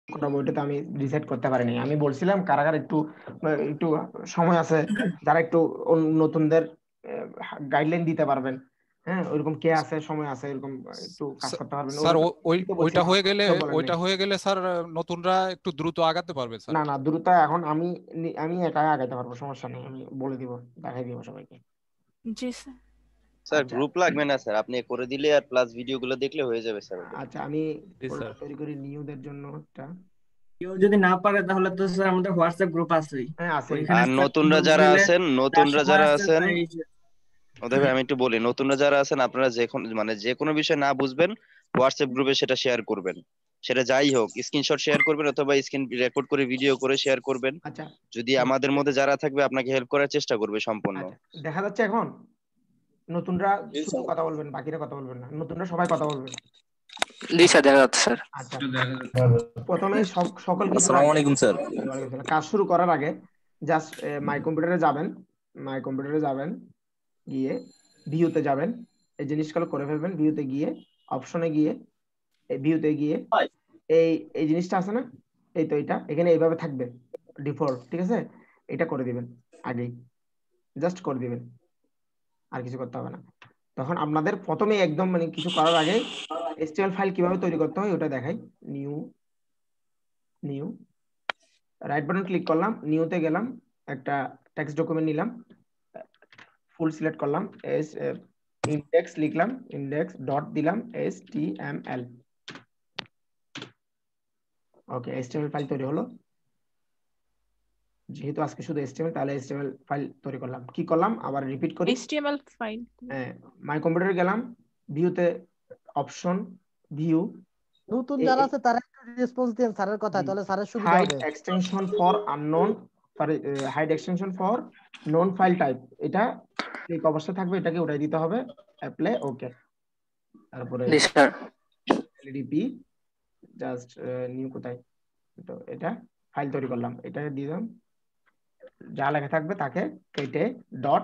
করাবো এটা তো আমি ডিসাইড করতে পারিনি। আমি বলছিলাম কারা কারা একটু একটু সময় আছে, যারা একটু নতুনদের গাইডলাইন দিতে পারবেন। হ্যাঁ, ওইরকম কে আছে, সময় আছে, এরকম একটু কাজ করতে পারবেন স্যার ওদের তো ওইটা বলছিলাম, বলেন নাই। হয়ে গেলে স্যার নতুনরা একটু দ্রুত আগাতে পারবে স্যার। না না, দ্রুত এখন আমি একা আগাইতে পারবো, সমস্যা নেই, আমি বলে দিব, দেখাই দিব সবাইকে। জি স্যার। স্যার আচ্ছা গ্রুপ লাগবে না স্যার, আপনি করে দিলে আর প্লাস ভিডিওগুলো দেখলে হয়ে যাবে স্যার ওদের। আচ্ছা, আমি জি স্যার। তৈরি করি নিউদের জন্য একটা। কেউ যদি না পারে তাহলে তো স্যার আমাদের হোয়াটসঅ্যাপ গ্রুপ আছেই, হ্যাঁ আছে। ওইখানে আর স্যার নতুনরা নোট যারা দিলে আছেন, যার সময় আছে তাই ওদের আমি একটু বলি, নতুনরা যারা আছেন আপনারা যে কোনো বিষয় না বুঝবেন হোয়াটসঅ্যাপ গ্রুপে সেটা শেয়ার করবেন। সেটা যাই হোক, স্ক্রিনশট শেয়ার করবেন অথবা স্ক্রিন রেকর্ড করে ভিডিও করে শেয়ার করবেন। আচ্ছা যদি আমাদের মধ্যে যারা থাকবে আপনাকে হেল্প করার চেষ্টা করবে সম্পূর্ণ। আচ্ছা, দেখা যাচ্ছে এখন নতুনরা শুধু কথা বলবেন, বাকিরা কথা বলবেন না, নতুনরা সবাই কথা বলবেন। জি স্যার, দেখা যাচ্ছে স্যার। আচ্ছা, প্রথমে সকল কিছু আসসালামু আলাইকুম স্যার। কাজ শুরু করার আগে জাস্ট মাই কম্পিউটারে যাবেন, গিয়ে ভিউতে যাবেন, এই জিনিসগুলো করে ফেলবেন। ভিউতে গিয়ে অপশনে গিয়ে ভিউতে গিয়ে এই এই জিনিসটা আছে না, এই তো এটা এখানে এইভাবে থাকবে ডিফল্ট, ঠিক আছে? এটা করে দিবেন, আগেই জাস্ট করে দিবেন, আর কিছু করতে হবে না। তখন আপনাদের প্রথমে একদম মানে কিছু করার আগে HTML ফাইল কিভাবে তৈরি করতে হয় ওটা দেখাই। নিউ রাইট বাটন ক্লিক করলাম, নিউতে গেলাম, একটা টেক্সট ডকুমেন্ট নিলাম, ফুল সিলেক্ট করলাম, ইন্ডেক্স লিখলাম, ইন্ডেক্স ডট দিলাম HTML। ওকে, HTML ফাইল তৈরি হলো। যেহেতু আজকে শুধু HTML, তাহলে HTML ফাইল তৈরি করলাম। কি করলাম আবার রিপিট করি। HTML ফাইল, হ্যাঁ, মাই কম্পিউটারে গেলাম, ভিউতে অপশন, ভিউ, নতুন যারা আছে তারা একটু রেসপন্স দেন স্যারের কথা, তাহলে স্যারের সুবিধা হাইড হবে। Extension for unknown, hide extension for non file type, এটা ক্লিক অবস্থা থাকবে, এটাকে উঠাই দিতে হবে, অ্যাপ্লাই, ওকে। তারপরে জি স্যার। এলডিপি জাস্ট নিউ কোথায়, তো এটা ফাইল তৈরি করলাম, এটা দিলাম, যা লেখা থাকবে তাকে কেটে ডট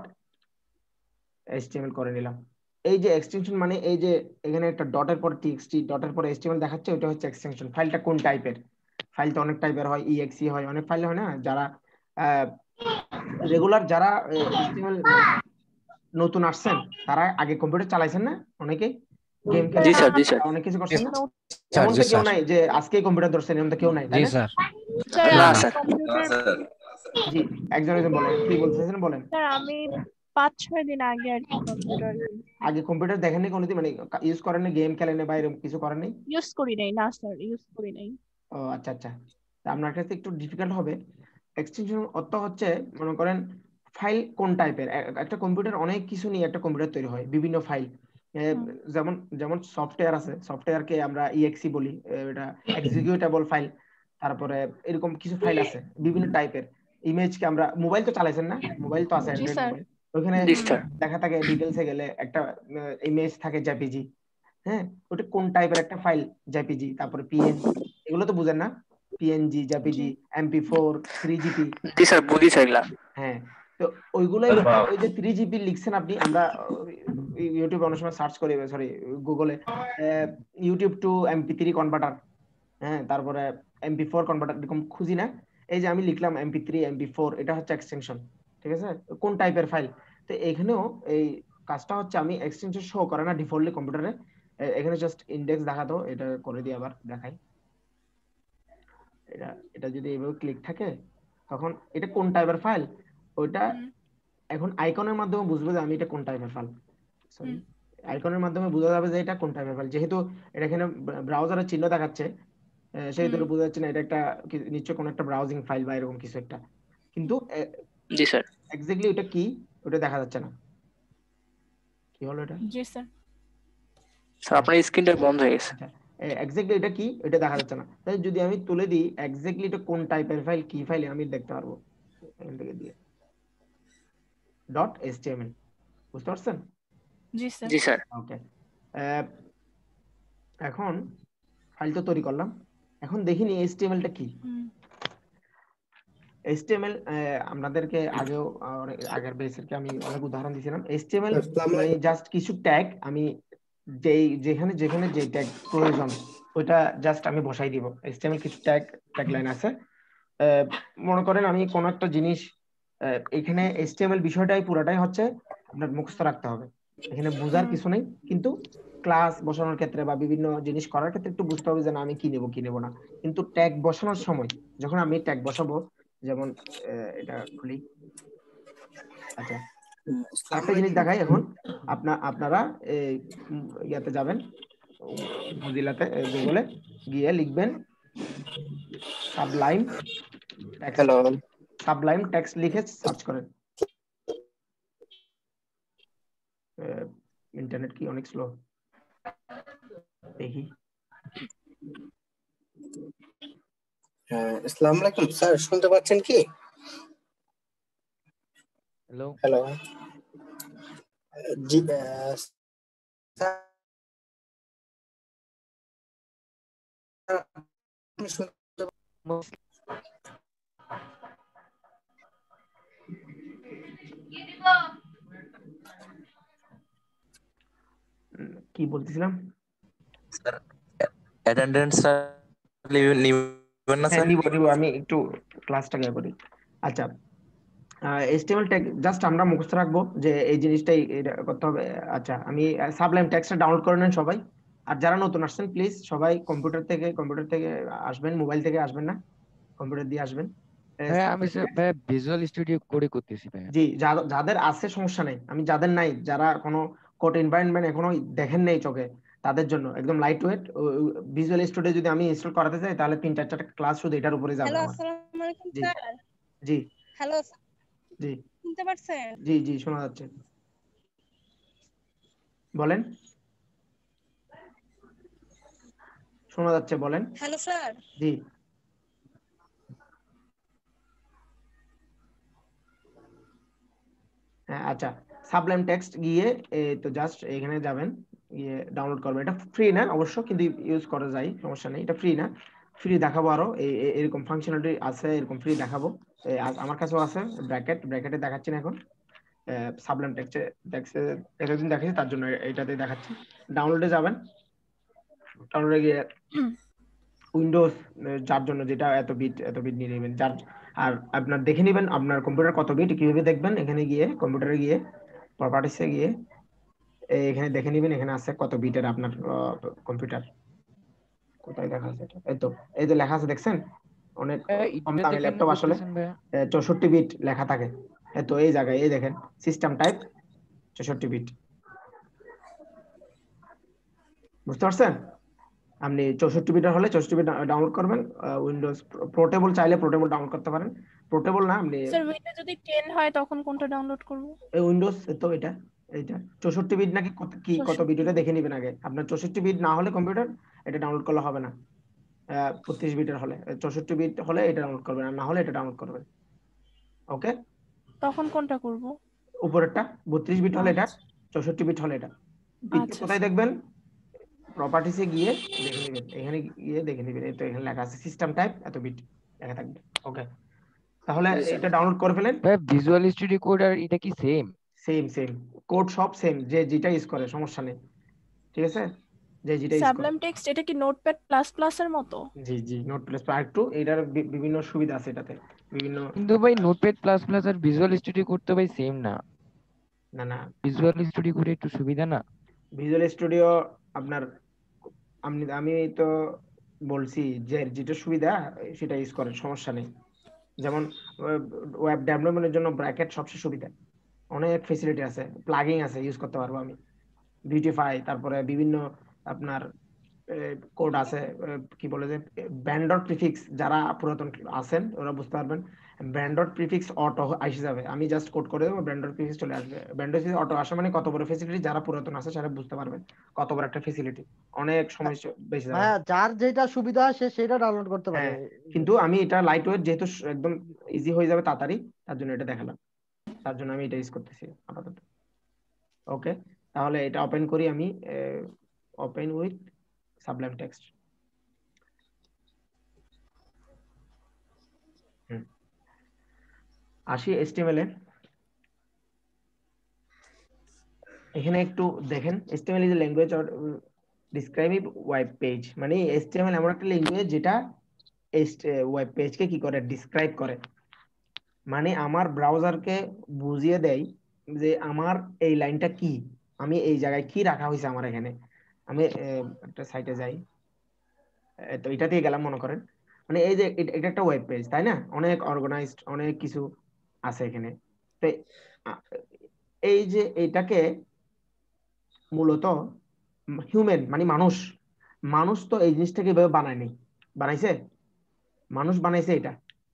HTML করে নিলাম। এই যে এক্সটেনশন মানে এই যে এখানে একটা ডটের পর টিএক্সটি, ডটের পর HTML দেখাচ্ছে, ওটা হচ্ছে এক্সটেনশন। ফাইলটা কোন টাইপের, ফাইল তো অনেক টাইপের হয়, EXE হয়, অনেক ফাইল হয় না। যারা রেগুলার, যারা HTML নতুন আসছেন, তারা আগে কম্পিউটার চালাইছেন না, অনেকে গেম জি স্যার, জি স্যার। অনেক কিছু করছেন না, স্যার, এমন জি তো কেউ স্যার। নাই যে আজকেই কম্পিউটার ধরছেন, এমন তো কেউ নাই, তাই জি না? স্যার। স্যার না আমি স্যার। কম্পিউটার, জি, একজন বলেন, কি বলতেছেন বলেন। স্যার আমি 5-6 দিন আগে আর কি কম্পিউটার আগে কম্পিউটার দেখেননি কোনোদিন, মানে ইউজ করেননি, গেম খেলেন বা এরকম কিছু করেননি? ইউজ করি নাই। না স্যার, ইউজ করি নাই। ও আচ্ছা আচ্ছা, তা আপনার কাছে একটু ডিফিকাল্ট হবে। এক্সটেনশন অর্থ হচ্ছে, মনে করেন ফাইল কোন টাইপের। একটা কম্পিউটার অনেক কিছু নিয়ে একটা কম্পিউটার তৈরি হয়, বিভিন্ন ফাইল, যেমন যেমন সফটওয়্যার আছে, সফটওয়্যারকে আমরা EXE বলি, এটা এক্সিকিউটেবল ফাইল। তারপরে এরকম কিছু ফাইল আছে বিভিন্ন টাইপের। ইমেজকে আমরা, মোবাইল তো চালাইছেন না, মোবাইল তো আছে, জি অ্যান্ড্রয়েড স্যার। মোবাইল, ওখানে জি স্যার। দেখা থাকে ডিটেলসে গেলে একটা ইমেজ থাকে জেপিজি, হ্যাঁ, ওটা কোন টাইপের একটা ফাইল, জেপিজি, তারপরে PNG, এগুলো তো বুঝেন না, PNG, জেপিজি, MP4, 3GP। জি স্যার, বুঝি স্যার। হ্যাঁ, তো ওইগুলোই, ওই যে 3GP লিখছেন আপনি, আমরা ইউটিউবে অনেক সময় সার্চ করি, সরি গুগলে, ইউটিউব টু MP3 কনভার্টার, হ্যাঁ, তারপরে MP4 কনভার্টার, এরকম খুঁজি না। এই যে আমি লিখলাম MP3, MP4, এটা হচ্ছে এক্সটেনশন, ঠিক আছে, কোন টাইপের ফাইল। তো এখানেও এই কাজটা হচ্ছে, আমি এক্সটেনশন শো করে না ডিফল্টলি কম্পিউটারে, এখানে জাস্ট ইন্ডেক্স দেখাতো, এটা করে দিয়ে আবার দেখাই। এটা এটা যদি এইভাবে ক্লিক থাকে, তখন এটা কোন টাইপের ফাইল, ওইটা এখন আইকনের মাধ্যমে বুঝবে যে আমি এটা কোন টাইপের ফাইল, সরি, আইকনের মাধ্যমে বোঝা যাবে যে এটা কোন টাইপের ফাইল। যেহেতু এটা এখানে ব্রাউজারের চিহ্ন দেখাচ্ছে, সেই ধরে বোঝা যাচ্ছে না এটা একটা নিশ্চয় কোন একটা ব্রাউজিং ফাইল বা এরকম কিছু একটা, কিন্তু জি স্যার। এক্স্যাক্টলি ওটা কি, ওটা দেখা যাচ্ছে না। কি হলো এটা? জি স্যার। স্যার আপনার স্ক্রিনটা বন্ধ হয়ে গেছে। আচ্ছা, এক্স্যাক্টলি এটা কি, এটা দেখা যাচ্ছে না। তাই যদি আমি তুলে দিই এক্স্যাক্টলি এটা কোন টাইপের ফাইল, কি ফাইল, আমি দেখতে পারবো এখান থেকে দিয়ে .html, বুঝতে পারছেন? জি স্যার। জি স্যার। ওকে, এখন ফাইল তো তৈরি করলাম, এখন দেখিনি HTML-টা কি। HTML আপনাদেরকে আগেও আগের বেসেরকে আমি অনেক উদাহরণ দিয়েছিলাম। HTML মানে জাস্ট কিছু ট্যাগ, আমি যেখানে যেখানে যে ট্যাগ প্রয়োজন, ওইটা জাস্ট আমি বসাই দিব। HTML কিছু ট্যাগলাইন আছে। মনে করেন আমি কোন একটা জিনিস, এখানে HTML বিষয়টাই পুরোটাই হচ্ছে আপনার মুখস্থ রাখতে হবে, এখানে বোঝার কিছু নেই, কিন্তু ক্লাস বসানোর ক্ষেত্রে বা বিভিন্ন জিনিস করার ক্ষেত্রে একটু বুঝতে হবে যে না আমি কি নেব কি নেব না। কিন্তু ট্যাগ বসানোর সময় যখন আমি ট্যাগ বসাবো, যেমন এটা খুলি, আচ্ছা একটা জিনিস দেখাই এখন। আপনারা এই ইয়াতে যাবেন, মজিলাতে, গুগলে গিয়ে লিখবেন sublime text. Hello, sublime text লিখে সার্চ করেন। ইন্টারনেট কি অনেক স্লো দেখি। আসসালামু আলাইকুম স্যার, শুনতে পাচ্ছেন কি? হ্যালো হ্যালো, জি স্যার, আপনি শুনতে কি বলতেছিলাম? স্যার অ্যাটেন্ডেন্স নিবেন না স্যার? নিব আমি একটু ক্লাসটা করি। আচ্ছা, HTML ট্যাগ জাস্ট আমরা মুখস্থ রাখবো যে এই জিনিসটাই এটা করতে হবে। আচ্ছা, আমি সাবলাইম টেক্সটটা ডাউনলোড করে নেন সবাই। আর যারা নতুন আসছেন প্লিজ সবাই কম্পিউটার থেকে আসবেন, মোবাইল থেকে আসবেন না, কম্পিউটার দিয়ে আসবেন। হ্যাঁ আমি স্যার ভিজুয়াল স্টুডিও কোডে করতেছি ভাই। জি, যাদের আছে সমস্যা নেই, আমি যাদের নাই, যারা কোনো কোড এনভায়রনমেন্ট এখনো দেখেন নেই চোখে, তাদের জন্য একদম লাইট ওয়েট ভিজুয়াল স্টুডিও যদি আমি ইনস্টল করাতে চাই তাহলে 3-4টা ক্লাস শুধু এটার উপরে যাবে। হ্যালো, আমার আসসালামু আলাইকুম জি স্যার। জি হ্যালো, জি শুনতে পাচ্ছেন? জি শোনা যাচ্ছে, বলেন। শোনা যাচ্ছে, বলেন। Hello sir. জি, হ্যাঁ আচ্ছা, সাবলাইম টেক্সট গিয়ে তো জাস্ট এখানে যাবেন, গিয়ে ডাউনলোড করবেন। এটা ফ্রি না অবশ্য, কিন্তু ইউজ করা যায়, সমস্যা নেই। এটা ফ্রি না, ফ্রি দেখাবো আরো এরকম ফাংশনালিটি আছে, এরকম ফ্রি দেখাবো। আমার কাছেও আছে, ব্র্যাকেটে দেখাচ্ছি না এখন। সাবলাইম টেক্সটে এতদিন দেখাচ্ছি, তার জন্য এটাতে দেখাচ্ছি। ডাউনলোডে যাবেন, ডাউনলোডে গিয়ে উইন্ডোজ যার জন্য যেটা এত বিট নিয়ে নেবেন যার। আর আপনার দেখে নেবেন আপনার কম্পিউটার কত বিট, কিভাবে দেখবেন, এখানে গিয়ে কম্পিউটারে গিয়ে প্রপার্টিসে গিয়ে এখানে দেখে নেবেন এখানে আছে কত বিটের আপনার কম্পিউটার। কোথায় দেখা আছে এটা? এই যে লেখা আছে, দেখছেন? অনেক কম দামি ল্যাপটপ আসলে 64 বিট লেখা থাকে। তো এই জায়গায় এই দেখেন সিস্টেম টাইপ 64 বিট, বুঝতে পারছেন? আপনি 64 বিটের হলে 64 বিট ডাউনলোড করবেন। উইন্ডোজ পোর্টেবল চাইলে পোর্টেবল ডাউনলোড করতে পারেন, পোর্টেবল না আপনি স্যার উইন্ডো যদি 10 হয় তখন কোনটা ডাউনলোড করব? এই উইন্ডোজ তো এইটা 64 বিট নাকি কত বিট এটা দেখে নেবেন আগে। আপনার 64 বিট না হলে কম্পিউটার এটা ডাউনলোড করলে হবে না। 32 বিটের হলে, 64 বিট হলে এটা ডাউনলোড করবেন, আর না হলে এটা ডাউনলোড করবেন। ওকে, তখন কোনটা করব? উপরেরটা 32 বিট হলে এটা, 64 বিট হলে এটা। কোথায় দেখবেন? প্রপার্টিসে গিয়ে দেখে নেবেন, এখানে গিয়ে দেখে নেবেন, এই তো এখানে লেখা আছে সিস্টেম টাইপ এত বিট লেখা থাকবে। ওকে, তাহলে এটা ডাউনলোড করে ফেলেন। ভাই ভিজুয়াল স্টুডিও কোড আর এটা কি সেম? সেম কোড সব সেম, যে যেটা ইউজ করে সমস্যা নেই, ঠিক আছে? যে যেটা ইউজ করে। সাবলাইম টেক্সট এটা কি নোটপ্যাড প্লাস প্লাস এর মতো? জি নোটপ্যাড প্লাস একটু এটার বিভিন্ন সুবিধা আছে এটাতে, বিভিন্ন। কিন্তু ভাই নোটপ্যাড প্লাস প্লাস আর ভিজুয়াল স্টুডিও কোড তো ভাই সেম না। না ভিজুয়াল স্টুডিও কোড একটু সুবিধা না? ভিজুয়াল স্টুডিও আপনার আমি তো বলছি যে যেটা সুবিধা সেটা ইউজ করেন, সমস্যা নেই। যেমন ওয়েব ডেভেলপমেন্টের জন্য ব্র্যাকেট সবচেয়ে সুবিধা, অনেক ফেসিলিটি আছে, প্লাগইন আছে, ইউজ করতে পারবো আমি। বিউটিফাই, তারপরে বিভিন্ন আপনার কোড আছে, কি বলে যে ব্যান্ড ডট প্রিফিক্স, যারা পুরাতন আছেন ওরা বুঝতে পারবেন। ব্যান্ড ডট প্রিফিক্স অটো আসে যাবে, আমি জাস্ট কোড করে দেবো, ব্যান্ড ডট প্রিফিক্স চলে আসবে। ব্যান্ড ডট অটো আসা মানে কত বড় ফেসিলিটি, যারা পুরাতন আছে সেটা বুঝতে পারবেন কত বড় একটা ফেসিলিটি, অনেক সময় বেশি যাবে। হ্যাঁ, যার যেটা সুবিধা হয় সে সেটা ডাউনলোড করতে পারে। কিন্তু আমি এটা লাইট ওয়েট যেহেতু একদম ইজি হয়ে যাবে তাড়াতাড়ি, তার জন্য এটা দেখালাম, তার জন্য আমি এটা ইউজ করতেছি আপাতত। ওকে, তাহলে এটা ওপেন করি আমি, ওপেন উইথ সাবলাইম টেক্সট। আসি HTML এ। এখানে একটু দেখেন, HTML is a language or describing web page মানে HTML এমন একটা ল্যাঙ্গুয়েজ যেটা ওয়েব পেজকে কি করে ডিসক্রাইব করে, মানে আমার ব্রাউজারকে বুঝিয়ে দেয় যে আমার এই লাইনটা কি, আমি এই জায়গায় কি রাখা হয়েছে আমার এখানে। আমি একটা সাইটে যাই, তো এটা দিয়ে গেলাম মনে করেন, মানে এই যে এটা একটা ওয়েব পেজ তাই না, অনেক অর্গানাইজড অনেক কিছু আছে এখানে। তো এই যে এইটাকে মূলত হিউম্যান মানে মানুষ তো এই জিনিসটাকে এভাবে বানায়নি, বানাইছে মানুষ বানাইছে এটা,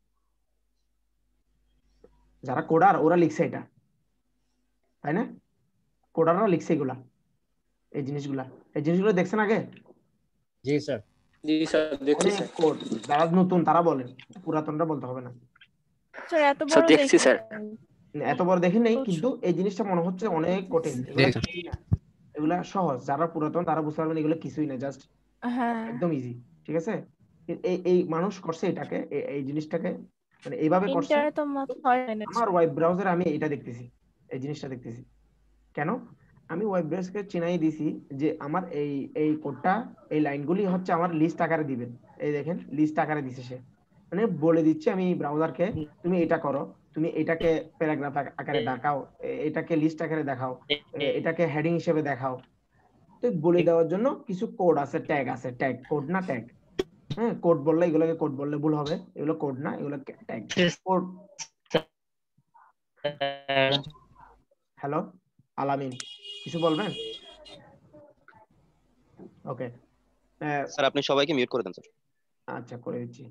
যারা কোডার ওরা লিখছে এটা তাই না, কোডাররা লিখছে এগুলা এই জিনিসগুলো দেখছেন আগে? জি স্যার। জি স্যার দেখছি অনেক স্যার। কোড, যারা নতুন তারা বলেন, পুরাতনরা বলতে হবে না। স্যার এত স্যার বড় দেখছি স্যার। এত বড় দেখেন নাই, কিন্তু এই জিনিসটা মনে হচ্ছে অনেক কঠিন, এগুলা দেখছি। কিছুই না, এগুলা সহজ, যারা পুরাতন তারা বুঝতে পারবেন এগুলো কিছুই না, জাস্ট হ্যাঁ একদম ইজি। ঠিক আছে, এই মানুষ করছে এটাকে, এই জিনিসটাকে মানে এইভাবে করছে। ইন্টারনেট তো মাত্র 6 মিনিট। আমার ওয়েব ব্রাউজারে আমি এটা দেখতেছি, এই জিনিসটা দেখতেছি কেন, আমি ওয়েব ব্রাউজারকে চিনাই দিছি যে আমার এই কোডটা এই লাইনগুলি হচ্ছে আমার লিস্ট আকারে দিবেন। এই দেখেন লিস্ট আকারে দিছে সে, মানে বলে দিচ্ছে আমি ব্রাউজারকে তুমি এটা করো, তুমি এটাকে প্যারাগ্রাফ আকারে দেখাও, এটাকে লিস্ট আকারে দেখাও, এটাকে হেডিং হিসেবে দেখাও। তো বলে দেওয়ার জন্য কিছু কোড আছে, ট্যাগ আছে, ট্যাগ কোড না ট্যাগ। হ্যাঁ, কোড বললে এগুলোকে কোড বললে ভুল হবে, এগুলো কোড না, এগুলো ট্যাগ কোড। হ্যালো আলামিন, কিছু বলবেন? ওকে স্যার আপনি সবাইকে মিউট করে দেন স্যার। আচ্ছা করে দিচ্ছি।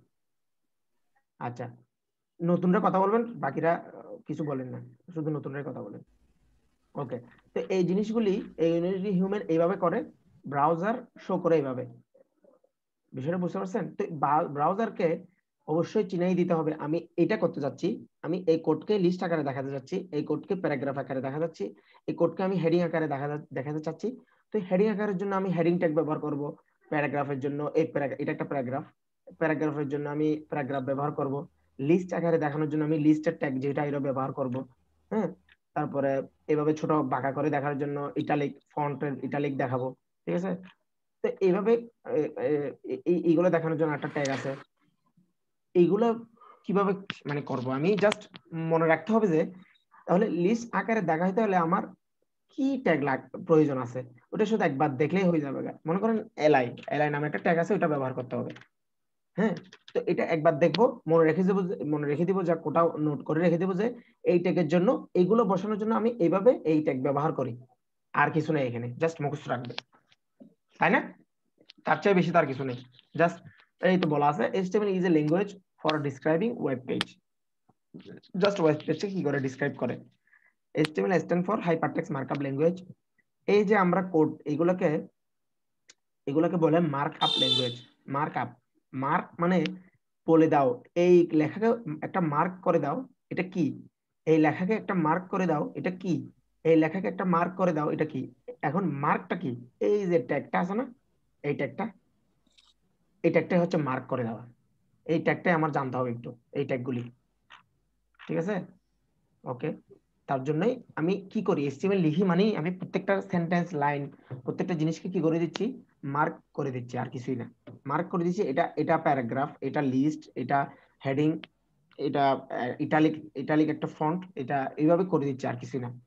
আচ্ছা নতুনরা কথা বলবেন, বাকিরা কিছু বলেন না, শুধু নতুনরাই কথা বলেন। ওকে, তো এই জিনিসগুলি হিউম্যান এইভাবে করে, ব্রাউজার শো করে এইভাবে, বিষয়টা বুঝতে পারছেন? তো ব্রাউজারকে অবশ্যই চিনাই দিতে হবে আমি এটা করতে যাচ্ছি, আমি এই কোডকে লিস্ট আকারে দেখাতে যাচ্ছি, এই কোডকে প্যারাগ্রাফ আকারে দেখা যাচ্ছি, এই কোডকে আমি হেডিং আকারে দেখাতে চাচ্ছি। তো হেডিং আকারের জন্য আমি হেডিং ট্যাগ ব্যবহার করব, প্যারাগ্রাফের জন্য এটা একটা প্যারাগ্রাফ, প্যারাগ্রাফের জন্য আমি প্যারাগ্রাফ ব্যবহার করব, লিস্ট আকারে দেখানোর জন্য আমি লিস্টের ট্যাগ যেটা এটা ব্যবহার করব। হ্যাঁ, তারপরে এইভাবে ছোট বাঁকা করে দেখার জন্য ইটালিক ফন্টের ইটালিক দেখাবো। ঠিক আছে, তো এইভাবে এইগুলো দেখানোর জন্য একটা ট্যাগ আছে। এইগুলো কিভাবে মানে করব আমি, জাস্ট মনে রাখতে হবে যে তাহলে লিস্ট আকারে দেখাইতে হলে আমার কি ট্যাগ প্রয়োজন আছে, ওটা শুধু একবার দেখলেই হয়ে যাবে। মনে করেন এলআই নামে একটা ট্যাগ আছে, ওটা ব্যবহার করতে হবে। হ্যাঁ, তো এটা একবার দেখবো, মনে রেখে দিব, যা কোথাও নোট করে রেখে দেবো যে এই ট্যাগের জন্য এইগুলো বসানোর জন্য আমি এইভাবে এই ট্যাগ ব্যবহার করি, আর কিছু নেই এখানে, জাস্ট মুখস্থ রাখবে, তাই না? তার চেয়ে বেশি তার কিছু নেই, জাস্ট এই তো বলা আছে HTML is a language for describing web page, just web পেজকে কি করে ডিসক্রাইব করে। HTML stand for hypertext markup language. এই যে আমরা কোড এগুলোকে বলে মার্কআপ ল্যাঙ্গুয়েজ। মার্ক মানে বলে দাও, এই লেখাকে একটা মার্ক করে দাও, এটা কি, এই লেখাকে একটা মার্ক করে দাও, এটা কি, এই লেখাকে একটা মার্ক করে দাও, এটা কি। এখন মার্কটা কি, এই যে ট্যাগটা আছে না, এই ট্যাগটাই হচ্ছে মার্ক করে দেওয়া। এই ট্যাগটাই আমার জানতে হবে একটু, এই ট্যাগগুলি। ঠিক আছে, ওকে। তার জন্যই আমি কি করি, HTML লিখি মানে আমি প্রত্যেকটা সেন্টেন্স লাইন প্রত্যেকটা জিনিসকে কি করে দিচ্ছি, মার্ক করে দিচ্ছি, আর কিছুই না। মার্ক করে দিচ্ছি, এটা প্যারাগ্রাফ, এটা লিস্ট, এটা হেডিং, এটা ইটালিক একটা ফন্ট, এটা এইভাবে করে দিচ্ছি, আর কিছুই না।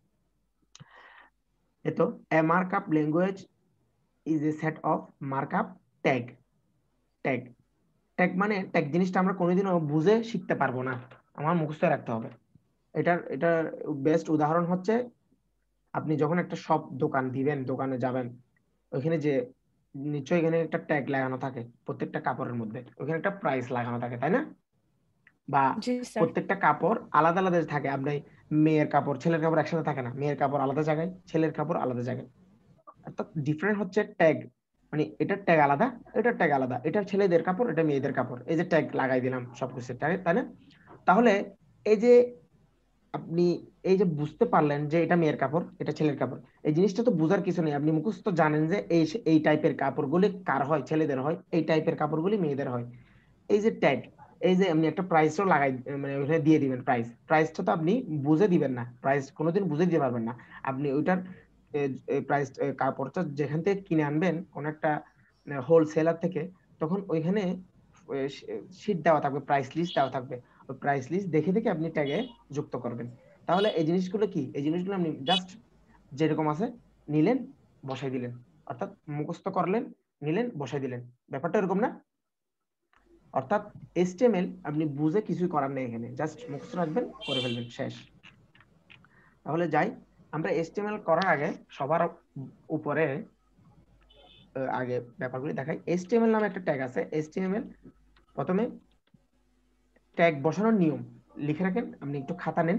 এতো a markup language is a set of markup tag. Tag মানে ট্যাগ জিনিসটা আমরা কোনোদিনও বুঝে শিখতে পারবো না, আমার মুখস্থ রাখতে হবে। এটা বেস্ট উদাহরণ হচ্ছে আপনি যখন একটা শপ দোকান দিবেন, দোকানে যাবেন, ওইখানে যে নিশ্চয়ই এখানে একটা ট্যাগ লাগানো থাকে প্রত্যেকটা কাপড়ের মধ্যে, ওখানে একটা প্রাইস লাগানো থাকে, তাই না? বা প্রত্যেকটা কাপড় আলাদা আলাদা থাকে, আপনি মেয়ের কাপড় ছেলের কাপড় একসাথে থাকে না, মেয়ের কাপড় আলাদা জায়গায়, ছেলের কাপড় আলাদা জায়গায়। অর্থাৎ ডিফারেন্ট হচ্ছে ট্যাগ, মানে এটার ট্যাগ আলাদা, এটার ট্যাগ আলাদা, এটা ছেলেদের কাপড়, এটা মেয়েদের কাপড়, এই যে ট্যাগ লাগাই দিলাম সবকিছু, তাই না? তাহলে এই যে আপনি এই যে বুঝতে পারলেন যে এটা মেয়ের কাপড়, এটা ছেলের কাপড়, এই জিনিসটা তো বোঝার কিছু নেই, আপনি মুখস্থ জানেন যে এই টাইপের কাপড়গুলি কার হয়, ছেলেদের হয়, এই টাইপের কাপড়গুলি মেয়েদের হয়। এই যে ট্যাগ, এই যে আপনি একটা প্রাইসও লাগাই মানে ওখানে দিয়ে দিবেন, প্রাইসটা তো আপনি বুঝে দিবেন না, প্রাইস কোনোদিন বুঝে দিতে পারবেন না, আপনি ওইটার প্রাইস কাপড়টা যেখান থেকে কিনে আনবেন কোন একটা হোলসেলার থেকে, তখন ওইখানে শীট দেওয়া থাকবে, প্রাইস লিস্ট দেওয়া থাকবে। ওই প্রাইস লিস্ট দেখে দেখে আপনি ট্যাগে যুক্ত করবেন। তাহলে এই জিনিসগুলো কি, এই জিনিসগুলো আপনি জাস্ট যেরকম আছে নিলেন বসাই দিলেন, অর্থাৎ মুখস্থ করলেন, নিলেন বসাই দিলেন, ব্যাপারটা এরকম না? অর্থাৎ HTML আপনি বুঝে কিছুই করার নেই, এখানে জাস্ট মুখস্থ রাখবেন, করে ফেলবেন, শেষ। তাহলে যাই, আমরা HTML করার আগে সবার উপরে আগে ব্যাপারগুলি দেখাই। HTML নামে একটা ট্যাগ আছে। HTML প্রথমে ট্যাগ বসানোর নিয়ম লিখে রাখেন, আপনি একটু খাতা নেন।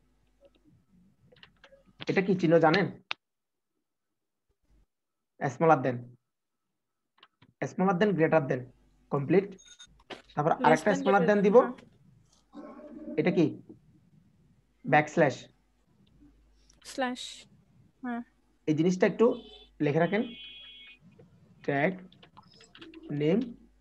এটা কি চিহ্ন জানেন? Smaller than, smaller than, greater than, complete. তারপর আরেকটা স্মলার দেন দিব, এটা কি ব্যাকস্ল্যাশ স্ল্যাশ। হ্যাঁ, এই জিনিসটা একটু লিখে রাখেন। ট্যাগ নেম,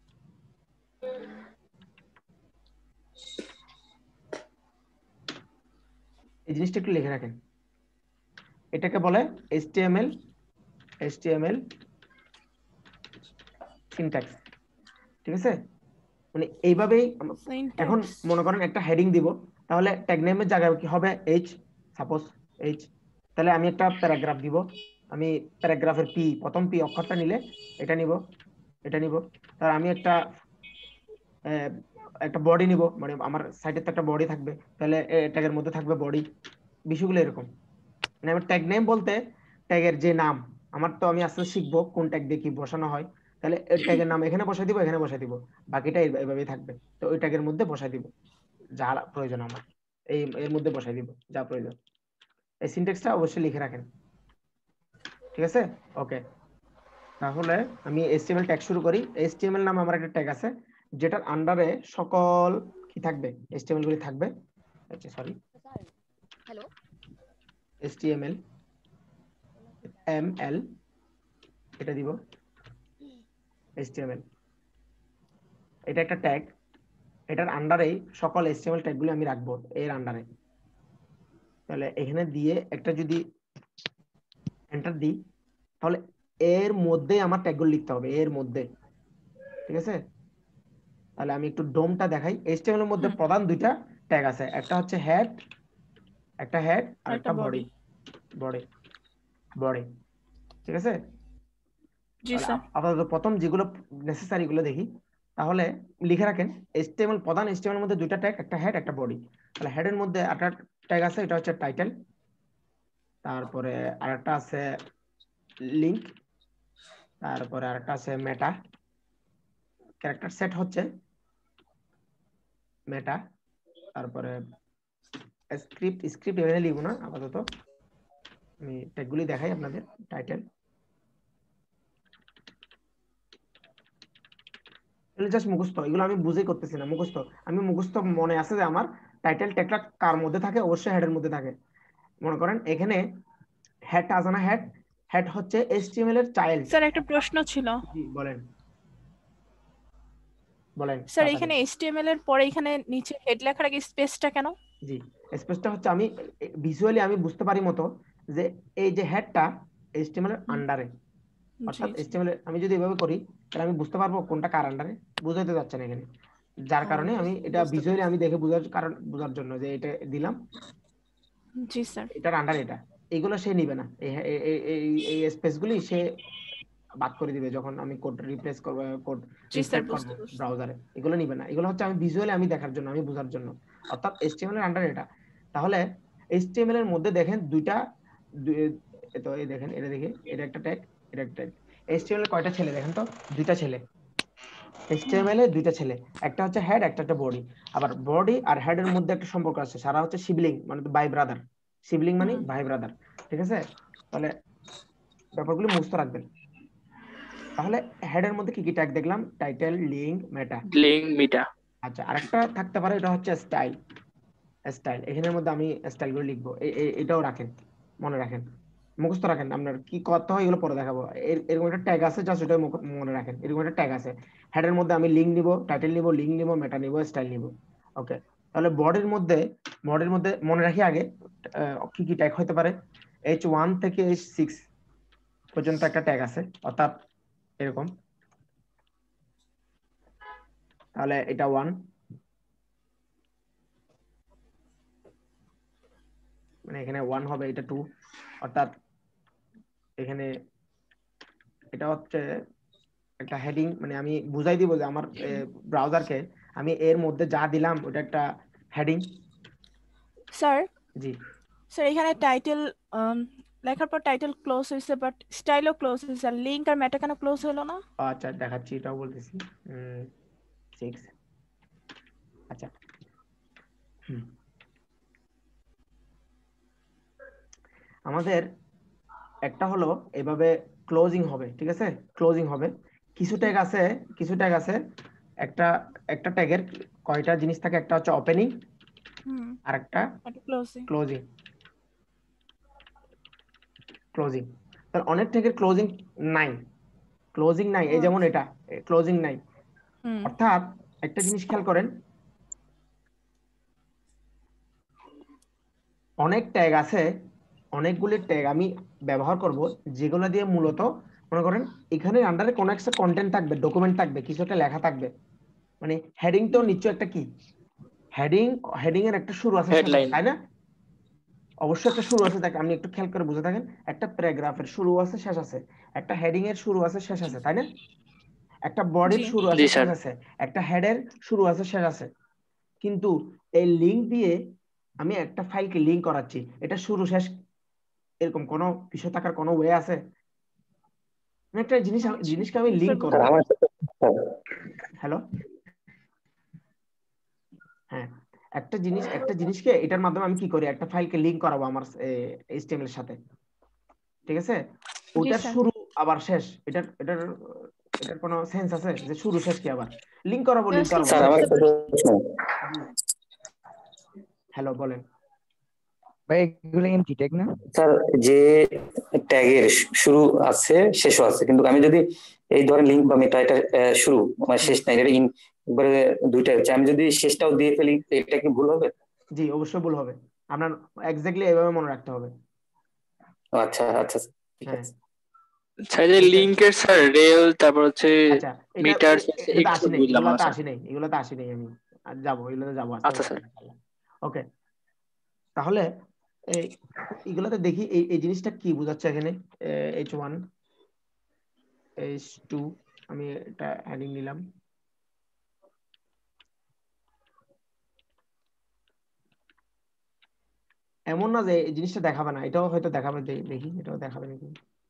এই জিনিসটা একটু লিখে রাখেন। এটাকে বলে HTML সিনট্যাক্স, ঠিক আছে? মানে এইভাবেই এখন মনে করেন একটা হেডিং দিব, তাহলে ট্যাগ নেমের জায়গায় কি হবে? H, suppose H। তাহলে আমি একটা প্যারাগ্রাফ দিব, আমি প্যারাগ্রাফের P, প্রথম P অক্ষরটা নিলে এটা নিব, এটা নিব। তাহলে আমি একটা বডি নিব, মানে আমার সাইডে তো একটা বডি থাকবে, তাহলে ট্যাগের মধ্যে থাকবে বডি। বিষয়গুলো এরকম। মানে আমার ট্যাগ নেম বলতে ট্যাগের যে নাম, আমার তো আমি আস্তে আস্তে শিখবো কোন ট্যাগ দিয়ে কি বসানো হয়। তাহলে এর ট্যাগের নাম এখানে বসাই দিব, এখানে বসাই দিব, বাকিটা এইভাবেই থাকবে। তো ওই ট্যাগের মধ্যে বসাই দিব যা প্রয়োজন আমার, এর মধ্যে বসাই দিব যা প্রয়োজন। এই সিনট্যাক্সটা অবশ্যই লিখে রাখেন, ঠিক আছে? ওকে, তাহলে আমি HTML ট্যাগ শুরু করি। HTML নামে আমার একটা ট্যাগ আছে, যেটার আন্ডারে সকল কি থাকবে, HTML গুলি থাকবে। আচ্ছা সরি, হ্যালো, HTML ML এটা দিব, HTML এটা একটা ট্যাগ, এটার আন্ডারে সকল HTML ট্যাগগুলি আমি রাখবো এর আন্ডারে। তাহলে এখানে দিয়ে একটা যদি এন্টার দিই, তাহলে এর মধ্যে আমার ট্যাগগুলো লিখতে হবে, এর মধ্যে, ঠিক আছে? তাহলে আমি একটু ডোমটা দেখাই। HTML এর মধ্যে প্রধান দুইটা ট্যাগ আছে, একটা হচ্ছে হেড, একটা হেড আর একটা বডি, বডি, ঠিক আছে? জি স্যার। আপাতত প্রথম যেগুলো নেসেসারি গুলো দেখি, তাহলে লিখে রাখেন HTML প্রধান HTML এর মধ্যে দুইটা ট্যাগ, একটা হেড একটা বডি। তাহলে হেডের মধ্যে একটা ট্যাগ আছে, এটা হচ্ছে টাইটেল, তারপরে আরেকটা আছে লিংক, তারপরে আরেকটা আছে মেটা, ক্যারেক্টার সেট হচ্ছে মেটা, তারপরে স্ক্রিপ্ট এখানে লিখবো না আপাতত, আমি ট্যাগগুলি দেখাই আপনাদের। টাইটেল, জাস্ট মুখস্থ, এগুলো আমি বুঝেই করতেছি না, মুখস্থ। আমি মুখস্থ মনে আছে যে আমার টাইটেল ট্যাগটা কার মধ্যে থাকে, অবশ্যই হেডের মধ্যে থাকে। মনে করেন এখানে হেডটা আছে না, হেড হচ্ছে HTML এর চাইল্ড। স্যার একটা প্রশ্ন ছিল। জি বলেন, বলেন স্যার এখানে HTML এর পরে এখানে নিচে হেড লেখার আগে স্পেসটা কেন? জি, স্পেসটা হচ্ছে আমি ভিজুয়ালি আমি বুঝতে পারি মতো যে এই যে হেডটা HTML এর আন্ডারে, অর্থাৎ HTML আমি যদি এভাবে করি তাহলে আমি বুঝতে পারবো কোনটা কার আন্ডারে, বুঝাইতে যাচ্ছে না এখানে। যার কারণে আমি এটা ভিজুয়ালি আমি দেখে বোঝার জন্য যে এটা দিলাম। জি স্যার। এটার আন্ডার এটা, এগুলো সে নিবে না, এই স্পেসগুলি সে বাদ করে দিবে যখন আমি কোড রিপ্লেস করব, কোড রিসেট করব ব্রাউজারে, এগুলো নিবে না। এগুলো হচ্ছে আমি ভিজুয়ালি আমি দেখার জন্য, আমি বোঝার জন্য, অর্থাৎ HTML এর আন্ডার এটা। তাহলে HTML এর মধ্যে দেখেন দুইটা, তো এই দেখেন, এটা দেখে এটা একটা ট্যাগ, এটা একটা ট্যাগ। HTML এর কয়টা ছেলে দেখেন তো? দুইটা ছেলে। HTML এর দুইটা ছেলে, একটা হচ্ছে হেড, একটা বডি। আবার বডি আর হেড এর মধ্যে একটা সম্পর্ক আছে, সারা হচ্ছে সিবলিং, মানে ভাই ব্রাদার। সিবলিং মানে ভাই ব্রাদার, ঠিক আছে? তাহলে ব্যাপারগুলো মুখস্থ রাখবেন। তাহলে হেডের মধ্যে কি কি ট্যাগ দেখলাম? Title, link, meta. আচ্ছা, আরেকটা থাকতে পারে, এটা হচ্ছে স্টাইল। এখানের মধ্যে আমি স্টাইলগুলো লিখবো, এটাও রাখেন, মনে রাখেন, মুখস্থ রাখেন। আপনার কি করতে হয় এগুলো পরে দেখাবো। এরকম একটা ট্যাগ আছে, জাস্ট ওটা মনে রাখেন। এরকম একটা ট্যাগ আছে, হেডের মধ্যে আমি লিংক নিব, টাইটেল নিব, লিংক নিব, মেটা নিব, স্টাইল নিব। ওকে, তাহলে বডির মধ্যে মনে রাখি আগে কি কি ট্যাগ হতে পারে। H1 থেকে H6 পর্যন্ত একটা ট্যাগ আছে, অর্থাৎ এরকম। তাহলে এটা 1, মানে এখানে 1 হবে, এটা 2, অর্থাৎ এখানে এটা হচ্ছে একটা হেডিং, মানে আমি বুঝাই দিব যে আমার ব্রাউজারকে আমি এর মধ্যে যা দিলাম ওটা একটা হেডিং। স্যার জি স্যার এখানে টাইটেল লেখার পর টাইটেল ক্লোজ হয়েছে, বাট স্টাইলও ক্লোজ হয়েছে, আর লিংক আর মেটা কেন ক্লোজ হলো না? আচ্ছা দেখাচ্ছি, এটাও বলতেছি। 6, আচ্ছা আমাদের একটা হলো এভাবে ক্লোজিং হবে, ঠিক আছে? ক্লোজিং হবে। কিছু ট্যাগ আছে একটা একটা ট্যাগের কয়টা জিনিস থাকে, একটা হচ্ছে ওপেনিং আর একটা ক্লোজিং। তার অনেক ট্যাগের ক্লোজিং নাই, এই যেমন এটা ক্লোজিং নাই। অর্থাৎ একটা জিনিস খেয়াল করেন, অনেক ট্যাগ আছে, অনেকগুলি ট্যাগ আমি ব্যবহার করব যেগুলো দিয়ে মূলত মনে করেন এখানে আন্ডারে কোন একটা কন্টেন্ট থাকবে, ডকুমেন্ট থাকবে, কিছু একটা লেখা থাকবে। মানে হেডিং তো নিশ্চয় একটা কি হেডিং এর একটা শুরু আছে, তাই না? অবশ্যই একটা শুরু আছে, তাকে আপনি একটু খেয়াল করে বুঝে থাকেন, একটা প্যারাগ্রাফের শুরু আছে শেষ আছে, একটা হেডিং এর শুরু আছে শেষ আছে, তাই না? একটা বডির শুরু আছে শেষ আছে, একটা হেডের শুরু আছে শেষ আছে। কিন্তু এই লিংক দিয়ে আমি একটা ফাইলকে লিংক করাচ্ছি, এটা শুরু শেষ এরকম কোনো বিষয় থাকার কোনো ওয়ে আছে? একটা জিনিসকে আমি লিংক করব। হ্যালো, হ্যাঁ, একটা জিনিসকে এটার মাধ্যমে আমি কি করি, একটা ফাইলকে লিংক করাবো আমার HTML এর সাথে, ঠিক আছে? ওটার শুরু আবার শেষ, এটার কোনো সেন্স আছে যে শুরু শেষ কি আবার লিংক করাবো? স্যার আমার একটা প্রশ্ন। হ্যালো, বলেন ভাই, এগুলো এমটি ট্যাগ না? স্যার যে ট্যাগের শুরু আছে শেষও আছে, কিন্তু আমি যদি এই ধরেন লিংক বা মেটা, এটা শুরু মানে শেষ নাই, এটা একবারে দুইটা হচ্ছে, আমি যদি শেষটাও দিয়ে ফেলি এটা কি ভুল হবে? জি অবশ্যই ভুল হবে, আপনার এক্স্যাক্টলি এভাবে মনে রাখতে হবে। আচ্ছা আচ্ছা ঠিক আছে। স্যার লিংকের স্যার রেল তারপর হচ্ছে মিটার একটু বুঝলাম না স্যার। এগুলোতে আসি নাই আমি, যাব এগুলোতে যাব আচ্ছা স্যার। ওকে, তাহলে এগুলোতে দেখি এই জিনিসটা কি বোঝাচ্ছে এখানে। H1 H2 আমি এটা হেডিং নিলাম। এমন না যে এই জিনিসটা দেখাবে না, এটাও হয়তো দেখাবে, দেখি এটাও দেখাবে নাকি।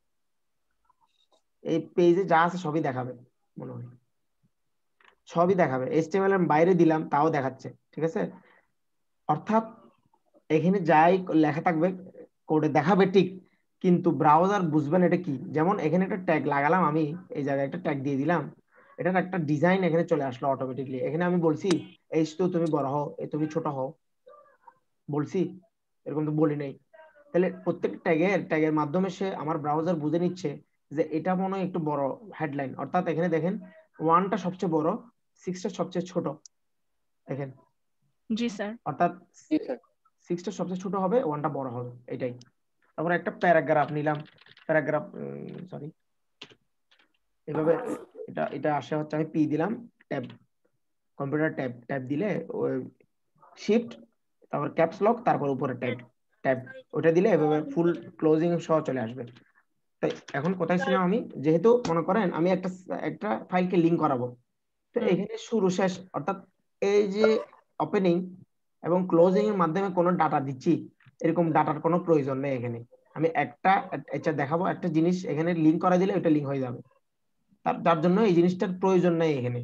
এই পেজে যা আছে সবই দেখাবে, মনে হয় সবই দেখাবে। HTML এর বাইরে দিলাম তাও দেখাচ্ছে, ঠিক আছে? অর্থাৎ এখানে যাই লেখা থাকবে কোডে দেখাবে ঠিক, কিন্তু ব্রাউজার বুঝবেন এটা কি। যেমন এখানে একটা ট্যাগ লাগালাম, আমি এই জায়গায় একটা ট্যাগ দিয়ে দিলাম, এটার একটা ডিজাইন এখানে চলে আসলো অটোমেটিকলি। এখানে আমি বলছি H2 তুমি বড় হও, তুমি ছোট হও, বলছি? এরকম তো বলি নাই। তাহলে প্রত্যেক ট্যাগের মাধ্যমে সে আমার ব্রাউজার বুঝে নিচ্ছে যে এটা মনে হয় একটু বড় হেডলাইন। অর্থাৎ এখানে দেখেন 1টা সবচেয়ে বড়, 6টা সবচেয়ে ছোট, দেখেন। জি স্যার। অর্থাৎ 6টা সবচেয়ে ছোট হবে, 1টা বড় হবে, এটাই। তারপর একটা প্যারাগ্রাফ নিলাম, সরি, এভাবে এটা আসে হচ্ছে, আমি পি দিলাম, ট্যাব, কম্পিউটার ট্যাব দিলে শিফট তারপর ক্যাপস লক তারপর উপরে ট্যাব ওটা দিলে এভাবে ফুল ক্লোজিং সহ চলে আসবে। তাই এখন কোথায় ছিলাম আমি? যেহেতু মনে করেন আমি একটা ফাইলকে লিংক করাবো, তো এখানে শুরু শেষ অর্থাৎ এই যে ওপেনিং এবং ক্লোজিং এর মাধ্যমে কোনো ডাটা দিচ্ছি, এরকম ডাটার কোনো প্রয়োজন নেই এখানে। আমি এটা দেখাবো, একটা জিনিস এখানে লিংক করা দিলে ওটা লিংক হয়ে যাবে, তার জন্য এই জিনিসটার প্রয়োজন নেই এখানে।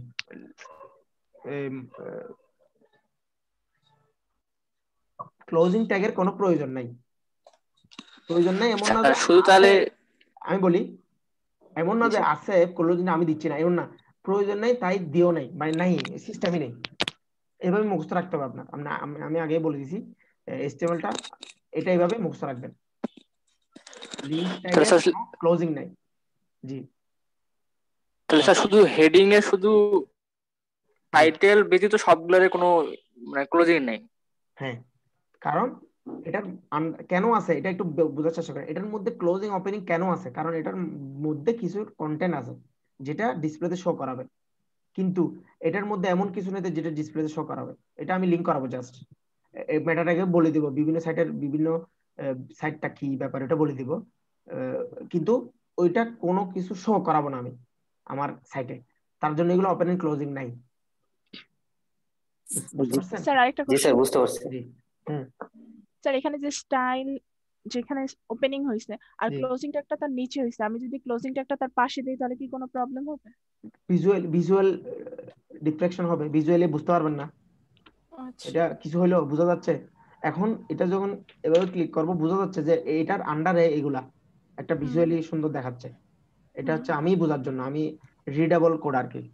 ক্লোজিং ট্যাগের কোনো প্রয়োজন নাই এমন না যে শুধু তাহলে আমি বলি, এমন না যে আছে ক্লোজিং আমি দিচ্ছি না, এমন না, প্রয়োজন নাই তাই দিও নাই, মানে নাই, সিস্টেমই নেই। এভাবে মুখস্থ রাখতে হবে আপনার। আমি আগে বলে দিছি HTML-টা এটা এইভাবে মুখস্থ রাখবেন, লিংক ট্যাগের ক্লোজিং নাই। জি তাহলে স্যার শুধু হেডিং এ শুধু টাইটেল ব্যতীত সবগুলোর কোনো মানে ক্লোজিং নেই? হ্যাঁ, কারণ এটা কেন আছে এটা একটু বোঝার চেষ্টা করেন। এটার মধ্যে ক্লোজিং ওপেনিং কেন আছে? কারণ এটার মধ্যে কিছু কন্টেন্ট আছে যেটা ডিসপ্লেতে শো করাবে, কিন্তু এটার মধ্যে এমন কিছু নেই যেটা ডিসপ্লেতে শো করাবে। এটা আমি লিংক করাবো, জাস্ট এই ম্যাটারটাকে বলে দিব, বিভিন্ন সাইটের বিভিন্ন সাইটটা কি ব্যাপার এটা বলে দিব, কিন্তু ওইটা কোনো কিছু শো করাবো না আমি আমার সাইটে। তার জন্য এগুলো ওপেনিং ক্লোজিং নাই। বুঝতে পারছেন? স্যার আরেকটা জি স্যার কোশ্চেন। বুঝতে পারছি। স্যার এখানে যে স্টাইল যেখানে ওপেনিং হয়েছে আর ক্লোজিং ট্যাগটা তার নিচে হয়েছে, আমি যদি ক্লোজিং ট্যাগটা তার পাশে দিই তাহলে কি কোনো প্রবলেম হবে? ভিজুয়াল ডিফ্লেকশন হবে, ভিজুয়ালি বুঝতে পারবেন না। এটা কিছু হলেও বোঝা যাচ্ছে। এখন এটা যখন এভাবে ক্লিক করব বোঝা যাচ্ছে যে এটার আন্ডারে এগুলা একটা ভিজুয়ালি সুন্দর দেখাচ্ছে। এটা হচ্ছে আমি বোঝার জন্য, আমি রিডেবল কোড আর কি।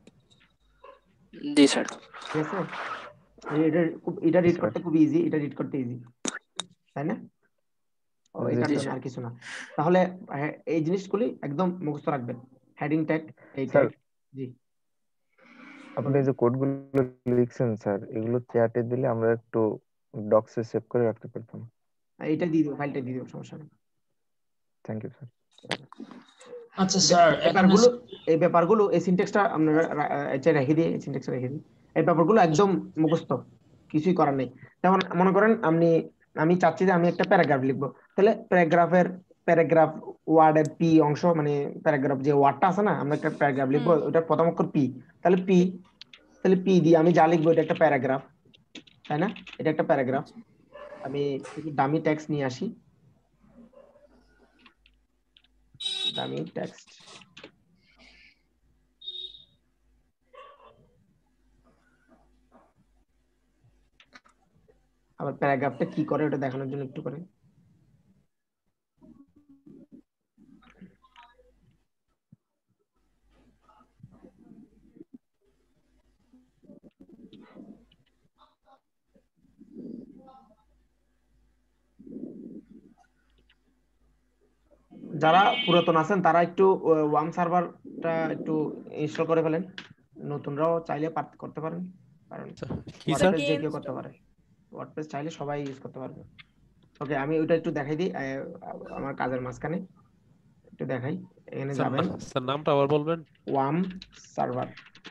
জি স্যার। ঠিক আছে, এটা রিড করতে খুব ইজি, এটা রিড করতে ইজি, তাই না? এটার জন্য আর কিছু না। তাহলে এই জিনিসগুলি একদম মুখস্থ রাখবেন। হেডিং ট্যাগ, এই ট্যাগ। জি আপনি যে কোডগুলো লিখছেন স্যার, এগুলো চ্যাটে দিলে আমরা একটু ডক্সে সেভ করে রাখতে পারতাম। এইটা দিয়ে দিও, ফাইলটা দিয়ে দিও, সমস্যা নেই। Thank you sir. আচ্ছা স্যার, এই ব্যাপারগুলো এই সিনট্যাক্সটা আপনারা এটা রেখে দিয়ে, এই সিনট্যাক্সটা রেখে দিই। এই ব্যাপারগুলো একদম মুখস্থ, কিছুই করার নেই। যেমন মনে করেন আমি চাচ্ছি যে আমি একটা প্যারাগ্রাফ লিখবো, তাহলে প্যারাগ্রাফ ওয়ার্ডের পি অংশ, মানে প্যারাগ্রাফ যে ওয়ার্ডটা আছে না, আমরা একটা প্যারাগ্রাফ লিখবো, ওটার প্রথম অক্ষর পি, তাহলে পি দিয়ে আমি যা লিখবো এটা একটা প্যারাগ্রাফ, তাই না? এটা একটা প্যারাগ্রাফ। আমি ডামি টেক্সট নিয়ে আসি, ডামি টেক্সট। আবার প্যারাগ্রাফটা কি করে ওটা দেখানোর জন্য একটু করে যারা পুরাতন আছেন তারা একটু ওয়াম সার্ভারটা একটু ইনস্টল করে ফেলেন, নতুনরাও চাইলে করতে পারেন, কারণ ওয়ার্ডপ্রেস যে কেউ করতে পারে, ওয়ার্ডপ্রেস চাইলে সবাই ইউজ করতে পারবে। ওকে, আমি ওইটা একটু দেখাই দিই আমার কাজের মাঝখানে একটু দেখাই। এখানে যাবেন, স্যার নামটা আবার বলবেন। ওয়াম সার্ভার,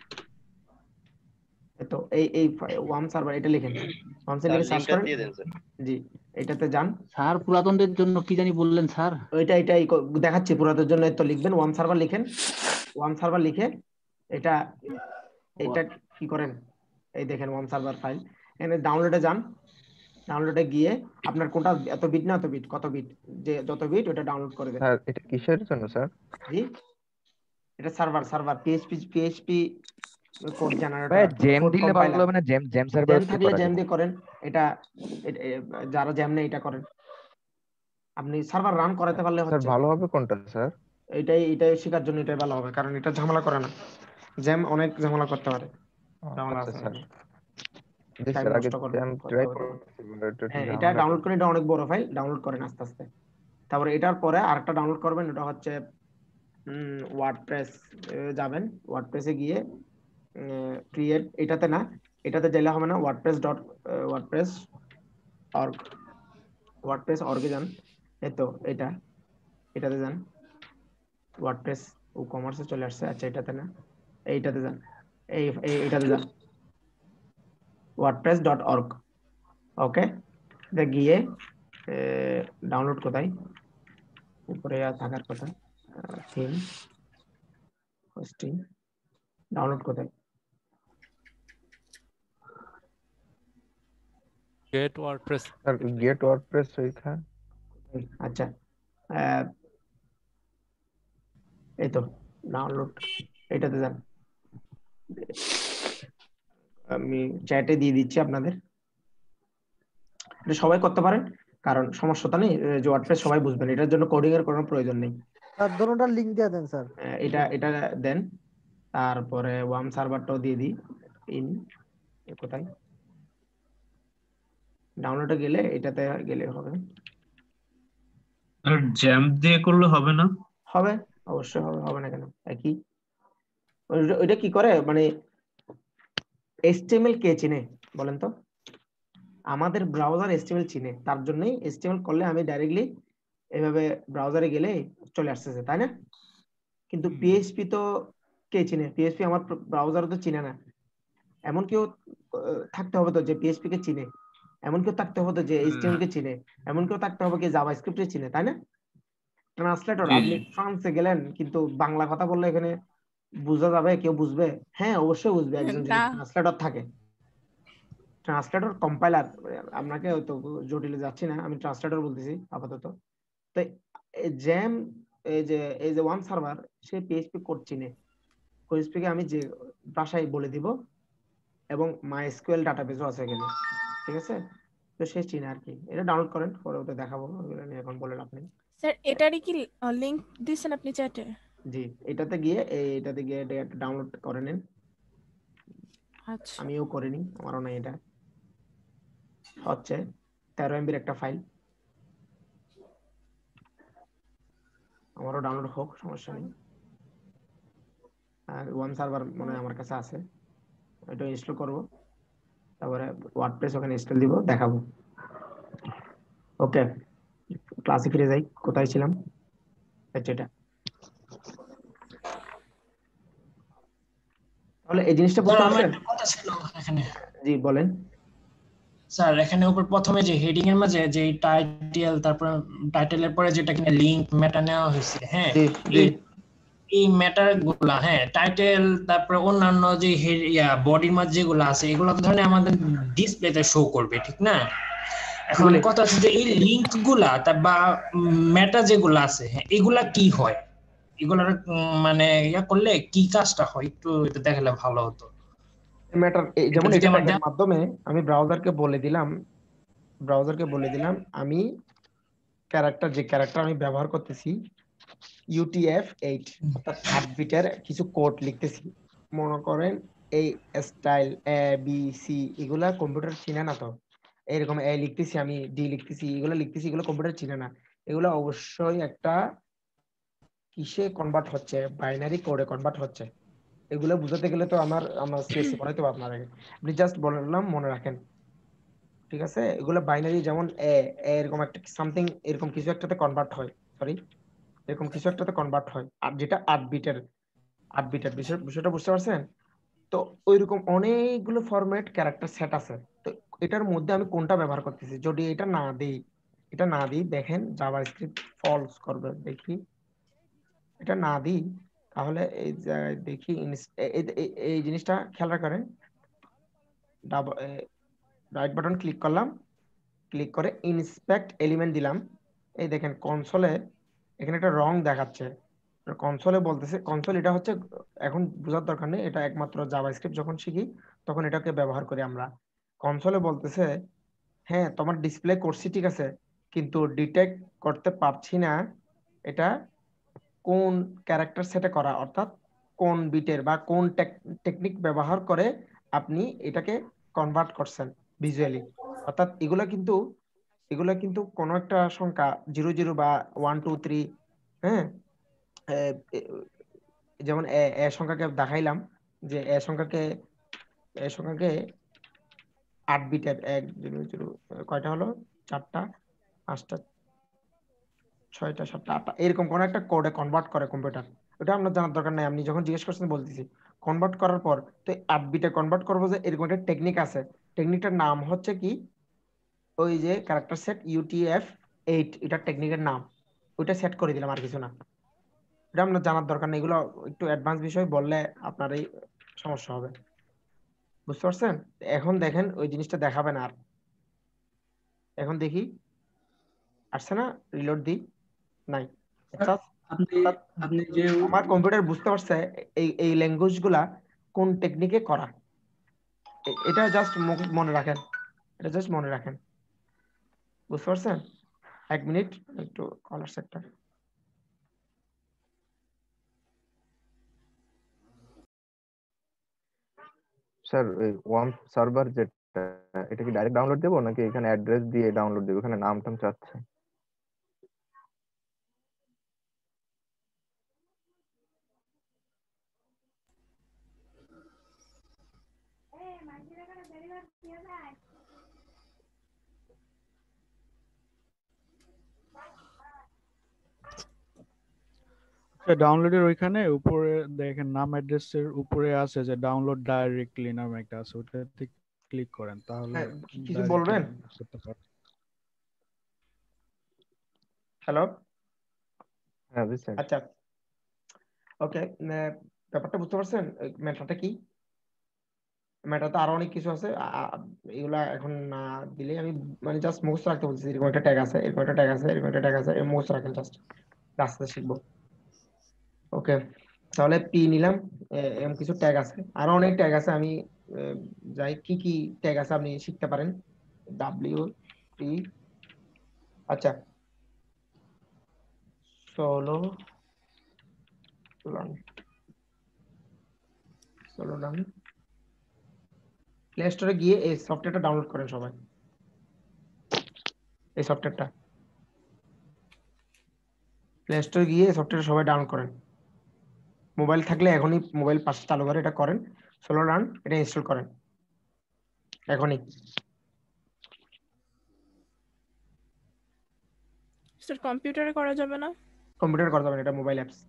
তো এই ওয়াম সার্ভার এটা লিখেন, ওয়াম সার্ভার লিখে সার্চ করেন। জি, এটাতে যান। স্যার পুরাতনদের জন্য কি জানি বললেন স্যার? এটাই দেখাচ্ছি, পুরাতনের জন্য তো লিখবেন ওয়াম সার্ভার লিখেন। ওয়াম সার্ভার লিখে এটা কি করেন, এই দেখেন ওয়াম সার্ভার ফাইল। এখানে ডাউনলোডে যান, ডাউনলোডে গিয়ে আপনার কোনটা এত বিট না এত বিট, কত বিট, যে যত বিট ওটা ডাউনলোড করে দেন। স্যার এটা কিসের জন্য স্যার? জি, এটা সার্ভার পিএইচপি কোড জেনারেটর। ভাই জেম দিলে ভালো হবে না? জেম সার্ভার থাকলে জেম দিয়ে করেন, এটা যারা জেম নেই এটা করেন। আপনি সার্ভার রান করাতে পারলে হচ্ছে। স্যার ভালো হবে কোনটা স্যার? এটাই শেখার জন্য এটাই ভালো হবে, কারণ এটা ঝামেলা করে না, জেম অনেক ঝামেলা করতে পারে। এটা ডাউনলোড করে, এটা অনেক বড় ফাইল, ডাউনলোড করেন আস্তে আস্তে। তারপরে এটার পরে আরেকটা ডাউনলোড করবেন, এটা হচ্ছে ওয়ার্ডপ্রেস। যাবেন ওয়ার্ডপ্রেসে গিয়ে ক্রিয়েট, এটাতে না, এটাতে গেলে হবে না, ওয়ার্ডপ্রেস অর্গে যান। এই তো এটাতে যান, ওয়ার্ডপ্রেস ও কমার্সে চলে আসছে। আচ্ছা, এটাতে না, এইটাতে যান, এইটাতে যান, wordpress.org। ওকে, গিয়ে ডাউনলোড কোথায়, উপরে থাকার কথা, থিম হোস্টিং, ডাউনলোড কোথায়, get WordPress. Sir get WordPress ওইখানে। আচ্ছা, এই তো ডাউনলোড, এটাতে যান। আমি চ্যাটে দিয়ে দিচ্ছি আপনাদের, এটা সবাই করতে পারেন, কারণ সমস্যাটা নেই, যে ওয়ার্ডপ্রেস সবাই বুঝবেন, এটার জন্য কোডিং এর কোনো প্রয়োজন নেই। স্যার দোনোটার লিংক দিয়ে দেন স্যার। এটা দেন, তারপরে ওয়াম সার্ভারটাও দিয়ে দিই। কোথায় ডাউনলোডে গেলে এটাতে গেলে হবে। আর জ্যাম দিয়ে করলে হবে না? হবে, অবশ্যই হবে না কেন, একই। ওইটা কি করে, মানে HTML কে চেনে বলেন তো? আমাদের ব্রাউজার HTML চিনে, তার জন্যই HTML করলে আমি ডাইরেক্টলি এভাবে ব্রাউজারে গেলে চলে আসতেছে, তাই না? কিন্তু PHP তো কে চিনে? PHP আমার ব্রাউজার তো চিনে না। এমন কেউ থাকতে হবে তো যে PHP কে চিনে, এমন কেউ থাকতে হবে তো যে HTML কে চিনে, এমন কেউ থাকতে হবে কি জাভাস্ক্রিপ্ট কে চিনে, তাই না? ট্রান্সলেটর, আপনি ফ্রান্সে গেলেন কিন্তু বাংলা কথা বললে এখানে বোঝা যাবে? কেউ বুঝবে? হ্যাঁ, অবশ্যই বুঝবে একজন যদি ট্রান্সলেটর থাকে। ট্রান্সলেটর, কম্পাইলার, আপনাকে তো জটিলে যাচ্ছি না, আমি ট্রান্সলেটর বলতেছি আপাতত। তো জ্যাম, এই যে ওয়ান সার্ভার, সে PHP কোড চিনে। PHP কে আমি যে ভাষায় বলে দিব, এবং MySQL ডাটাবেসও আছে এখানে, ঠিক আছে? তো সে চিনে আর কি। এটা ডাউনলোড করেন, পরে ওটা দেখাবো, ওগুলো নিয়ে এখন বলেন আপনি। স্যার এটারই কি লিংক দিছেন আপনি চ্যাটে? জি, এটাতে গিয়ে এটা ডাউনলোড করে নিন। আচ্ছা, আমিও করিনি, আমারও নাই। এটা হচ্ছে 13 MB একটা ফাইল, আমারও ডাউনলোড হোক, সমস্যা নেই। আর ওয়ান সার্ভার মনে হয় আমার কাছে আছে, এটা ইনস্টল করব, তারপরে ওয়ার্ডপ্রেস ওখানে ইনস্টল দিব, দেখাবো। ওকে, ক্লাসে ফিরে যাই, কোথায় ছিলাম? এটা তাহলে এই জিনিসটা বুঝতে আমার পারছেন? একটা কথা ছিল এখানে। জি বলেন স্যার, এখানে উপর প্রথমে যে হেডিং এর মাঝে যে টাইটেল, তারপর টাইটেলের পরে যেটা কিনা লিংক মেটা নেওয়া হয়েছে, হ্যাঁ, এই ম্যাটার গুলা, হ্যাঁ, টাইটেল, তারপরে অন্যান্য যে বডির মাঝে যেগুলো আছে, এগুলো তো ধরেন আমাদের ডিসপ্লেতে শো করবে, ঠিক না? এখন কথা হচ্ছে যে এই লিংক গুলা বা মেটা যেগুলো আছে, হ্যাঁ, এগুলা কি হয়? এগুলার মানে ইয়া করলে কি কাজটা হয়, একটু এটা দেখালে ভালো হতো। ম্যাটার, যেমন এটা ট্যাগের মাধ্যমে আমি ব্রাউজারকে বলে দিলাম আমি যে ক্যারেক্টার আমি ব্যবহার করতেছি UTF-8, অর্থাৎ 8 বিটের কিছু কোড লিখতেছি। মনে করেন এই স্টাইল ABC, এগুলা কম্পিউটার চিনে না। তো এরকম A লিখতেছি, আমি D লিখতেছি, এগুলো কম্পিউটার চিনে না। এগুলো অবশ্যই একটা কিসে কনভার্ট হচ্ছে? বাইনারি কোডে কনভার্ট হচ্ছে। এগুলো বুঝাতে গেলে তো আমার সিএসসি পড়াইতে হবে আপনারা, আপনি জাস্ট বললাম মনে রাখেন, ঠিক আছে? এগুলো বাইনারি, যেমন এরকম একটা সামথিং, এরকম কিছু একটাতে কনভার্ট হয়, এরকম কিছু একটাতে কনভার্ট হয়, আর যেটা 8 বিটের বিষয়টা বুঝতে পারছেন? তো ওইরকম অনেকগুলো ফরম্যাট ক্যারেক্টার সেট আছে। তো এটার মধ্যে আমি কোনটা ব্যবহার করতেছি? যদি এটা না দিই, দেখেন জাভাস্ক্রিপ্ট ফলস করবে। দেখি, এটা না দিই, তাহলে এই দেখি এই জিনিসটা খেয়াল রাখেন। রাইট বাটন ক্লিক করলাম, ক্লিক করে ইন্সপেক্ট এলিমেন্ট দিলাম। এই দেখেন কনসোলে এখানে একটা রং দেখাচ্ছে। কনসোলে বলতেছে, কনসোল এটা হচ্ছে, এখন বোঝার দরকার নেই, এটা একমাত্র জাভাস্ক্রিপ্ট যখন শিখি তখন এটাকে ব্যবহার করি আমরা। কনসোলে বলতেছে, হ্যাঁ তোমার ডিসপ্লে করছি ঠিক আছে, কিন্তু ডিটেক্ট করতে পারছি না এটা কোন ক্যারেক্টার সেটে করা, অর্থাৎ কোন বিটের বা কোন টেকনিক ব্যবহার করে আপনি এটাকে কনভার্ট করছেন ভিজুয়ালি। অর্থাৎ এগুলা কিন্তু কোনো একটা সংখ্যা 00 বা 123, হ্যাঁ, যেমন এ সংখ্যাকে দেখাইলাম, যে এ সংখ্যাকে 8 বিটের 100, কয়টা হলো? 4টা, 5টা, 6টা, 7টা, 8টা, এরকম কোন একটা কোডে কনভার্ট করে কম্পিউটার। ওটা আপনার জানার দরকার নাই, আপনি যখন জিজ্ঞেস করছেন বলতেছি। কনভার্ট করার পর তো 8 বিটে কনভার্ট করবো, যে এরকম একটা টেকনিক আছে। টেকনিকটার নাম হচ্ছে কি? ওই যে ক্যারেক্টার সেট UTF-8, এটা টেকনিকের নাম। ওইটা সেট করে দিলাম, আর কিছু না। এটা আপনার জানার দরকার নেই, এগুলো একটু অ্যাডভান্স বিষয়, বললে আপনার এই সমস্যা হবে। বুঝতে পারছেন? এখন দেখেন ওই জিনিসটা দেখাবেন আর। এখন দেখি আসছে না? রিলোড দিই, নাই। আপনি যে আমার কম্পিউটার বুঝতে পারছে এই ল্যাঙ্গুয়েজ গুলা কোন টেকনিকে করা। এটা জাস্ট মনে রাখেন, বুঝতে পারছেন? 1 মিনিট, একটু কলার সেক্টর। স্যার এই ওয়ার্ম সার্ভার যেটা, এটা কি ডাইরেক্ট ডাউনলোড দেবো নাকি এখানে অ্যাড্রেস দিয়ে ডাউনলোড দেবো? এখানে নাম টাম চাচ্ছে। ডাউনলোডের ওইখানে উপরে দেখেন নাম অ্যাড্রেসের উপরে আছে যে ডাউনলোড ডাইরেক্টলি নাম একটা আছে, ওটাতে ক্লিক করেন তাহলে কিছু বলবেন? করতে পারেন। হ্যালো, হ্যাঁ জি স্যার। আচ্ছা ওকে, ব্যাপারটা বুঝতে পারছেন ম্যাটারটা কি? ম্যাটারটা আরো অনেক কিছু আছে, এগুলা এখন না দিলে আমি মানে জাস্ট মুখস্থ রাখতে বলছি। এরকম একটা ট্যাগ আছে, এরকম একটা ট্যাগ আছে, এরকম একটা ট্যাগ আছে, মুখস্থ রাখেন জাস্ট, রাস্তা শিখবো। ওকে, তাহলে পি নিলাম, এরকম কিছু ট্যাগ আছে, আরো অনেক ট্যাগ আছে। আমি যাই কি কি ট্যাগ আছে আপনি শিখতে পারেন। ডাব্লিউ টি, আচ্ছা সোলো রান, প্লে স্টোরে গিয়ে এই সফটওয়্যারটা ডাউনলোড করেন সবাই। এই সফটওয়্যারটা প্লে স্টোরে গিয়ে সফটওয়্যার সবাই ডাউনলোড করেন। মোবাইল থাকলে এখনই মোবাইল পাশে চালু করে এটা করেন, সোলো রান, এটা ইনস্টল করেন এখনই। স্যার কম্পিউটারে করা যাবে না? কম্পিউটার করা যাবে না, এটা মোবাইল অ্যাপস।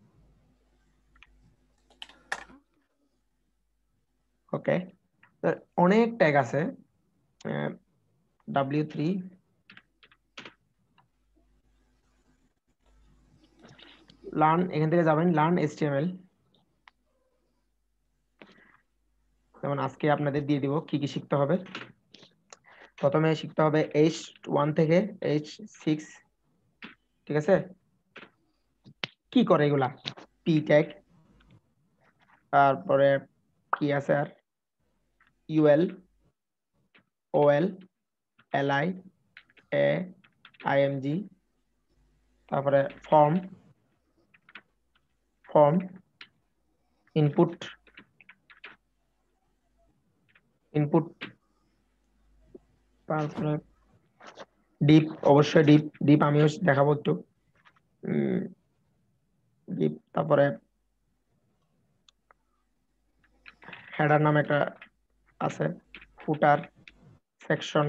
ওকে, অনেক ট্যাগ আছে। W3 লার্ন, এখান থেকে যাবেন লার্ন HTML। যেমন আজকে আপনাদের দিয়ে দিব কি কি শিখতে হবে। প্রথমে শিখতে হবে H1 থেকে H6, ঠিক আছে? কি করে এগুলা? P ট্যাগ, তারপরে কি আছে আর UL, OL, LI, IMG, তারপরে ফর্ম, ইনপুট, তারপরে ডিপ, অবশ্যই ডিপ আমিও দেখাবো একটু। ডিপ, তারপরে হেডার নামে একটা আছে, ফুটার, সেকশন,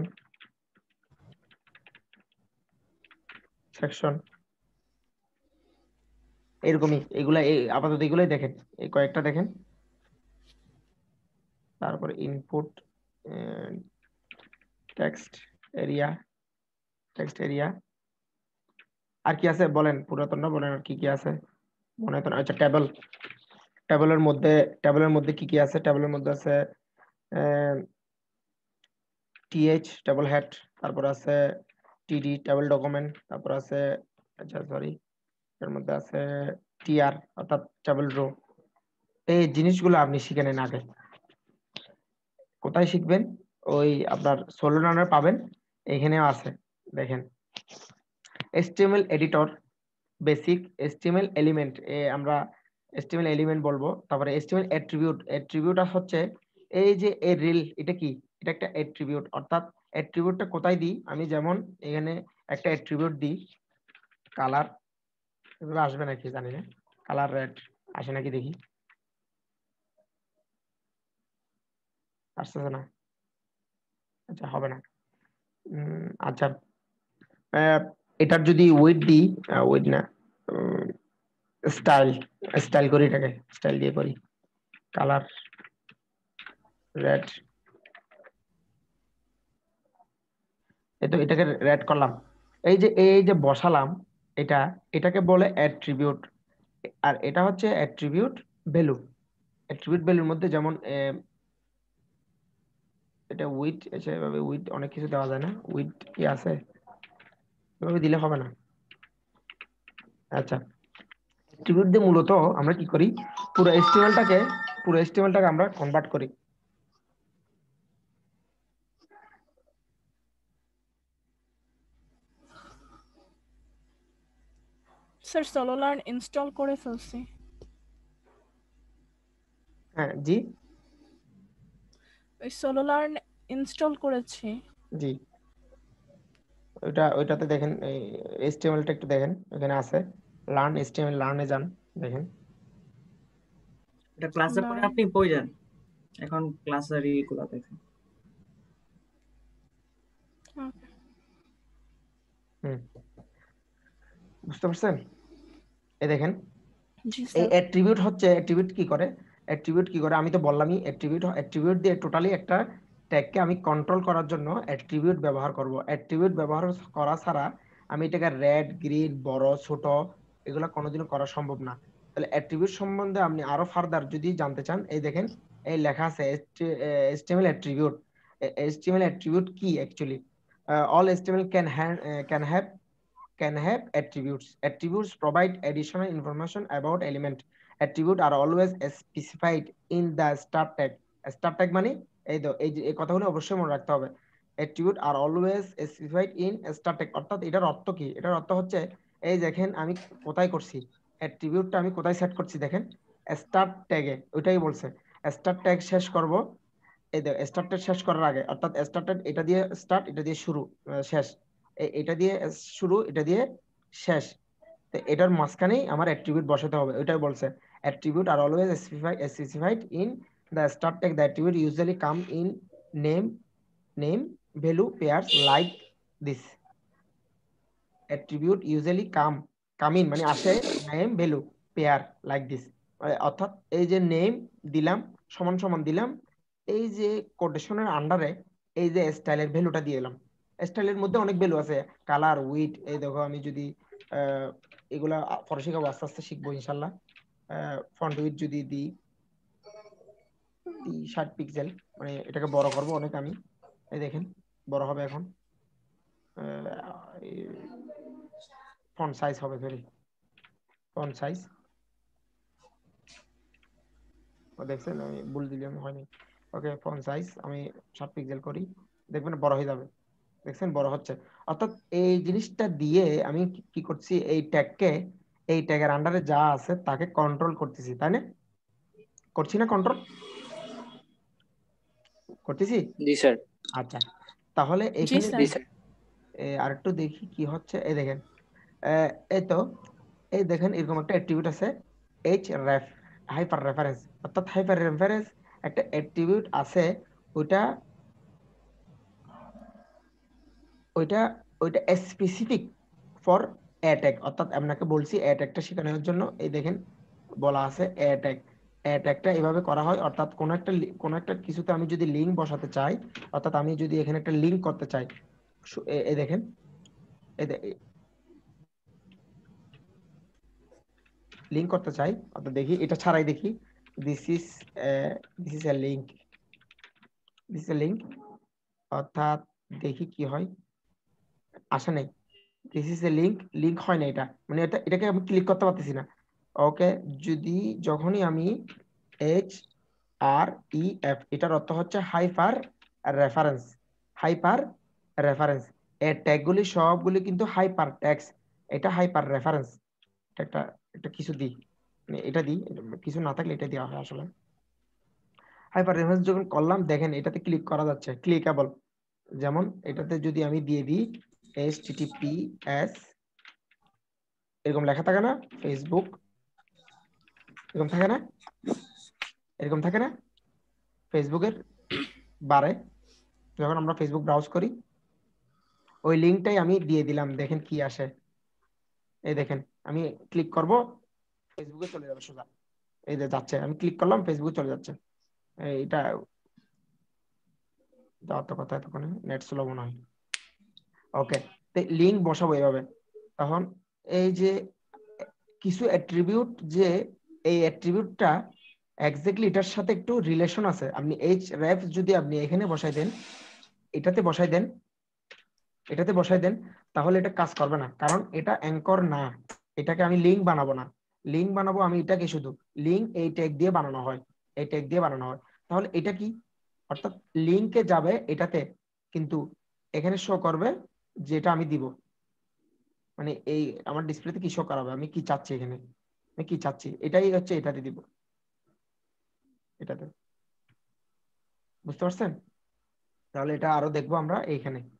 এরকমই। এগুলা আপাতত এগুলাই দেখেন, এই কয়েকটা দেখেন। তারপরে ইনপুট, টেক্সট এরিয়া, আর কি আছে বলেন, পুরাতনটা বলেন, আর কি কি আছে মনে হয়? আচ্ছা ট্যাবেলের মধ্যে কি কি আছে? ট্যাবেলের মধ্যে আছে TH ট্যাবল হেড, তারপর আছে TD ট্যাবল ডকুমেন্ট, তারপর আছে আচ্ছা সরি এর মধ্যে আছে TR অর্থাৎ ট্যাবল রো। এই জিনিসগুলো আপনি শিখে নেন আগে। কোথায় শিখবেন? ওই আপনার সোলো রানার পাবেন, এখানেও আছে দেখেন। HTML editor, basic HTML element, আমরা HTML এলিমেন্ট বলবো। তারপরে HTML অ্যাট্রিবিউট হচ্ছে এই যে এর রিল, এটা কি? এটা একটা অ্যাট্রিবিউট, অর্থাৎ অ্যাট্রিবিউটটা কোথায় দিই আমি? যেমন এখানে একটা অ্যাট্রিবিউট দিই কালার, এভাবে আসবে নাকি জানি না, কালার রেড আসে নাকি দেখি, আসতেছে না, আচ্ছা হবে না। আচ্ছা এটার যদি উইড দিই, উইড না, স্টাইল করি, এটাকে স্টাইল দিয়ে করি, কালার রেড, এটাকে রেড করলাম। এই যে বসালাম, এটাকে বলে অ্যাট্রিবিউট। আর এটা হচ্ছে অ্যাট্রিবিউট ভ্যালু। অ্যাট্রিবিউট ভ্যালুর মধ্যে যেমন এটা উইড, এভাবে উইড অনেক কিছু দেওয়া যায় না, উইড কি আছে, এভাবে দিলে হবে না। আচ্ছা, অ্যাট্রিবিউট দিয়ে মূলত আমরা কি করি? পুরো HTML-টাকে আমরা কনভার্ট করি। স্যার সোলো লার্ন ইনস্টল করে ফেলছি। হ্যাঁ জি, ওই সোলো লার্ন ইনস্টল করেছি। জি ওইটাতে দেখেন, HTML-টা একটু দেখেন, এখানে আছে লার্ন HTML, লার্নে যান দেখেন। এটা ক্লাসের পরে আপনি বই যান, এখন ক্লাসের ইগুলা দেখেন। বুঝতে পারছেন? এই দেখেন জি এই স্যার অ্যাট্রিবিউট হচ্ছে অ্যাট্রিবিউট কি করে আমি তো বললামই অ্যাট্রিবিউট দিয়ে টোটালি একটা ট্যাগকে আমি কন্ট্রোল করার জন্য অ্যাট্রিবিউট ব্যবহার করব। অ্যাট্রিবিউট ব্যবহার করা ছাড়া আমি এটাকে রেড গ্রিন বড় ছোট এগুলো কোনোদিনও করা সম্ভব না। তাহলে অ্যাট্রিবিউট সম্বন্ধে আপনি আরো ফার্দার যদি জানতে চান, এই দেখেন এই লেখা আছে HTML অ্যাট্রিবিউট। HTML অ্যাট্রিবিউট কি actually? all HTML can have attributes. Attributes provide additional information about element. Attributes are always specified in the start tag. Start tag মানে এই কথাগুলো অবশ্যই মনে রাখতে হবে। Attributes are always specified in start tag। অর্থাৎ এটার অর্থ কি? এটার অর্থ হচ্ছে এই দেখেন আমি কোথায় করছি, অ্যাট্রিবিউটটা আমি কোথায় সেট করছি দেখেন স্টার্ট ট্যাগে। ওইটাই বলছে স্টার্ট ট্যাগ শেষ করব। এই দেখো স্টার্ট ট্যাগ শেষ করার আগে, অর্থাৎ স্টার্টেড এটা দিয়ে স্টার্ট, এটা দিয়ে শুরু, শেষ, এটা দিয়ে শুরু, এটা দিয়ে শেষ। তো এটার মাঝখানেই আমার অ্যাট্রিবিউট বসাতে হবে, ওইটাই বলছে অ্যাট্রিবিউট আর always specified in the start tag. The attribute usually come in name value pairs like this. Attribute usually come in মানে আসে name value pair like this. অর্থাৎ এই যে নেম দিলাম সমান সমান দিলাম, এই যে কোটেশনের আন্ডারে এই যে স্টাইলের ভ্যালুটা দিয়ে দিলাম। স্টাইলের মধ্যে অনেক ভ্যালু আছে, কালার উইড। এই দেখো আমি যদি এগুলা পরে শিখাবো, আস্তে আস্তে শিখবো ইনশাল্লাহ। ফন্ট উইড যদি দিই 60 পিক্সেল, মানে এটাকে বড় করবো অনেক আমি, এই দেখেন বড় হবে এখন। ফন্ট সাইজ হবে, সরি ফন্ট সাইজ দেখছেন আমি ভুল দিলাম, হয়নি। ওকে ফন্ট সাইজ আমি 7 পিক্সেল করি, দেখবেন বড় হয়ে যাবে। দেখছেন বড় হচ্ছে। অর্থাৎ এই জিনিসটা দিয়ে আমি কি করছি, এই ট্যাগের আন্ডারে যা আছে তাকে কন্ট্রোল করতেছি, তাই না? করছি না কন্ট্রোল? করতেছি? জি স্যার। আচ্ছা তাহলে জি এখানে স্যার আরেকটু দেখি কি হচ্ছে। এই দেখেন এই তো এই দেখেন এরকম একটা অ্যাট্রিবিউট আছে href, হাইপার রেফারেন্স। অর্থাৎ হাইপার রেফারেন্স একটা অ্যাট্রিবিউট আছে, ওইটা ওইটা ওইটা স্পেসিফিক ফর এ ট্যাগ। অর্থাৎ আপনাকে বলছি এ ট্যাগটা শেখানোর জন্য এই দেখেন বলা আছে এ ট্যাগ। এ ট্যাগটা এভাবে করা হয়, অর্থাৎ কোন একটা কিছুতে আমি যদি লিংক বসাতে চাই, অর্থাৎ আমি যদি এখানে একটা লিংক করতে চাই, এই দেখেন লিংক করতে চাই, অর্থাৎ দেখি এটা ছাড়াই দেখি this is a link, this is a link. অর্থাৎ দেখি কি হয়, আসে নাই, দিস ইজ এ লিংক হয় না, এটা মানে এটাকে আমি ক্লিক করতে পারতেছি না। ওকে যদি যখনই আমি HREF, এটার অর্থ হচ্ছে হাইপার রেফারেন্স। হাইপার রেফারেন্স এর ট্যাগগুলি সবগুলি কিন্তু হাইপার ট্যাগস, এটা হাইপার রেফারেন্স। একটা একটা কিছু দিই, মানে এটা দিই, কিছু না থাকলে এটা দেওয়া হয় আসলে। হাইপার রেফারেন্স যখন করলাম দেখেন এটাতে ক্লিক করা যাচ্ছে, ক্লিকেবল। যেমন এটাতে যদি আমি দিয়ে দিই HTTPS, এরকম লেখা থাকে না, ফেসবুক এরকম থাকে না, এরকম থাকে না ফেসবুকের বারে, যখন আমরা ফেসবুক ব্রাউজ করি ওই লিঙ্কটাই আমি দিয়ে দিলাম, দেখেন কি আসে। এই দেখেন আমি ক্লিক করব ফেসবুকে চলে যাবে সোজা, এই যে যাচ্ছে, আমি ক্লিক করলাম ফেসবুকে চলে যাচ্ছে। এটা যাওয়ার তো কথা, এতক্ষণে নেট স্লো মনে হয়। ওকে লিঙ্ক বসাবো এইভাবে। তখন এই যে কিছু অ্যাট্রিবিউট, যে এই অ্যাট্রিবিউটটা এক্স্যাক্টলি এটার সাথে একটু রিলেশন আছে, আপনি href যদি আপনি এখানে বসাই দেন, এটাতে বসাই দেন, এটাতে বসাই দেন, তাহলে এটা কাজ করবে না, কারণ এটা অ্যাঙ্কর না। এটাকে আমি লিঙ্ক বানাবো না, লিঙ্ক বানাবো আমি এটাকে শুধু লিঙ্ক এই ট্যাগ দিয়ে বানানো হয়, এই ট্যাগ দিয়ে বানানো হয়। তাহলে এটা কি, অর্থাৎ লিঙ্কে যাবে এটাতে, কিন্তু এখানে শো করবে যেটা আমি দিব, মানে এই আমার ডিসপ্লেতে কি শো করাবে, আমি কি চাচ্ছি, এখানে আমি কি চাচ্ছি এটাই হচ্ছে এটাতে দিব, এটাতে। বুঝতে পারছেন? তাহলে এটা আরো দেখবো আমরা এইখানে।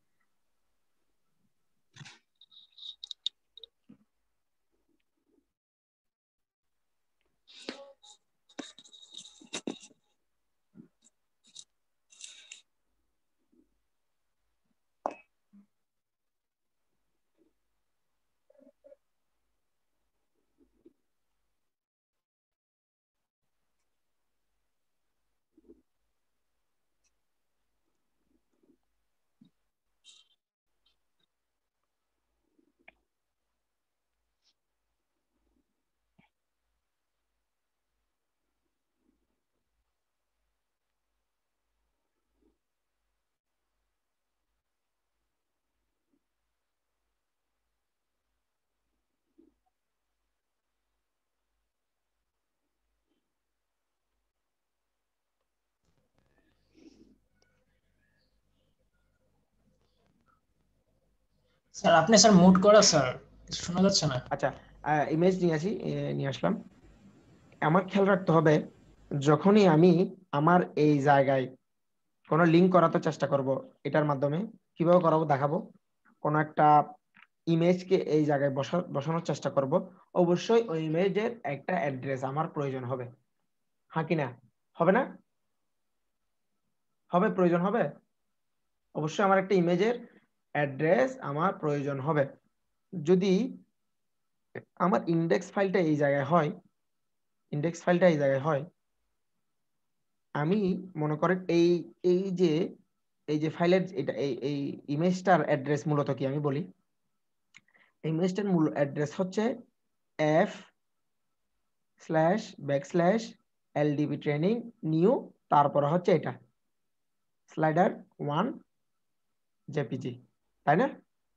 স্যার আপনি স্যার মুট করা স্যার শোনা যাচ্ছে না। আচ্ছা ইমেজ নিয়ে আসলাম। আমার খেয়াল রাখতে হবে যখনই আমি আমার এই জায়গায় কোনো লিংক করাতে চেষ্টা করব, এটার মাধ্যমে কিভাবে করাবো দেখাবো। কোনো একটা ইমেজকে এই জায়গায় বসানোর চেষ্টা করব, অবশ্যই ওই ইমেজের একটা অ্যাড্রেস আমার প্রয়োজন হবে। হ্যাঁ কি না? হবে না? হবে, প্রয়োজন হবে। অবশ্যই আমার একটা ইমেজের অ্যাড্রেস আমার প্রয়োজন হবে। যদি আমার ইন্ডেক্স ফাইলটা এই জায়গায় হয়, আমি মনে করেন এই যে ফাইলের এটা এই ইমেজটার অ্যাড্রেস মূলত কি আমি বলি। ইমেজটার মূল অ্যাড্রেস হচ্ছে f/\ldb training new, তারপর হচ্ছে এটা স্লাইডার 1 jpg, তাই না?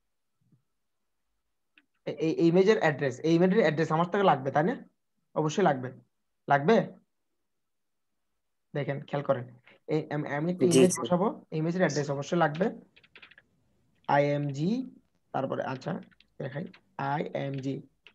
এই ইমেজের অ্যাড্রেস আমার থেকে লাগবে, তাই না? অবশ্যই লাগবে। দেখেন, খেয়াল করেন, আমি একটা ইমেজ বসাবো, ইমেজের অ্যাড্রেস অবশ্যই লাগবে। img, তারপরে আচ্ছা দেখাই img।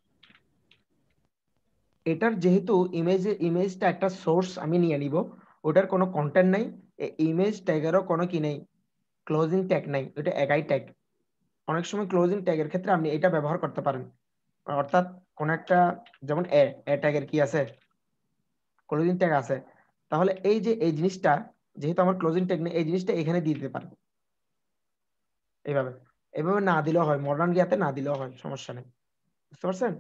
এটার যেহেতু ইমেজটা একটা সোর্স আমি নিয়ে নিব, ওটার কোনো কন্টেন্ট নাই, ইমেজ ট্যাগেরও কোনো কি নেই, ক্লোজিং ট্যাগ নাই, এটা একাই ট্যাগ। অনেক সময় ক্লোজিং ট্যাগের ক্ষেত্রে আপনি এটা ব্যবহার করতে পারেন, অর্থাৎ কোন একটা যেমন এ ট্যাগের কি আছে, ক্লোজিং ট্যাগ আছে, তাহলে এই জিনিসটা যেহেতু আমার ক্লোজিং ট্যাগ নেই, এই জিনিসটা এখানে দিয়ে দিতে পারেন। এভাবে না দিলেও হয়, মডার্ন গিয়াতে না দিলেও হয়, সমস্যা নেই। বুঝতে পারছেন?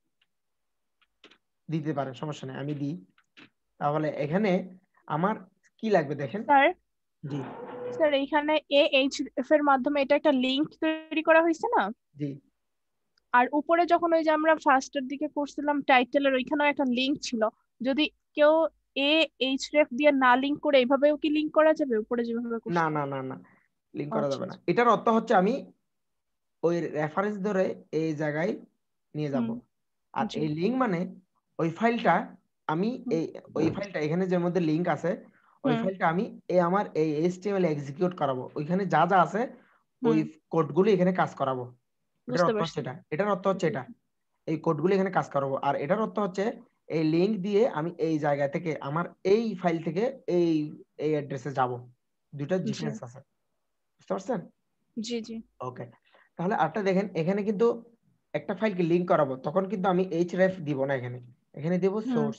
দিতে পারেন, সমস্যা নেই, আমি দিই। তাহলে এখানে আমার কি লাগবে দেখেন। স্যার জি স্যার এইখানে ahref এর মাধ্যমে এটা একটা লিংক তৈরি করা হয়েছে না? জি। আর উপরে যখন ওই যে আমরা ফার্স্টের দিকে করছিলাম টাইটেলের, ওইখানেও একটা লিংক ছিল। যদি কেউ ahref দিয়ে না লিংক করে এইভাবেও কি লিংক করা যাবে উপরে যেভাবে করছি? না না না না, লিংক করা যাবে না। এটার অর্থ হচ্ছে আমি ওই রেফারেন্স ধরে এই জায়গায় নিয়ে যাব, আর এই লিংক মানে ওই ফাইলটা আমি ওই ফাইলটা এখানে যে মধ্যে লিংক আছে, ওই ফাইলটা আমি আমার এই HTML এক্সিকিউট করাবো, ওইখানে যা যা আছে ওই কোডগুলো এখানে কাজ করাবো। এটার অর্থ হচ্ছে এটার অর্থ হচ্ছে এটা, এই কোডগুলো এখানে কাজ করাবো। আর এটার অর্থ হচ্ছে এই লিংক দিয়ে আমি এই জায়গা থেকে আমার এই ফাইল থেকে এই অ্যাড্রেসে যাব। দুটো ডিফারেন্স আছে, বুঝতে পারছেন? জি জি। ওকে, তাহলে আরটা দেখেন, এখানে কিন্তু একটা ফাইলকে লিংক করাবো, তখন কিন্তু আমি href দিব না, এখানে দেব সোর্স।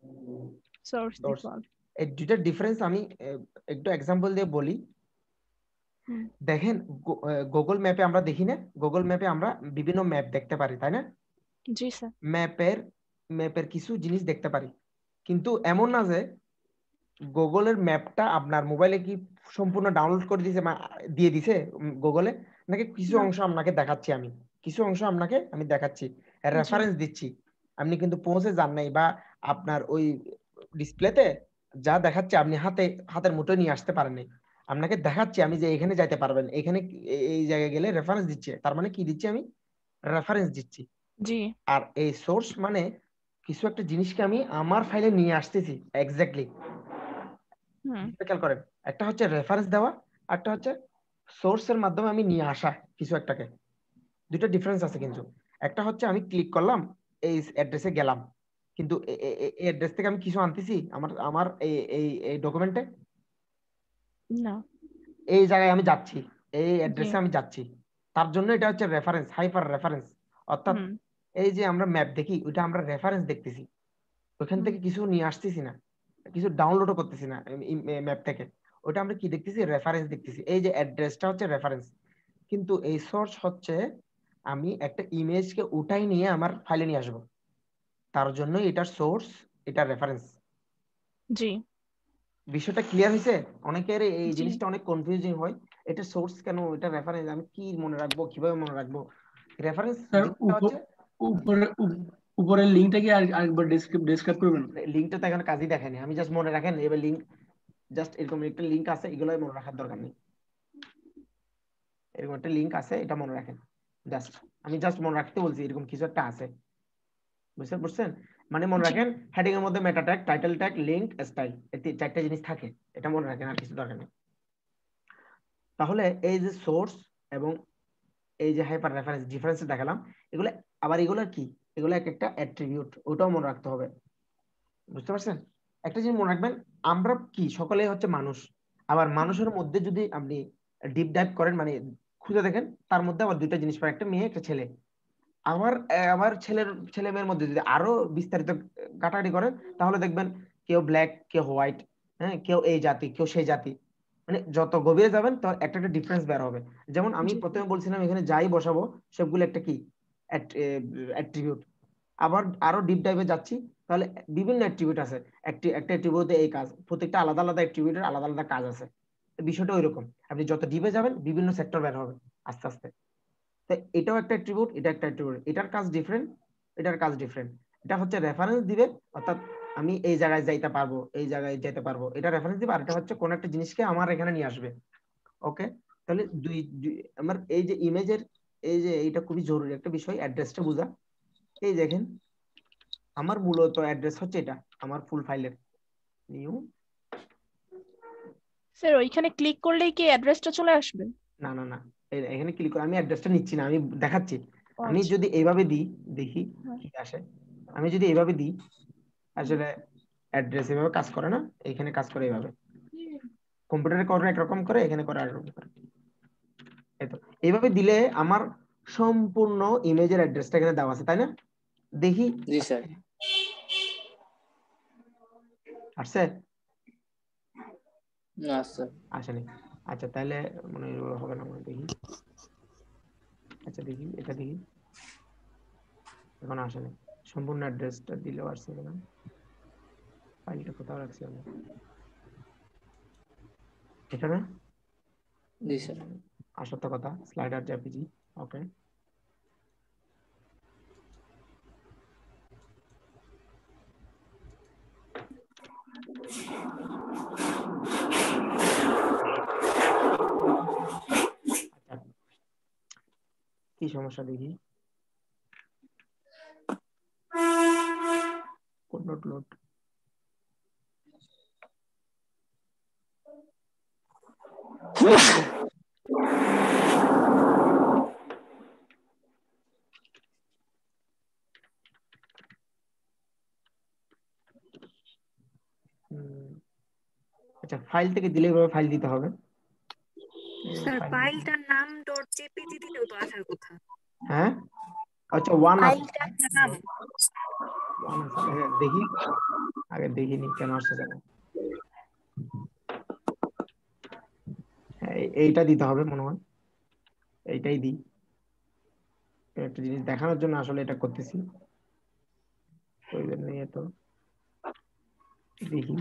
এই দুটো ডিফারেন্স আমি একটু एग्जांपल দিয়ে বলি। দেখেন, গুগল ম্যাপে আমরা দেখি না, গুগল ম্যাপে আমরা বিভিন্ন ম্যাপ দেখতে পারি, তাই না? জি স্যার। ম্যাপের কিছু জিনিস দেখতে পারি, কিন্তু এমন না যে গুগলের ম্যাপটা আপনার মোবাইলে কি সম্পূর্ণ ডাউনলোড করে দিয়ে দিছে গুগলে, নাকি কিছু অংশ আপনাকে দেখাচ্ছি, কিছু অংশ আপনাকে আমি দেখাচ্ছি, রেফারেন্স দিচ্ছি, আপনি কিন্তু পৌঁছে যান নাই, বা আপনার ওই ডিসপ্লেতে যা দেখাচ্ছে আপনি হাতের মুঠোয় নিয়ে আসতে পারেন নাই, আপনাকে দেখাচ্ছি আমি যে এখানে যাইতে পারবেন, এখানে এই জায়গায় গেলে রেফারেন্স দিচ্ছে, তার মানে কি দিচ্ছি আমি? রেফারেন্স দিচ্ছি। জি। আর এই সোর্স মানে কিছু একটা জিনিসকে আমি আমার ফাইলে নিয়ে আসতেছি এক্স্যাক্টলি। খেয়াল করেন, একটা হচ্ছে রেফারেন্স দেওয়া, একটা হচ্ছে সোর্সের মাধ্যমে আমি নিয়ে আসা কিছু একটাকে, দুটো ডিফারেন্স আছে। কিন্তু একটা হচ্ছে আমি ক্লিক করলাম, এই অ্যাড্রেসে গেলাম, কিন্তু এই অ্যাড্রেস থেকে আমি কিছু আনতেছি আমার এই ডকুমেন্টে না, এই জায়গায় আমি যাচ্ছি, এই অ্যাড্রেসে আমি যাচ্ছি, তার জন্য এটা হচ্ছে রেফারেন্স, হাইপার রেফারেন্স। অর্থাৎ এই যে আমরা ম্যাপ দেখি, ওইটা আমরা রেফারেন্স দেখতেছি, ওইখান থেকে কিছু নিয়ে আসতেছি না, কিছু ডাউনলোডও করতেছি না ম্যাপ থেকে, ওটা আমরা কি দেখতেছি? রেফারেন্স দেখতেছি। এই যে অ্যাড্রেসটা হচ্ছে রেফারেন্স, কিন্তু এই সোর্স হচ্ছে আমি একটা ইমেজকে উঠাই নিয়ে আমার ফাইলে নিয়ে আসবো, তার জন্য এটা সোর্স, এটা রেফারেন্স। জি, বিষয়টা ক্লিয়ার হয়েছে? অনেকের এই জিনিসটা অনেক কনফিউজিং হয়, এটা সোর্স কেন, এটা রেফারেন্স, আমি কি মনে রাখবো, কিভাবে মনে রাখবো? রেফারেন্স হচ্ছে উপরের লিংকটা কি আরেকবার ডেসক্রাইব করবেন? লিংকটা তো এখন কাজই দেখায়নি, আমি জাস্ট মনে রাখেন, এবার লিংক জাস্ট এরকম একটা লিংক আছে, এগুলোই মনে রাখার দরকার নেই, এরকম একটা লিংক আছে, এটা মনে রাখেন। আমি জাস্ট মনে রাখতে বলছি, এরকম কিছু একটা আছে, বুঝছেন? মানে মনে রাখেন, হেডিং এর মধ্যে meta tag, title tag, link, style, এই চারটা জিনিস থাকে, এটা মনে রাখেন, আর কিছু দরকার নেই। তাহলে এই যে সোর্স এবং এই যে হাইপার রেফারেন্স ডিফারেন্স দেখালাম, এগুলো আবার এগুলো কি, এগুলো এক একটা অ্যাট্রিবিউট, ওটাও মনে রাখতে হবে। বুঝতে পারছেন? একটা জিনিস মনে রাখবেন, আমরা কি সকলেই হচ্ছে মানুষ। আবার মানুষের মধ্যে যদি আপনি ডিপ ডাইভ করেন, মানে খুঁজে দেখেন, তার মধ্যে আবার দুইটা জিনিস পায়, একটা মেয়ে একটা ছেলে। আমার ছেলে মেয়ের মধ্যে যদি আরো বিস্তারিত কাটাকাটি করেন, তাহলে দেখবেন কেউ ব্ল্যাক, কেউ হোয়াইট, হ্যাঁ, কেউ এই জাতি, কেউ সেই জাতি। মানে যত গভীরে যাবেন তো একটা একটা ডিফারেন্স বের হবে। যেমন আমি প্রথমে বলছিলাম এখানে যাই বসাবো সবগুলো একটা কি অ্যাট্রিবিউট। আবার আরো ডিপ ডাইভে যাচ্ছি, তাহলে বিভিন্ন অ্যাট্রিবিউট আছে, একটা অ্যাট্রিবিউটে এই কাজ, প্রত্যেকটা আলাদা আলাদা অ্যাট্রিবিউটের আলাদা আলাদা কাজ আছে। বিষয়টা ওইরকম, আপনি যত ডিপে যাবেন বিভিন্ন সেক্টর বের হবে আস্তে আস্তে। তাই এটাও একটা অ্যাট্রিবিউট, এটা একটা অ্যাট্রিবিউট, এটার কাজ ডিফারেন্ট, এটার কাজ ডিফারেন্ট। এটা হচ্ছে রেফারেন্স দিবে, অর্থাৎ আমি এই জায়গায় যাইতে পারবো, এই জায়গায় যেতে পারবো, এটা রেফারেন্স দিবে। আর এটা হচ্ছে কোন একটা জিনিসকে আমার এখানে নিয়ে আসবে। ওকে, তাহলে আমার এই যে ইমেজের এই যে এইটা খুবই জরুরি একটা বিষয়, অ্যাড্রেসটা বোঝা। এই দেখেন আমার মূলত অ্যাড্রেস হচ্ছে এটা, আমার ফুল ফাইলের নিউ। স্যার ওইখানে ক্লিক করলেই কি অ্যাড্রেসটা চলে আসবে? না না না, এখানে ক্লিক করে আমি অ্যাড্রেসটা নিচ্ছি না, আমি দেখাচ্ছি। আমি যদি এইভাবে দিই, দেখি কি আসে। আমি যদি এইভাবে দিই, আসলে অ্যাড্রেস এভাবে কাজ করে না, এখানে কাজ করে এইভাবে। কম্পিউটারে করে একরকম করে, এখানে করে আরেকরকম করে। এই তো এইভাবে দিলে আমার সম্পূর্ণ ইমেজের অ্যাড্রেসটা এখানে দেওয়া আছে, তাই না? দেখি। জি স্যার। আসছে? না স্যার আসেনি। আচ্ছা তাহলে মনে হবে না, মনে দেখি। আচ্ছা দেখি, এটা দেখি, এখন আসেনি। সম্পূর্ণ অ্যাড্রেসটা দিলেও আসছে না। ফাইলটা কোথাও রাখছি আমি, এটা না? জি স্যার। আসার তো কথা, স্লাইডার জেপিজি। ওকে, কি সমস্যা দেখি, কোড নট লোড। আচ্ছা ফাইল থেকে দিলে এভাবে ফাইল দিতে হবে। স্যার ফাইলটার নাম .jpg দিলেও তো আসার কথা। হ্যাঁ আচ্ছা, ওয়ান ফাইলটার নাম দেখি, আগে দেখিনি কেন আসছে না। এইটা দিতে হবে মনে হয়, এইটাই দিই। একটা জিনিস দেখানোর জন্য আসলে এটা করতেছি, ওই জন্যই এত। দেখি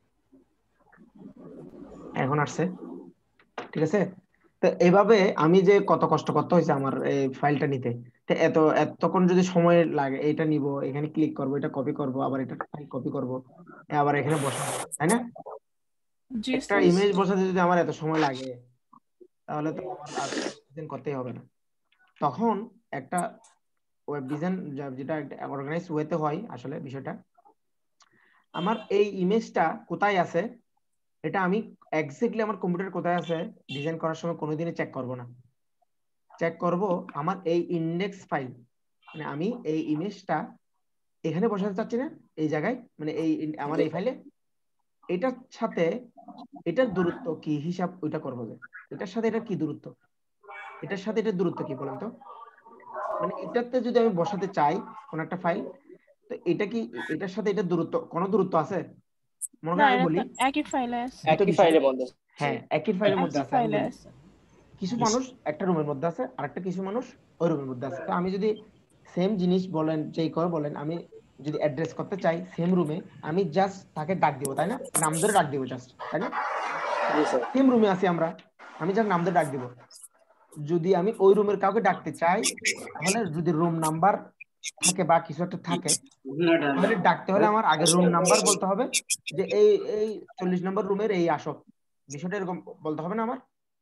এখন আসছে, ঠিক আছে। তো এইভাবে আমি যে কত কষ্ট করতে হয়েছে আমার এই ফাইলটা নিতে, তো এতক্ষণ যদি সময় লাগে, এটা নিব, এখানে ক্লিক করব, এটা কপি করব, আবার এটা ফাইল কপি করব, আবার এখানে বসাবো, তাই না? একটা ইমেজ বসাতে যদি আমার এত সময় লাগে, তাহলে তো আমার আর ডিজাইন করতেই হবে না। তখন একটা ওয়েব ডিজাইন যেটা অর্গানাইজ ওয়েতে হয়, আসলে বিষয়টা আমার এই ইমেজটা কোথায় আছে, এটা আমি এক্স্যাক্টলি আমার কম্পিউটার কোথায় আছে ডিজাইন করার সময় কোনোদিনই চেক করব না। চেক করব আমার এই ইন্ডেক্স ফাইল, মানে আমি এই ইমেজটা এখানে বসাতে চাচ্ছি না, এই জায়গায়, মানে এই আমার এই ফাইলে, এটার সাথে এটার দূরত্ব কি হিসাব ওইটা করবো। যে এটার সাথে এটা কি দূরত্ব, এটার সাথে এটার দূরত্ব কি বলেন তো? মানে এটাতে যদি আমি বসাতে চাই কোন একটা ফাইল, তো এটা কি এটার সাথে এটার দূরত্ব কোনো দূরত্ব আছে? মনে করেন আমি বলি একই ফাইলে আছে, একই ফাইলের মধ্যে। হ্যাঁ একই ফাইলের মধ্যে আছে। কিছু মানুষ একটা রুমের মধ্যে আছে, আরেকটা কিছু মানুষ ওই রুমের মধ্যে আছে। তো আমি যদি সেম জিনিস বলেন, যেই করে বলেন, আমি যদি অ্যাড্রেস করতে চাই সেম রুমে, আমি জাস্ট তাকে ডাক দিব, তাই না? নাম ধরে ডাক দিব জাস্ট, তাই না? সেম রুমে আছি আমরা, আমি জাস্ট নাম ধরে ডাক দিব। যদি আমি ওই রুমের কাউকে ডাকতে চাই, তাহলে যদি রুম নাম্বার থাকে বা কিছু একটা থাকে, তাহলে ডাকতে হলে আমার আগে রুম নাম্বার বলতে হবে, যে এই এই 40 নম্বর রুমের এই আসো, বিষয়টা এরকম বলতে হবে না আমার?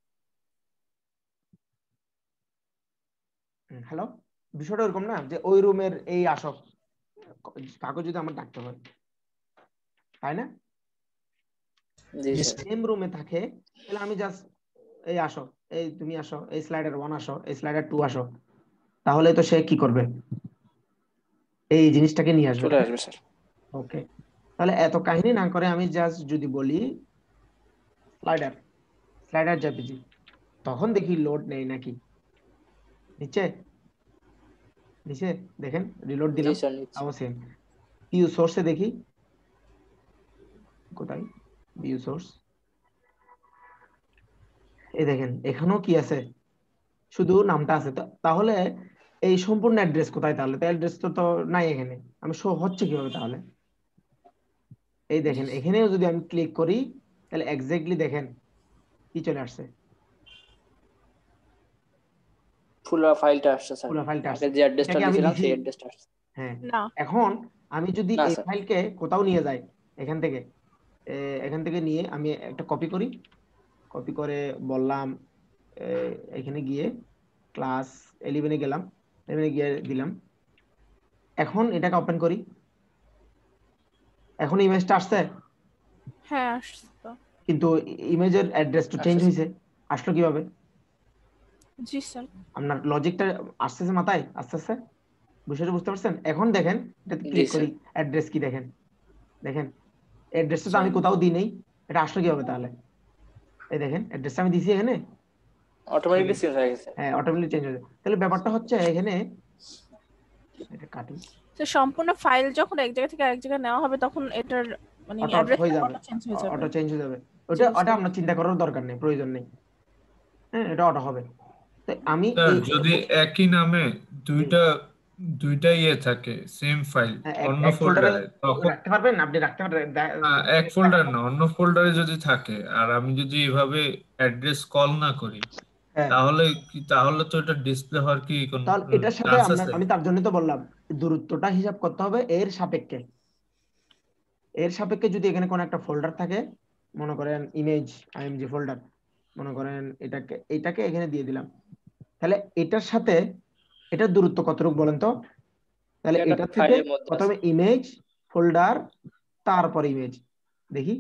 হ্যালো, বিষয়টা এরকম না, যে ওই রুমের এই আসো, কাগজ যদি আমার ডাকতে হয়, তাই না? সেম রুমে থাকে, তাহলে আমি জাস্ট এই আসো, এই তুমি আসো, এই স্লাইডার 1 আসো, এই স্লাইডার 2 আসো, তাহলে তো সে কি করবে, এই জিনিসটাকে নিয়ে আসবে। চলে আসবে স্যার। ওকে, তাহলে এত কাহিনী না করে আমি জাস্ট যদি বলি স্লাইডার জেপিজি, তখন দেখি লোড নেই নাকি নিচে দেখেন রিলোড দিলাম, অবশ্যই ভিউ সোর্সে দেখি কোথায় ভিউ সোর্স, এই দেখেন এখানেও কি আছে, শুধু নামটা আছে। তাহলে এই সম্পূর্ণ অ্যাড্রেস কোথায়, তাহলে তো অ্যাড্রেস তো নাই এখানে, আমি শো হচ্ছে কিভাবে তাহলে? এই দেখেন এখানেও যদি আমি ক্লিক করি তাহলে এক্স্যাক্টলি দেখেন কি চলে আসছে, পুরো ফাইলটা আসছে স্যার, পুরো ফাইলটা আসছে, আগে যে অ্যাড্রেসটা দিয়েছিলাম সেই অ্যাড্রেসটা আসছে। হ্যাঁ, না এখন আমি যদি না এই স্যার। ফাইলকে কোথাও নিয়ে যাই, এখান থেকে নিয়ে আমি একটা কপি করে বললাম এখানে গিয়ে ক্লাস 11 গেলাম, 11 গিয়ে দিলাম, এখন এটাকে ওপেন করি, এখন ইমেজটা আসছে, হ্যাঁ আসছে তো। কিন্তু ইমেজের অ্যাড্রেস তো চেঞ্জ হয়েছে, আসলো কিভাবে? জি স্যার। আপনার লজিকটা আসতেছে মাথায়, আস্তে আস্তে বিষয়টা বুঝতে পারছেন? এখন দেখেন এটাতে ক্লিক করি, অ্যাড্রেস কি দেখেন অ্যাড্রেসটা তো আমি কোথাও দিই নেই, এটা আসলো কিভাবে তাহলে? এই দেখেন অ্যাড্রেসটা আমি দিছি এখানে, অটোমেটিকলি চেঞ্জ হয়ে গেছে। হ্যাঁ অটোমেটিকলি চেঞ্জ হয়ে যায়। তাহলে ব্যাপারটা হচ্ছে এখানে এটা কাটি, তো সম্পূর্ণ ফাইল যখন এক জায়গা থেকে আরেক জায়গায় নেওয়া হবে তখন এটার মানে অটো অ্যাড্রেস হয়ে যাবে, অটো চেঞ্জ হয়ে যাবে, ওটা আপনার চিন্তা করার দরকার নেই, প্রয়োজন নেই, হ্যাঁ এটা অটো হবে। তো আমি যদি একই নামে দুইটা ইয়ে থাকে সেম ফাইল অন্য ফোল্ডারে, তখন রাখতে পারবেন আপনি, রাখতে পারবেন এক ফোল্ডার না অন্য ফোল্ডারে যদি থাকে, আর আমি যদি এভাবে অ্যাড্রেস কল না করি, তাহলে তো এটা ডিসপ্লে হওয়ার কি কোনো তাহলে এটার সাথে চান্স আছে? আমি তার জন্য তো বললাম দূরত্বটা হিসাব করতে হবে এর সাপেক্ষে যদি এখানে কোনো একটা ফোল্ডার থাকে, মনে করেন ইমেজ আইএমজি ফোল্ডার, মনে করেন এটাকে এখানে দিয়ে দিলাম, তাহলে এটার সাথে এটার দূরত্ব কতটুকু বলেন তো? তাহলে এটা থেকে প্রথমে ইমেজ ফোল্ডার, তারপর ইমেজ, দেখি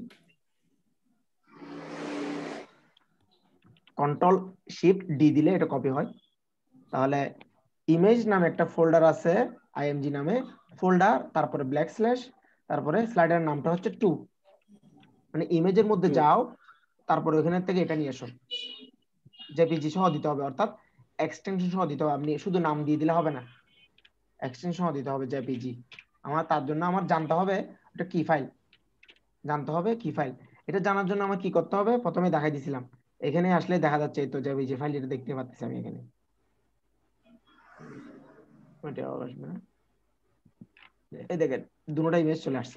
কন্ট্রোল শিফট ডি দিলে এটা কপি হয়। তাহলে ইমেজ নামে একটা ফোল্ডার আছে, আইএমজি নামে ফোল্ডার, তারপরে ব্ল্যাক স্ল্যাশ, তারপরে স্লাইডার নামটা হচ্ছে 2, মানে ইমেজের মধ্যে যাও, তারপরে ওখানে থেকে এটা নিয়ে এসো, জেপিজি সহ দিতে হবে, অর্থাৎ এক্সটেনশন সহ দিতে হবে, আপনি শুধু নাম দিয়ে দিলে হবে না, এক্সটেনশন সহ দিতে হবে জেপিজি। তার জন্য আমার জানতে হবে এটা কি ফাইল, এটা জানার জন্য আমার কি করতে হবে, প্রথমে দেখাই দিছিলাম, এখানে আসলে দেখা যাচ্ছে এই তো জেপিজি ফাইল, এটা দেখতে পাচ্ছি আমি এখানে, এই দেখেন দুটোটা ইমেজ চলে আসছে।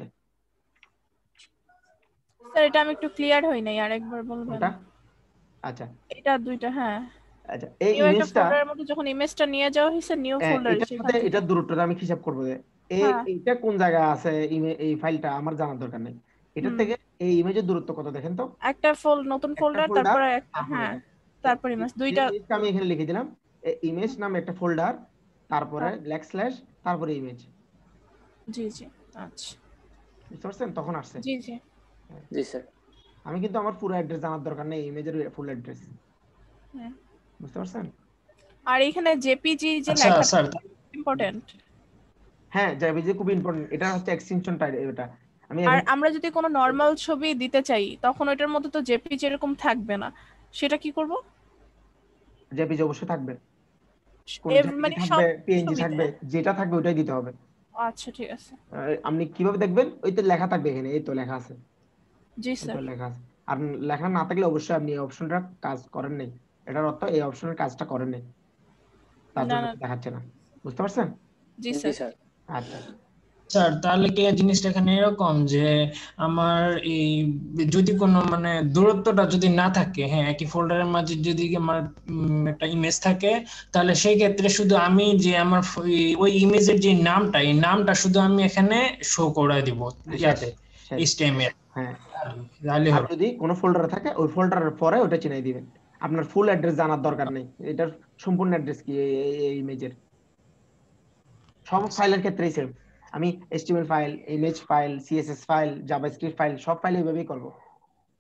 স্যার এটা আমি একটু ক্লিয়ার হই নাই, আরেকবার বলবেন? আচ্ছা এটা দুইটা, হ্যাঁ আচ্ছা, এই ইমেজটা ফোল্ডারের মধ্যে যখন ইমেজটা নিয়ে যাওয়া হয়েছে নিউ ফোল্ডারে, এটার সাথে এটা দূরত্বটা আমি হিসাব করব, এইটা কোন জায়গায় আছে, এই ফাইলটা আমার জানার দরকার নেই, এটা থেকে এই ইমেজের দূরত্ব কত দেখেন তো, একটা নতুন ফোল্ডার, তারপরে একটা, হ্যাঁ তারপর ইমেজ, দুইটা আমি এখানে লিখে দিলাম, ইমেজ নামে একটা ফোল্ডার, তারপরে ব্ল্যাক স্ল্যাশ, তারপরে ইমেজ। জি জি, আচ্ছা বুঝতে পারছেন? তখন আসছে। জি জি জি স্যার। আমি কিন্তু আমার পুরো অ্যাড্রেস জানার দরকার নেই, ইমেজের ফুল অ্যাড্রেস, বুঝতে পারছেন? আর এখানে জেপিজি যে লেখা ইম্পর্টেন্ট, হ্যাঁ জেপিজি খুব ইম্পর্টেন্ট, এটা হচ্ছে এক্সটেনশন টাইপ, এটা আর আমরা যদি কোনো নরমাল ছবি দিতে চাই তখন ওটার মধ্যে তো জেপিজি এরকম থাকবে না, সেটা কি করব? জেপিজি অবশ্যই থাকবে, মানে সব পিএনজি থাকবে, যেটা থাকবে ওটাই দিতে হবে। আচ্ছা ঠিক আছে। আপনি কিভাবে দেখবেন? ওই তো লেখা থাকবে এখানে, এই তো লেখা আছে, জি স্যার লেখা আছে, আর লেখা না থাকলে অবশ্যই আপনি এই অপশনটা কাজ করেন নাই, এটার অর্থ এই অপশনের কাজটা করেন নাই, তার জন্য দেখাচ্ছে না, বুঝতে পারছেন? জি স্যার। আচ্ছা স্যার তাহলে কি জিনিসটা এখানে এরকম যে আমার এই যদি কোনো মানে দূরত্বটা যদি না থাকে, হ্যাঁ একই ফোল্ডারের মাঝে যদি আমার একটা ইমেজ থাকে, তাহলে সেই ক্ষেত্রে শুধু আমি যে আমার ওই ইমেজের যে নামটা, এই নামটা শুধু আমি এখানে শো করে দিব ইয়াতে HTML, হ্যাঁ আর যদি কোনো ফোল্ডারে থাকে ওই ফোল্ডারের পরে ওটা চিনাই দিবেন, আপনার ফুল অ্যাড্রেস জানার দরকার নেই, এটার সম্পূর্ণ অ্যাড্রেস কি এই ইমেজের, সব ফাইলের ক্ষেত্রেই সেম, আমি HTML file, image file, CSS file, JavaScript file, সব ফাইল এইভাবেই করব,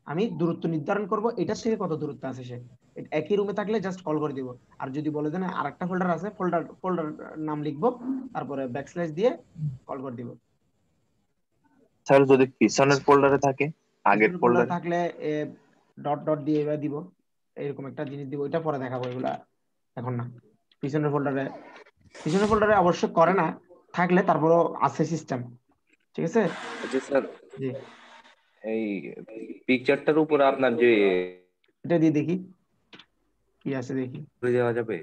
আমি দূরত্ব নির্ধারণ করব এটার থেকে কত দূরত্ব আছে সে। একই রুমে থাকলে জাস্ট কল করে দিব। আর যদি বলে দেন আরেকটা ফোল্ডার আছে, ফোল্ডার নাম লিখবো, তারপরে ব্যাকস্ল্যাশ দিয়ে কল করে দিব। স্যার যদি পিছনের ফোল্ডারে থাকে, আগের ফোল্ডারে থাকলে ডট ডট দিয়ে এবার দিব, এরকম একটা জিনিস দিব। ওইটা পরে দেখাবো, এগুলা এখন না। পিছনের ফোল্ডারে অবশ্য করে না, থাকলে তারপরও আছে সিস্টেম, ঠিক আছে? আচ্ছা স্যার, জি এই পিকচারটার উপরে আপনার যে এটা দিয়ে দেখি কি আছে, দেখি দেওয়া যাবে।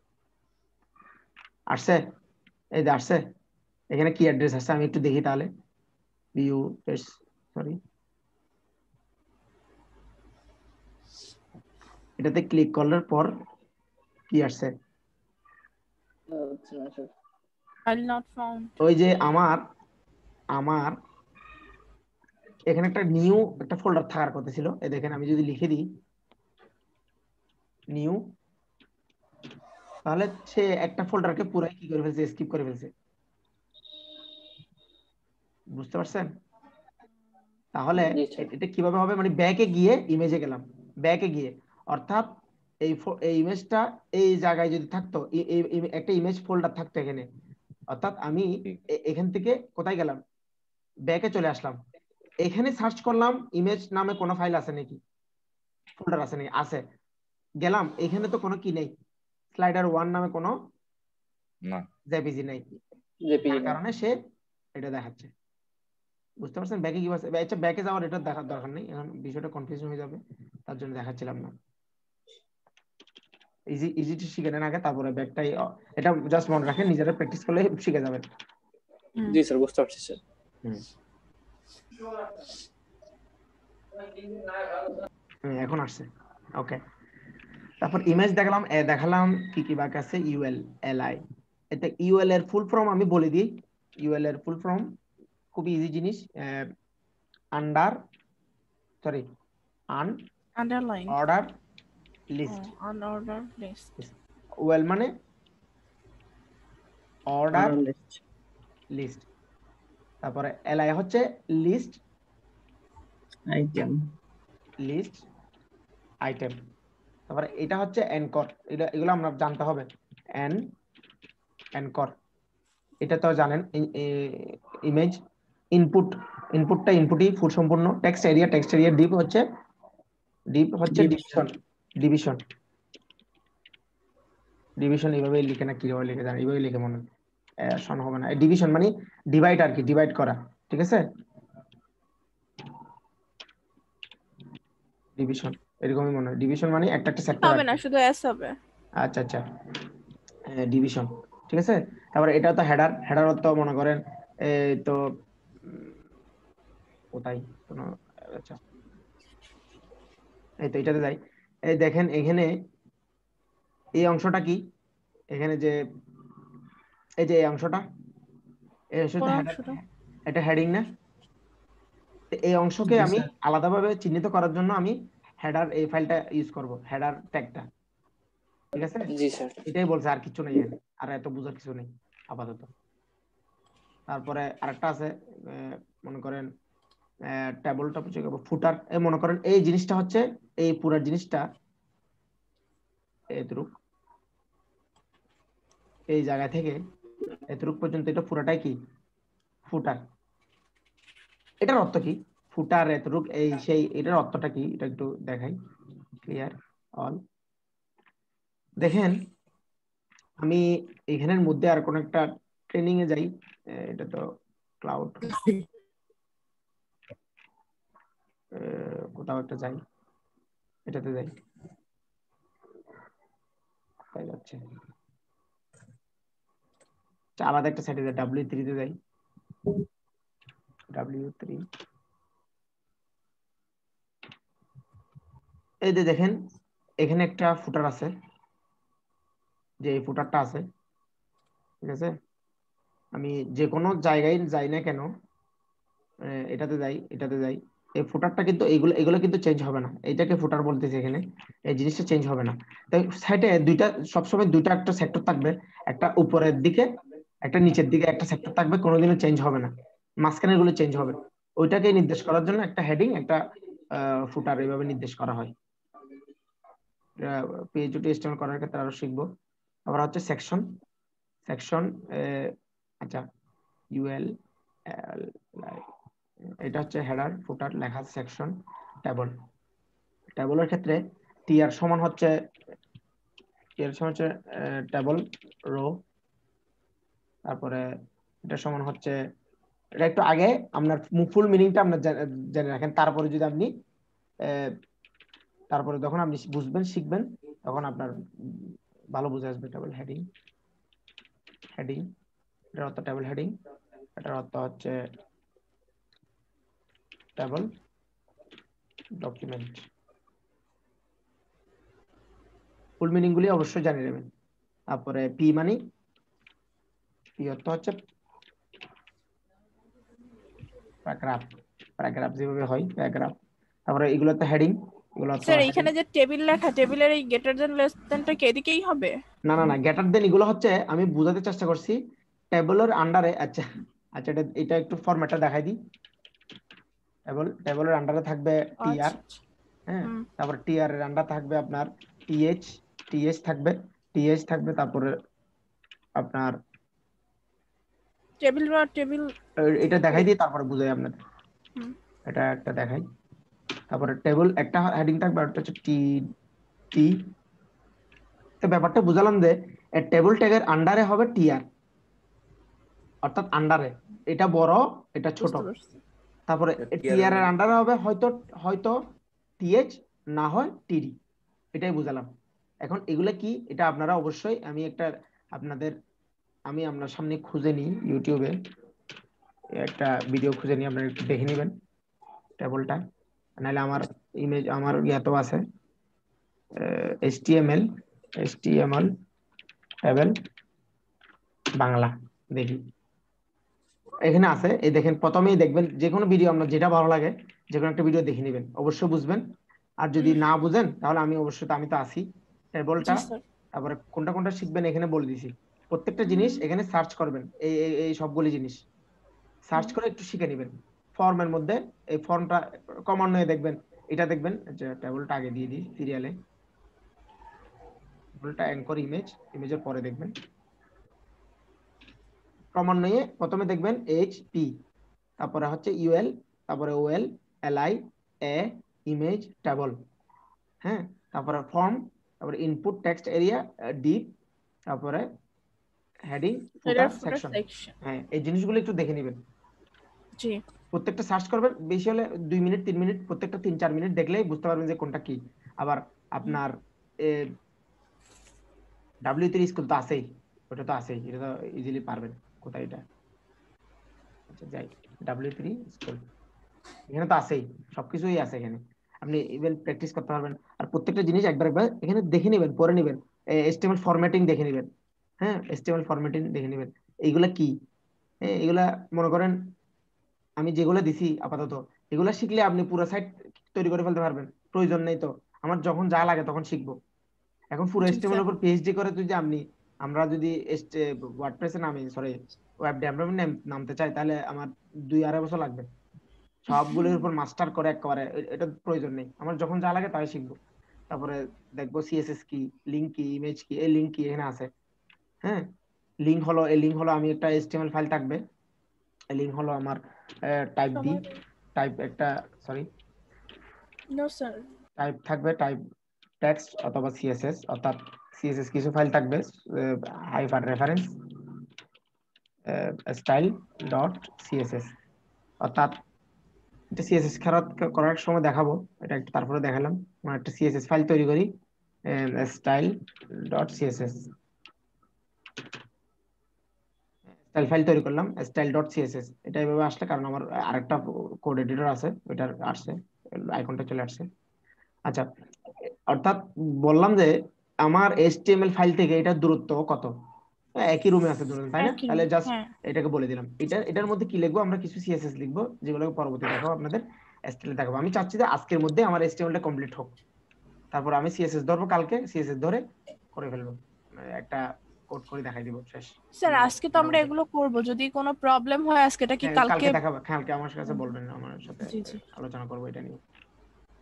আসছে, এই যে আসছে, এখানে কি অ্যাড্রেস আছে আমি একটু দেখি তাহলে। ভিউ সরি, এটাতে ক্লিক করার পর কি আসছে? File not found. ওই যে আমার এখানে একটা নিউ একটা ফোল্ডার থাকার কথা ছিল। এই দেখেন আমি যদি লিখে দিই নিউ, তাহলে সে একটা ফোল্ডারকে পুরাই কি করে ফেলছে, স্কিপ করে ফেলছে। বুঝতে পারছেন? তাহলে এটা কিভাবে হবে, মানে ব্যাকে গিয়ে ইমেজে গেলাম, ব্যাকে গিয়ে, অর্থাৎ এই ইমেজটা এই জায়গায় যদি থাকতো, একটা ইমেজ ফোল্ডার থাকতো এখানে, অর্থাৎ আমি এখান থেকে কোথায় গেলাম, ব্যাকে চলে আসলাম, এখানে সার্চ করলাম ইমেজ নামে কোনো ফাইল আছে নাকি, ফোল্ডার আছে নাকি, আছে, গেলাম, এখানে তো কোনো কি নেই, স্লাইডার 1 নামে কোনো জেপিজি নেই, যার কারণে সে এটা দেখাচ্ছে। বুঝতে পারছেন? ব্যাকে কি আছে, আচ্ছা ব্যাকে যাওয়ার এটা দেখার দরকার নেই, এখন বিষয়টা কনফিউশন হয়ে যাবে, তার জন্য দেখাচ্ছিলাম না। ইজি শিখে নেন আগে, তারপরে ব্যাকটাই, এটা জাস্ট মনে রাখেন, নিজেরা প্র্যাকটিস করলে শিখে যাবেন। জি স্যার, বুঝতে পারছি স্যার। এখন আসছে, ওকে। তারপর ইমেজ দেখালাম কি কি বাকি আছে, ইউএল এলআই। এটা ইউএল এর ফুল ফর্ম আমি বলে দিই। ইউএল এর ফুল ফর্ম খুব ইজি জিনিস, underline order list. Unorder list. Well মানে অর্ডার লিস্ট, তারপরে এলআই হচ্ছে লিস্ট আইটেম, লিস্ট আইটেম। তারপরে এটা হচ্ছে এনকর, এগুলো আমরা জানতে হবে। এনকর এটা তো জানেন। ইমেজ ইনপুটটা ইনপুটই ফুল সম্পূর্ণ। টেক্সট এরিয়া ডিপ হচ্ছে ডিভিশন এইভাবে লিখে না, কিভাবে লিখে জানেন, এইভাবে লিখে মনে শোনা হবে না। ডিভিশন মানে ডিভাইড আর কি, ডিভাইড করা, ঠিক আছে? ডিভিশন এরকমই মনে হয়। ডিভিশন মানে একটা সেক্টর হবে না, শুধু এস হবে। আচ্ছা ডিভিশন, ঠিক আছে। তারপরে এটা তো হেডার তো মনে করেন এই তো কোথায় কোনো, আচ্ছা এই তো এটাতে যাই। এই দেখেন এখানে এই অংশটা কি, এখানে যে এই যে এই অংশটা, এটা হেডিং না? এই অংশকে আমি আলাদাভাবে চিহ্নিত করার জন্য আমি হেডার এই ফাইলটা ইউজ করব, হেডার ট্যাগটা, ঠিক আছে? জি স্যার, এটাই বলছে, আর কিছু নেই এখানে, আর এত বোঝার কিছু নেই আপাতত। তারপরে আরেকটা আছে, মনে করেন টেবলটা ফুটার, মনে করেন এই জিনিসটা হচ্ছে, এই পুরো জিনিসটা এতটুক, এই জায়গা থেকে এতটুক পর্যন্ত, এটা পুরোটাই কি ফুটার। এটার অর্থ কি ফুটার এতটুক, এই সেই, এটার অর্থটা কি এটা একটু দেখাই। Clear all. দেখেন আমি এখানের মধ্যে আর কোন একটা ট্রেনিং এ যাই, এটা তো ক্লাউড, কোথাও একটা যাই, এটাতে যাই, তাই যাচ্ছে আলাদা একটা সাইটে যাই, W3 তে যাই, W3। এই যে দেখেন এখানে একটা ফুটার আছে, যে এই ফুটারটা আছে, ঠিক আছে? আমি যে কোনো জায়গায় যাই না কেন, এটাতে যাই, এই ফুটারটা কিন্তু এগুলো কিন্তু চেঞ্জ হবে না। এইটাকে ফুটার বলতেছে এখানে, এই জিনিসটা চেঞ্জ হবে না। তাই সাইটে সবসময় দুইটা একটা সেক্টর থাকবে, একটা উপরের দিকে একটা নিচের দিকে একটা সেক্টর থাকবে, কোনোদিনও চেঞ্জ হবে না, মাঝখানে এগুলো চেঞ্জ হবে। ওইটাকে নির্দেশ করার জন্য একটা হেডিং, একটা ফুটার এইভাবে নির্দেশ করা হয়। PHP HTML করার ক্ষেত্রে আরো শিখবো। আবার হচ্ছে সেকশন, আচ্ছা UL এটা হচ্ছে হেডার ফুটার লেখা সেকশন। টেবলের ক্ষেত্রে টিআর সমান হচ্ছে টেবল রো, তারপরে এটা সমান হচ্ছে, এটা একটু আগে আপনার ফুল মিনিংটা আপনার জেনে রাখেন, তারপরে যদি আপনি তারপরে যখন আপনি বুঝবেন শিখবেন তখন আপনার ভালো বুঝে আসবে। টেবল হেডিং, এটার অর্থ টেবল হেডিং, এটার অর্থ হচ্ছে টেবল ডকুমেন্ট। ফুল মিনিং গুলি অবশ্যই জানিয়ে নেবেন। তারপরে পি মানে পি অর্থ হচ্ছে প্যারাগ্রাফ যেভাবে হয় প্যারাগ্রাফ। তারপরে এগুলো তো হেডিং, এগুলো তো স্যার এখানে যে টেবিল লেখা, টেবিলের এই গ্রেটার দ্যান লেস দ্যানটা কি এদিকেই হবে? না গ্রেটার দ্যান এগুলো হচ্ছে আমি বোঝাতে চেষ্টা করছি টেবলের আন্ডারে। আচ্ছা এটা একটু ফরম্যাটটা দেখাই দিই। টেবলের আন্ডারে থাকবে টিআর, হ্যাঁ, তারপর টিআর এর আন্ডার থাকবে আপনার টিএইচ থাকবে, তারপরে আপনার টেবিল এটা দেখাই দিই তারপরে বুঝাই আপনাদের। এটা একটা দেখাই। তারপরে টেবিল একটা হেডিং থাকবে, আর একটা হচ্ছে টি। তো ব্যাপারটা বুঝালাম যে টেবিল ট্যাগের আন্ডারে হবে টিআর, অর্থাৎ আন্ডারে এটা বড় এটা ছোট। তারপরে টিআর এর আন্ডারে হবে হয়তো টিএইচ, না হয় টিডি। এটাই বুঝালাম। এখন এগুলা কি এটা আপনারা অবশ্যই আমি আপনার সামনে খুঁজে নিই, ইউটিউবে একটা ভিডিও খুঁজে নিই, আপনারা একটু দেখে নেবেন টেবলটা, নাহলে আমার ইমেজ আমার ইয়াতো আছে HTML টেবল বাংলা, দেখি এখানে আছে। এই দেখেন প্রথমেই দেখবেন যে কোনো ভিডিও আপনার যেটা ভালো লাগে যে কোনো একটা ভিডিও দেখে নেবেন, অবশ্যই বুঝবেন। আর যদি না বুঝেন তাহলে আমি তো আছি টেবলটা, তারপরে কোনটা শিখবেন এখানে বলে দিছি। প্রত্যেকটা জিনিস এখানে সার্চ করবেন, এই সবগুলি জিনিস সার্চ করে একটু শিখে নেবেন। ফর্মের মধ্যে এই ফর্মটা ক্রমান্বয়ে দেখবেন, এটা দেখবেন যে টেবলটা আগে দিয়ে দিই সিরিয়ালে, টেবলটা অ্যাঙ্কর ইমেজের পরে দেখবেন ক্রমান্বয়ে। প্রথমে দেখবেন HP, তারপরে হচ্ছে UL, তারপরে OL, LI, A, image, table, হ্যাঁ, তারপরে ফর্ম, তারপরে ইনপুট টেক্সট এরিয়া, ডিপ, তারপরে হেডিং, ফুটার, সেকশন। হ্যাঁ, এই জিনিসগুলো একটু দেখে নেবেন। জি, প্রত্যেকটা সার্চ করবেন, বেশি হলে 2 মিনিট 3 মিনিট, প্রত্যেকটা 3-4 মিনিট দেখলেই বুঝতে পারবেন যে কোনটা কি। আবার আপনার W3 স্কুল তো আছেই, ওটা তো আছেই, এটা তো ইজিলি পারবেন। কোথায় এটা? আচ্ছা যাই, W3 স্কুল এখানে তো আছেই, সবকিছুই আছে এখানে। আপনি ইভেন প্র্যাকটিস করতে পারবেন। আর প্রত্যেকটা জিনিস একবার এখানে দেখে নেবেন, পরে নেবেন। HTML ফরম্যাটিং দেখে নেবেন, হ্যাঁ, HTML ফরম্যাটিং দেখে নেবেন। এইগুলা কি, এগুলা মনে করেন আমি যেগুলো দিছি আপাতত, এগুলা শিখলে আপনি পুরো সাইট তৈরি করে ফেলতে পারবেন। প্রয়োজন নেই তো আমার, যখন যা লাগে তখন শিখবো। এখন পুরো HTML এর উপর PhD করে যদি আমরা যদি ওয়ার্ডপ্রেসে ওয়েব ডেভেলপমেন্ট নামতে চাই, তাহলে আমার 2-2.5 বছর লাগবে সবগুলোর উপর মাস্টার করে একেবারে। এটা প্রয়োজন নেই, আমার যখন যা লাগে তাই শিখবো। তারপরে দেখবো CSS কি, লিঙ্ক কি, ইমেজ কি। এই লিঙ্ক কি এখানে আছে, হ্যাঁ, লিঙ্ক হলো আমি একটা HTML ফাইল থাকবে, এই লিঙ্ক হলো আমার টাইপ থাকবে, টাইপ টেক্সট অথবা CSS, অর্থাৎ CSS কিছু ফাইল থাকবে, হাইপার রেফারেন্স style.css, অর্থাৎ এটা CSS করার সময় দেখাবো, এটা একটু তারপরে দেখালাম। আমরা একটা CSS ফাইল তৈরি করি, style.css, স্টাইল ফাইল তৈরি করলাম style.css। এটা এইভাবে আসলে কারণ আমার আরেকটা কোড এডিটর আছে, ওইটার আসছে আইকনটা চলে আসছে। আচ্ছা, অর্থাৎ বললাম যে আমার HTML ফাইল থেকে এটার দূরত্ব কত, একই রুমে আছে দুজন, তাই না? তাহলে জাস্ট এটাকে বলে দিলাম। এটার মধ্যে কি লিখবো, আমরা কিছু CSS লিখবো যেগুলো পরবর্তী দেখাবো, আপনাদের HTML দেখাবো। আমি চাচ্ছি যে আজকের মধ্যে আমার HTML টা কমপ্লিট হোক, তারপর আমি CSS ধরবো, কালকে CSS ধরে করে ফেলবো, একটা কোড করে দেখাই দিব, শেষ। স্যার আজকে তো আমরা এগুলো করব, যদি কোনো প্রবলেম হয় আজকে এটা কি কালকে দেখাবো? কালকে আমার কাছে বলবেন, আমার সাথে আলোচনা করবো এটা নিয়ে।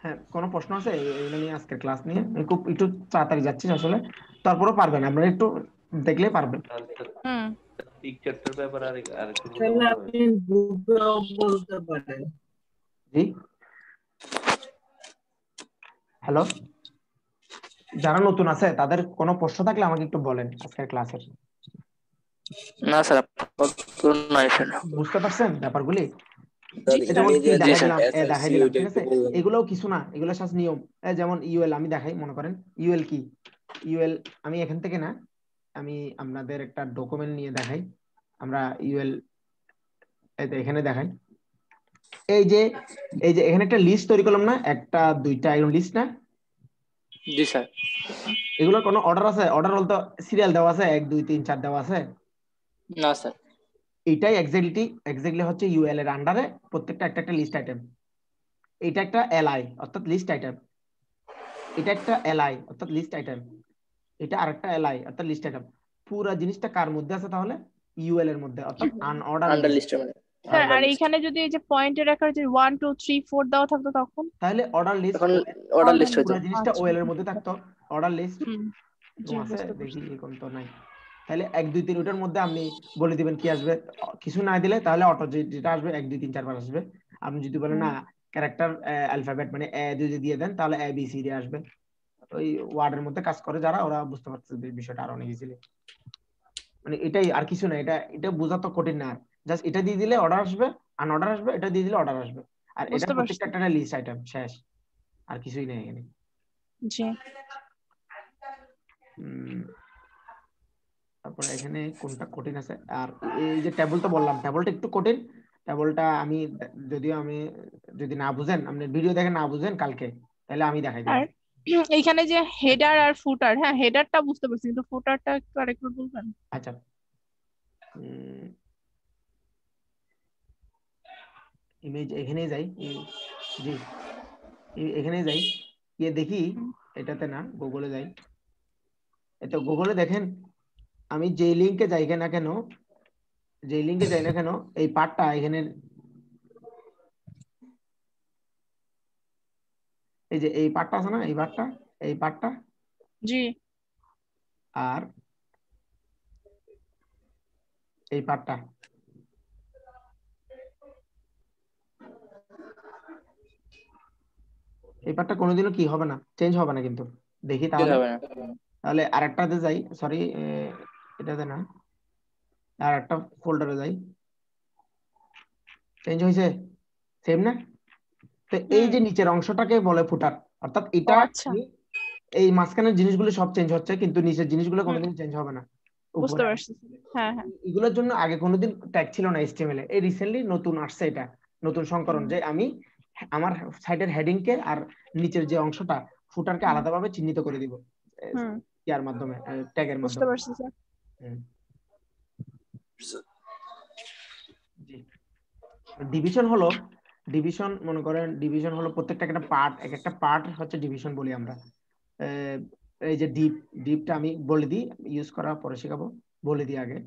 হ্যাঁ, কোনো প্রশ্ন আছে এগুলো নিয়ে আজকের ক্লাস নিয়ে? আমি খুব একটু তাড়াতাড়ি যাচ্ছি আসলে, তারপরেও পারবেন, আপনারা একটু দেখলেই পারবেন। পিকচারটার ব্যাপারে আর একটু তাহলে আপনি গ্রুপেও বলতে পারেন। জি হ্যালো, যারা নতুন আছে তাদের কোনো প্রশ্ন থাকলে আমাকে একটু বলেন আজকের ক্লাসের। না স্যার নাই স্যার। বুঝতে পারছেন ব্যাপারগুলি? যেমন কি দেখাই দিলাম, দেখাই দিলাম, ঠিক আছে? এগুলোও কিছু না, এগুলো সব নিয়ম। যেমন ইউএল আমি দেখাই, মনে করেন ইউএল কি, ইউএল আমি এখান থেকে না, আমি আপনাদের একটা ডকুমেন্ট নিয়ে দেখাই। আমরা ইউএল এখানে দেখাই, এই যে এখানে একটা লিস্ট তৈরি করলাম না, একটা দুইটা এরকম লিস্ট না? জি স্যার। এগুলোর কোনো অর্ডার আছে? অর্ডার বলতে সিরিয়াল দেওয়া আছে, 1 2 3 4 দেওয়া আছে? না স্যার। এটাই এক্স্যাক্টলি হচ্ছে ইউএল এর আন্ডারে প্রত্যেকটা একটা লিস্ট আইটেম। এটা একটা এলআই অর্থাৎ লিস্ট আইটেম, এটা একটা এলআই অর্থাৎ লিস্ট আইটেম, এটা আরেকটা এলআই অর্থাৎ লিস্ট আইটেম। পুরো জিনিসটা কার মধ্যে আছে তাহলে? ইউএল এর মধ্যে, অর্থাৎ আনঅর্ডার লিস্টের মধ্যে। স্যার আর এখানে যদি এই যে পয়েন্টের আকারে যে 1 2 3 4 দেওয়া থাকতো তখন তাহলে অর্ডার লিস্ট, অর্ডার লিস্ট পুরো জিনিসটা ওএল এর মধ্যে থাকতো। অর্ডার লিস্ট আছে দেখি এরকম তো নাই। তাহলে 1 2 3 ওটার মধ্যে আপনি বলে দিবেন কি আসবে, কিছু না দিলে তাহলে অটো যেটা আসবে 1 2 3 4 5 আসবে। আপনি যদি বলেন না ক্যারেক্টার অ্যালফাবেট মানে এ যদি দিয়ে দেন তাহলে এ বি সি ডি আসবে। ওই ওয়ার্ডের মধ্যে কাজ করে যারা, ওরা বুঝতে পারছে বিষয়টা আরো অনেক ইজিলি। মানে এটাই, আর কিছু না, এটা বোঝা তো কঠিন না। জাস্ট এটা দিয়ে দিলে অর্ডার আসবে, আনঅর্ডার আসবে, এটা দিয়ে দিলে অর্ডার আসবে, আর এটা প্রত্যেকটা একটা লিস্ট আইটেম শেষ, আর কিছুই নেই এখানে। জি তারপরে এখানে কোনটা কঠিন আছে? আর এই যে টেবল তো বললাম, টেবলটা একটু কঠিন। টেবলটা আমি যদিও আমি যদি না বুঝেন, আপনি ভিডিও দেখে না বুঝেন কালকে, তাহলে আমি দেখাই দিই। এইখানে যে হেডার আর ফুটার, হ্যাঁ হেডারটা বুঝতে পারছি, কিন্তু ফুটারটা একটু আরেকটু বলবেন? আচ্ছা, ইমেজ এখানে যাই, জি এখানে যাই, গিয়ে দেখি, এটাতে না গুগলে যাই। এটা গুগলে দেখেন, আমি যে লিংকে যাই না কেন, যে লিংকে যাই না কেন, এই পার্টটা এখানে, এই যে এই পার্টটা আছে না, এই পার্টটা জি, আর এই পার্টটা, এই পার্টটা কোনোদিনও কি হবে না, চেঞ্জ হবে না কিন্তু। দেখি তাহলে আরেকটাতে যাই, সরি এটাতে না, আর একটা ফোল্ডারে যাই, চেঞ্জ হয়েছে, সেম না? তো এই যে নিচের অংশটাকে বলে ফুটার, অর্থাৎ এটা এই মাঝখানের জিনিসগুলো সব চেঞ্জ হচ্ছে, কিন্তু নিচের জিনিসগুলো কোনোদিন চেঞ্জ হবে না। বুঝতে পারছি। হ্যাঁ হ্যাঁ, এগুলোর জন্য আগে কোনোদিন ট্যাগ ছিল না HTML এ, এই রিসেন্টলি নতুন আসছে, এটা নতুন সংস্করণ, যে আমি আমার সাইটের হেডিং কে আর নিচের যে অংশটা ফুটারকে আলাদাভাবে চিহ্নিত করে দিব ইয়ার মাধ্যমে, ট্যাগের মাধ্যমে। বুঝতে পারছি স্যার। জি, ডিভিশন মনে করেন, ডিভিশন হলো প্রত্যেকটা একটা পার্ট, একটা পার্ট হচ্ছে ডিভিশন বলি আমরা। এই যে ডিপটা আমি বলে দিই, ইউজ করার পরে শেখাবো, বলে দিই আগে।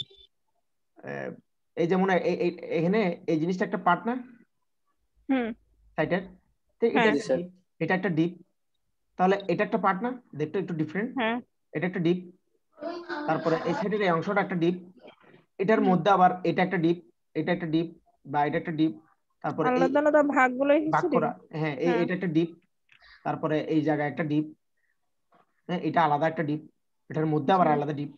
এই যেমন এখানে এই জিনিসটা একটা পার্ট না সাইটের, এটা একটা ডিপ, তাহলে এটা একটা পার্ট না, দেখতে একটু ডিফারেন্ট, এটা একটা ডিপ। তারপরে এই সাইডের এই অংশটা একটা ডিপ, এটার মধ্যে আবার এটা একটা ডিপ, এটা একটা ডিপ, বা এটা একটা ডিপ, তারপরে আলাদা আলাদা ভাগগুলো ভাগ করা, হ্যাঁ এটা একটা ডিপ, তারপরে এই জায়গায় একটা ডিপ, হ্যাঁ এটা আলাদা একটা ডিপ, এটার মধ্যে আবার আলাদা ডিপ,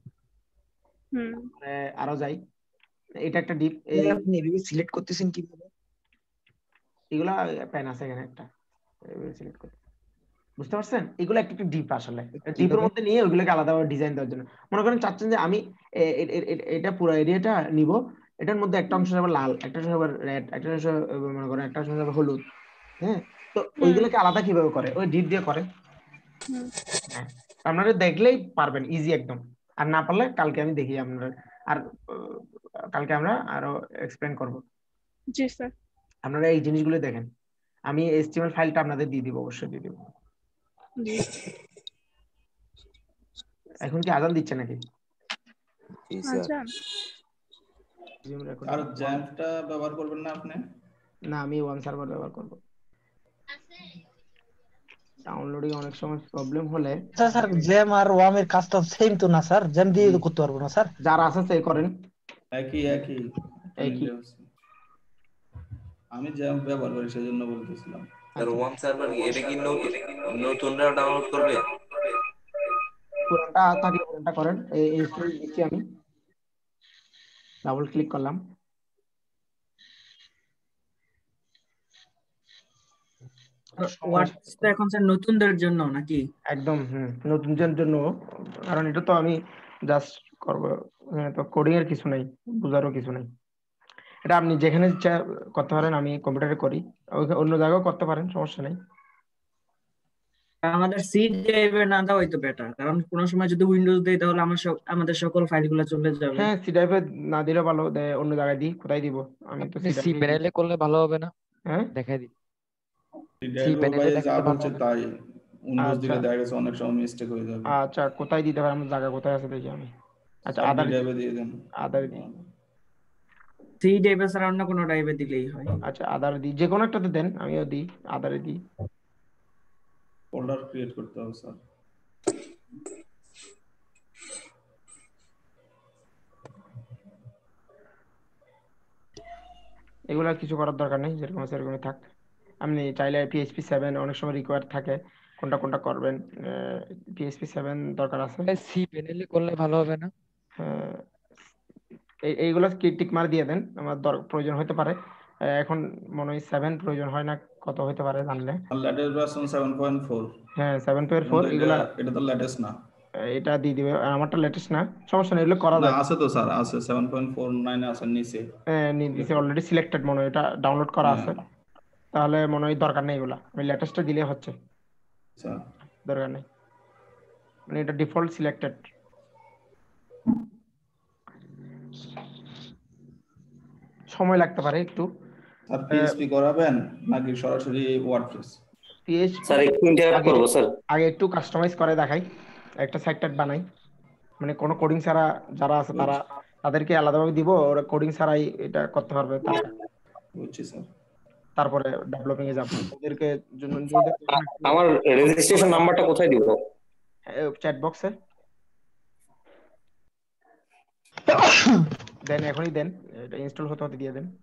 আরো যাই, এটা একটা ডিপ। আপনি এভাবে সিলেক্ট করতেছেন কিভাবে? এগুলা প্যান আছে এখানে একটা, সিলেক্ট করতে, বুঝতে পারছেন? এগুলো একটা ডিপ, আসলে ডিপের মধ্যে নিয়ে ওইগুলোকে আলাদাভাবে ডিজাইন দেওয়ার জন্য। মনে করেন চাচ্ছেন যে আমি এটা পুরো এরিয়াটা নিব, এটার মধ্যে একটা অংশ হবে লাল, একটা অংশ হবে রেড, একটা অংশ মনে করেন একটা অংশ হবে হলুদ, হ্যাঁ, তো ওইগুলোকে আলাদা কিভাবে করে? ওই ডিপ দিয়ে করে। হ্যাঁ, আপনারা দেখলেই পারবেন, ইজি একদম। আর না পারলে কালকে আমি দেখি আপনারা, আর কালকে আমরা আরো এক্সপ্লেন করব। জি স্যার, আপনারা এই জিনিসগুলো দেখেন, আমি HTML ফাইলটা আপনাদের দিয়ে দিব, অবশ্যই দিয়ে দিব। এখন কি আজান দিচ্ছে নাকি? আর জ্যাম্পটা ব্যবহার করবেন না আপনি? না, আমি ওয়ান সার্ভার ব্যবহার করব। ডাউনলোডিং অনেক সময় প্রবলেম হলে স্যার স্যার জ্যাম আর ওয়াম এর কাজ তো সেম তো না স্যার, জ্যাম দিয়ে তো করতে পারবো না স্যার। যারা আছে সে করেন একই আমি জ্যাম ব্যবহার করি সেজন্য বলতেছিলাম। আর ওয়াম সার্ভার এটা কি নতুনরা ডাউনলোড করবে? পুরোটা থাকলে পুরোটা করেন। এই ইনস্টল দিচ্ছি আমি, ডাবল ক্লিক করলাম। হোয়াটসঅ্যাপ এখন স্যার নতুনদের জন্য নাকি? একদম নতুনদের জন্য, কারণ এটা তো আমি জাস্ট করব, তো কোডিং এর কিছু নাই, বুঝারও কিছু নাই। এটা আপনি যেখানে ইচ্ছা করতে পারেন, আমি কম্পিউটারে করি, অন্য জায়গায়ও করতে পারেন, সমস্যা নেই। আমাদের সি ড্রাইভে না দেওয়া হয়তো বেটার, কারণ কোন সময় যদি উইন্ডোজ দেই তাহলে আমাদের সকল ফাইলগুলো চলে যাবে। হ্যাঁ, সি ড্রাইভে না দিলে ভালো, অন্য জায়গায় দিই। কোথায় দিব? আমি তো সি প্যানেলে করলে ভালো হবে না? হ্যাঁ, দেখাই দিই। সি প্যানেলে যা বলছে তাই, উইন্ডোজ দিলে দেখা গেছে অনেক সময় মিস্টেক হয়ে যাবে। আচ্ছা, কোথায় দিতে পারি? আমার জায়গা কোথায় আছে দেখি আমি। আচ্ছা, আদার ড্রাইভে দিয়ে দেন। আদার দিই। সি ড্রাইভে ছাড়া অন্য কোনো ড্রাইভে দিলেই হয়। আচ্ছা, আদার দিই, যে কোনো একটাতে দেন, আমিও দিই, আদারে দিই। ফোল্ডার ক্রিয়েট করতে হবে স্যার। এগুলা কিছু করার দরকার নেই, যেরকম আছে এরকমই থাক। আপনি চাইলে PHP 7 অনেক সময় রিকোয়ার থাকে, কোনটা কোনটা করবেন। PHP 7 দরকার আছে। সি প্যানেলে করলে ভালো হবে না? এইগুলো টিক মার দিয়ে দেন, আমার প্রয়োজন হতে পারে। এখন মনে হয় 7 প্রয়োজন হয় না, কত হতে পারে জানলে। Latest version 7.4। হ্যাঁ, 7.4। এগুলা এটা তো লেটেস্ট না, এটা দিয়ে দিবে। আমারটা লেটেস্ট না, সমস্যা নেই, এগুলো করা যায়। আছে তো স্যার, আছে 7.49 আছে নিচে। নিচে অলরেডি সিলেক্টেড মনে হয়, এটা ডাউনলোড করা আছে, তাহলে মনে হয় দরকার নেই এগুলা। আমি লেটেস্টটা দিলে হচ্ছে, দরকার নেই, মানে এটা ডিফল্ট সিলেক্টেড। সময় লাগতে পারে একটু। আর PHP করাবেন নাকি সরাসরি ওয়ার্ডপ্রেস? স্যার একটু ইন্টারাপ্ট করব স্যার, আগে একটু কাস্টমাইজ করে দেখাই, একটা সাইট বানাই, মানে কোনো কোডিং ছাড়া যারা আছে তাদেরকে আলাদাভাবে দিব, ওরা কোডিং ছাড়াই এটা করতে পারবে। বুঝছি স্যার। তারপরে ডেভেলপিং এ যাব। ওদেরকে জন্য আমার রেজিস্ট্রেশন নাম্বারটা কোথায় দিব? চ্যাট বক্সে দেন, এখনই দেন, এটা ইনস্টল হতে দিয়ে দেন।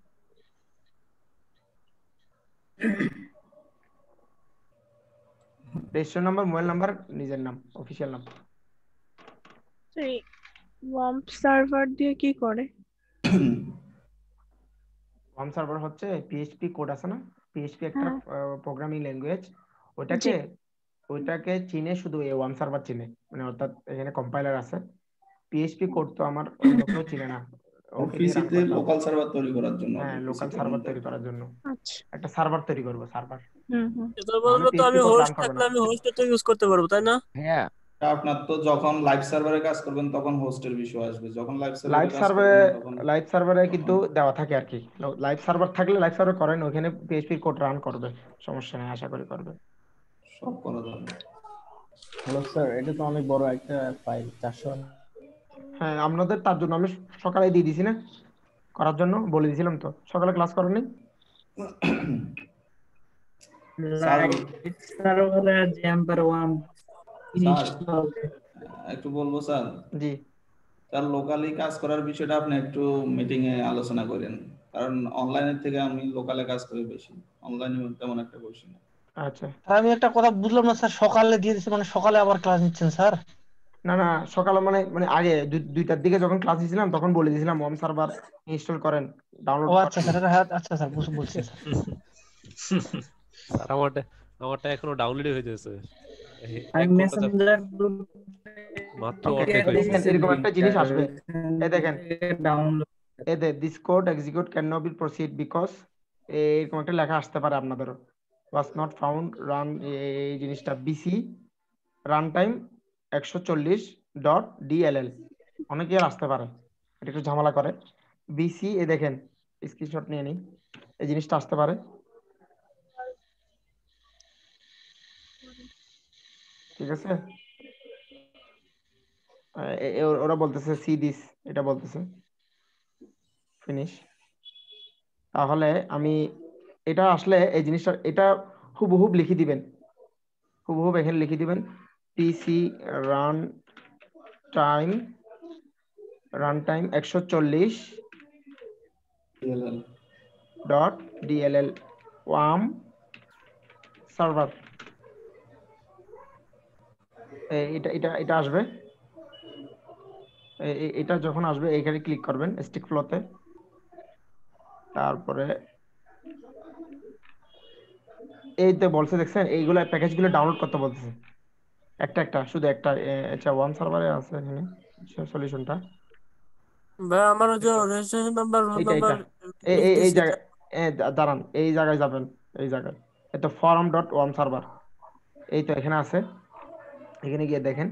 রেজিস্ট্রেশন নাম্বার, মোবাইল নাম্বার, নিজের নাম, অফিশিয়াল নাম। এই ওয়াম্প সার্ভার দিয়ে কি করে? ওয়াম্প সার্ভার হচ্ছে PHP কোড আছে না, PHP একটা প্রোগ্রামিং ল্যাঙ্গুয়েজ, ওইটাকে চিনে শুধু এই ওয়াম্প সার্ভার চিনে, মানে অর্থাৎ এখানে কম্পাইলার আছে। PHP কোড তো আমার অন্য কেউ চিনে না। পিসিতে লোকাল সার্ভার তৈরি করার জন্য। হ্যাঁ, লোকাল সার্ভার তৈরি করার জন্য একটা সার্ভার তৈরি করব, সার্ভার। এটা বলবো তো আমি হোস্ট থাকলে আমি হোস্টে তো ইউজ করতে পারবো, তাই না? হ্যাঁ, আপনার তো যখন লাইভ সার্ভারে কাজ করবেন তখন হোস্টের বিষয় আসবে, যখন লাইভ সার্ভারে কিন্তু দেওয়া থাকে আর কি। লাইভ সার্ভার থাকলে লাইভ সার্ভার করেন, ওখানে PHP কোড রান করবে, সমস্যা নেই, আশা করি করবে, সব করা যাবে। হ্যালো স্যার, এটা তো অনেক বড় একটা ফাইল, 400। হ্যাঁ, আপনাদের তার জন্য আমি সকালে দিয়ে দিছি না, করার জন্য বলে দিয়েছিলাম তো। সকালে ক্লাস করেননি? একটু বলবো স্যার? জি স্যার, লোকালি কাজ করার বিষয়টা আপনি একটু মিটিং এ আলোচনা করেন, কারণ অনলাইনের থেকে আমি লোকালে কাজ করি বেশি, অনলাইনে তেমন একটা বসি না। আচ্ছা, আমি একটা কথা বুঝলাম না স্যার, সকালে দিয়ে দিচ্ছে মানে সকালে আবার ক্লাস নিচ্ছেন স্যার? না না, সকালে মানে আগে 2টার দিকে যখন ক্লাস দিয়েছিলাম তখন বলে দিয়েছিলাম ওয়ার্ম সার্ভার ইনস্টল করেন, ডাউনলোড করেন। আচ্ছা স্যার, হ্যাঁ আচ্ছা স্যার, বুঝছি স্যার। আমারটা এখনো ডাউনলোড হয়ে যাচ্ছে, মাত্র এরকম একটা জিনিস আসবে, এই দেখেন, this code execute can not be proceed because এরকম একটা লেখা আসতে পারে আপনাদেরও, ওয়াজ নট ফাউন্ড রান, এই জিনিসটা বিসি রান টাইম 140.dll অনেকে আর আসতে পারে, এটা একটু ঝামেলা করে। বিসি, এ দেখেন স্ক্রিনশট নিয়ে নিই, এই জিনিসটা আসতে পারে, ঠিক আছে? ওরা বলতেছে সি দিস, এটা বলতেছে ফিনিশ। তাহলে আমি এটা আসলে এই জিনিসটা এটা হুবহুব লিখে দিবেন, হুবহুব এখানে লিখে দিবেন PC runtime 140 dot DLL ওয়াম সার্ভার। এটা এটা এটা আসবে, এটা যখন আসবে এখানে ক্লিক করবেন স্টিক ফ্লোতে, তারপরে এইতে বলছে দেখছেন এইগুলো প্যাকেজগুলো ডাউনলোড করতে বলতেছে একটা একটা, শুধু একটা। আচ্ছা ওয়ান সার্ভারে আছে এখানে সলিউশনটা, ভাই আমার যে রেজিস্ট্রেশন নাম্বার রোল এইটা নাম্বার এই লিখ এই এই দিছি জায়গায় দাঁড়ান, এই জায়গায় যাবেন, এই জায়গায় এটা ফর্ম ডট ওয়ান সার্ভার, এই তো এখানে আছে। এখানে গিয়ে দেখেন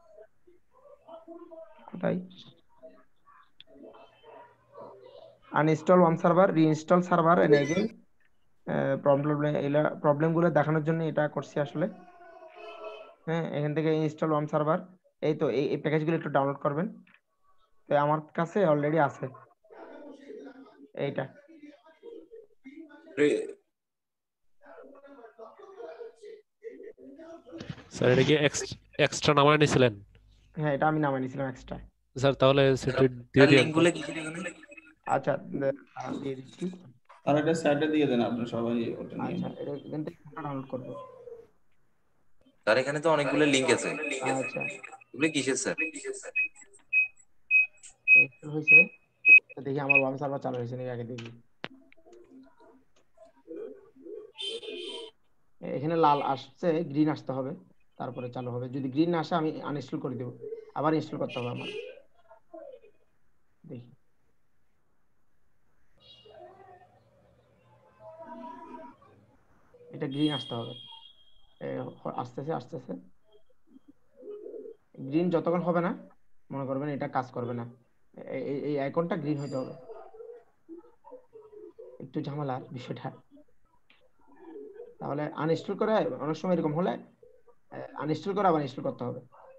কোথায় আনইনস্টল ওয়ান server, reinstall server and again প্রবলেমগুলো দেখানোর জন্য এটা করছি আসলে। হ্যাঁ, এখান থেকে ইনস্টল ওয়ান সার্ভার, এই তো এই প্যাকেজগুলো একটু ডাউনলোড করবেন। তো আমার কাছে অলরেডি আছে এইটা। স্যার এটা কি এক্সট্রা নামায় নিছিলেন? হ্যাঁ, এটা আমি নামাই নিছিলাম এক্সট্রা। স্যার তাহলে সেটা দিয়ে দিন। লিংকগুলো কি এখানে? আচ্ছা দিয়ে দিচ্ছি। আর এটা সাইডে দিয়ে দেন আপনি সবাই ওটা নিয়ে। আচ্ছা, এটা এখান থেকে ডাউনলোড করব। স্যার এখানে তো অনেকগুলো লিংক আছে। আচ্ছা, এগুলো কিসের স্যার? এটা হইছে, দেখি আমার ওয়ান সার্ভার চালু হয়েছে নাকি আগে দেখি। এখানে লাল আসছে, গ্রিন আসতে হবে, তারপরে চালু হবে। যদি গ্রিন না আসে আমি আনইনস্টল করে দেব, আবার ইনস্টল করতে হবে আমার। দেখি এটা গ্রিন আসতে হবে, আসতেছে আসতেছে। গ্রিন যতক্ষণ হবে না মনে করবেন এটা কাজ করবে না, এই আইকনটা গ্রিন হতে হবে। একটু ঝামেলার বিষয়টা, তাহলে আনইনস্টল করে অনেক সময় এরকম হলে আনইনস্টল করে আবার ইনস্টল করতে হবে।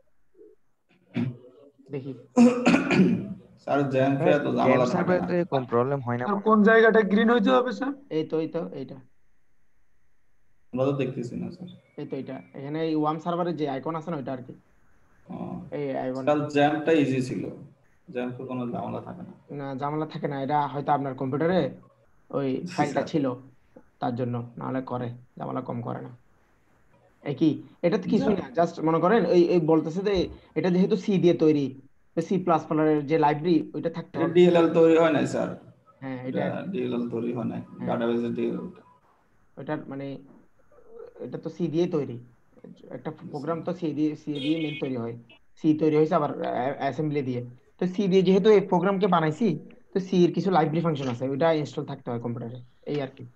দেখি স্যার জ্যাম ফেয়ার তো ঝামেলা থাকে না। এরকম প্রবলেম হয় না। আর কোন জায়গাটা গ্রিন হইতে হবে স্যার? এই তো এইটা আমরা তো দেখতেছি না স্যার। এই তো এটা এখানে এই ওয়াম সার্ভারের যে আইকন আছে না ওইটা আর কি। এই আইকন কাল জ্যামটা ইজি ছিল, জ্যাম তো কোনো ঝামেলা থাকে না। না, ঝামেলা থাকে না, এটা হয়তো আপনার কম্পিউটারে ওই ফাইলটা ছিল তার জন্য, নাহলে করে ঝামেলা কম করে না। একই এটা তো কিছুই না, জাস্ট মনে করেন এই বলতেছে যে এটা যেহেতু সি দিয়ে তৈরি, সি প্লাস প্লাস এর যে লাইব্রেরি ওইটা থাকতে হবে। ডিএলএল তৈরি হয় নাই স্যার। হ্যাঁ, এটা ডিএলএল তৈরি হয় নাই, ডাটাবেজে ডিএলএল ওইটার মানে এটা তো সি দিয়ে তৈরি, একটা প্রোগ্রাম তো সি দিয়ে মেইন তৈরি হয়, সি তৈরি হয়েছে আবার অ্যাসেম্বলি দিয়ে। তো সি দিয়ে যেহেতু এই প্রোগ্রামকে বানাইছি, তো সি এর কিছু লাইব্রেরি ফাংশন আছে, ওইটা ইনস্টল থাকতে হয় কম্পিউটারে, এই আর কি।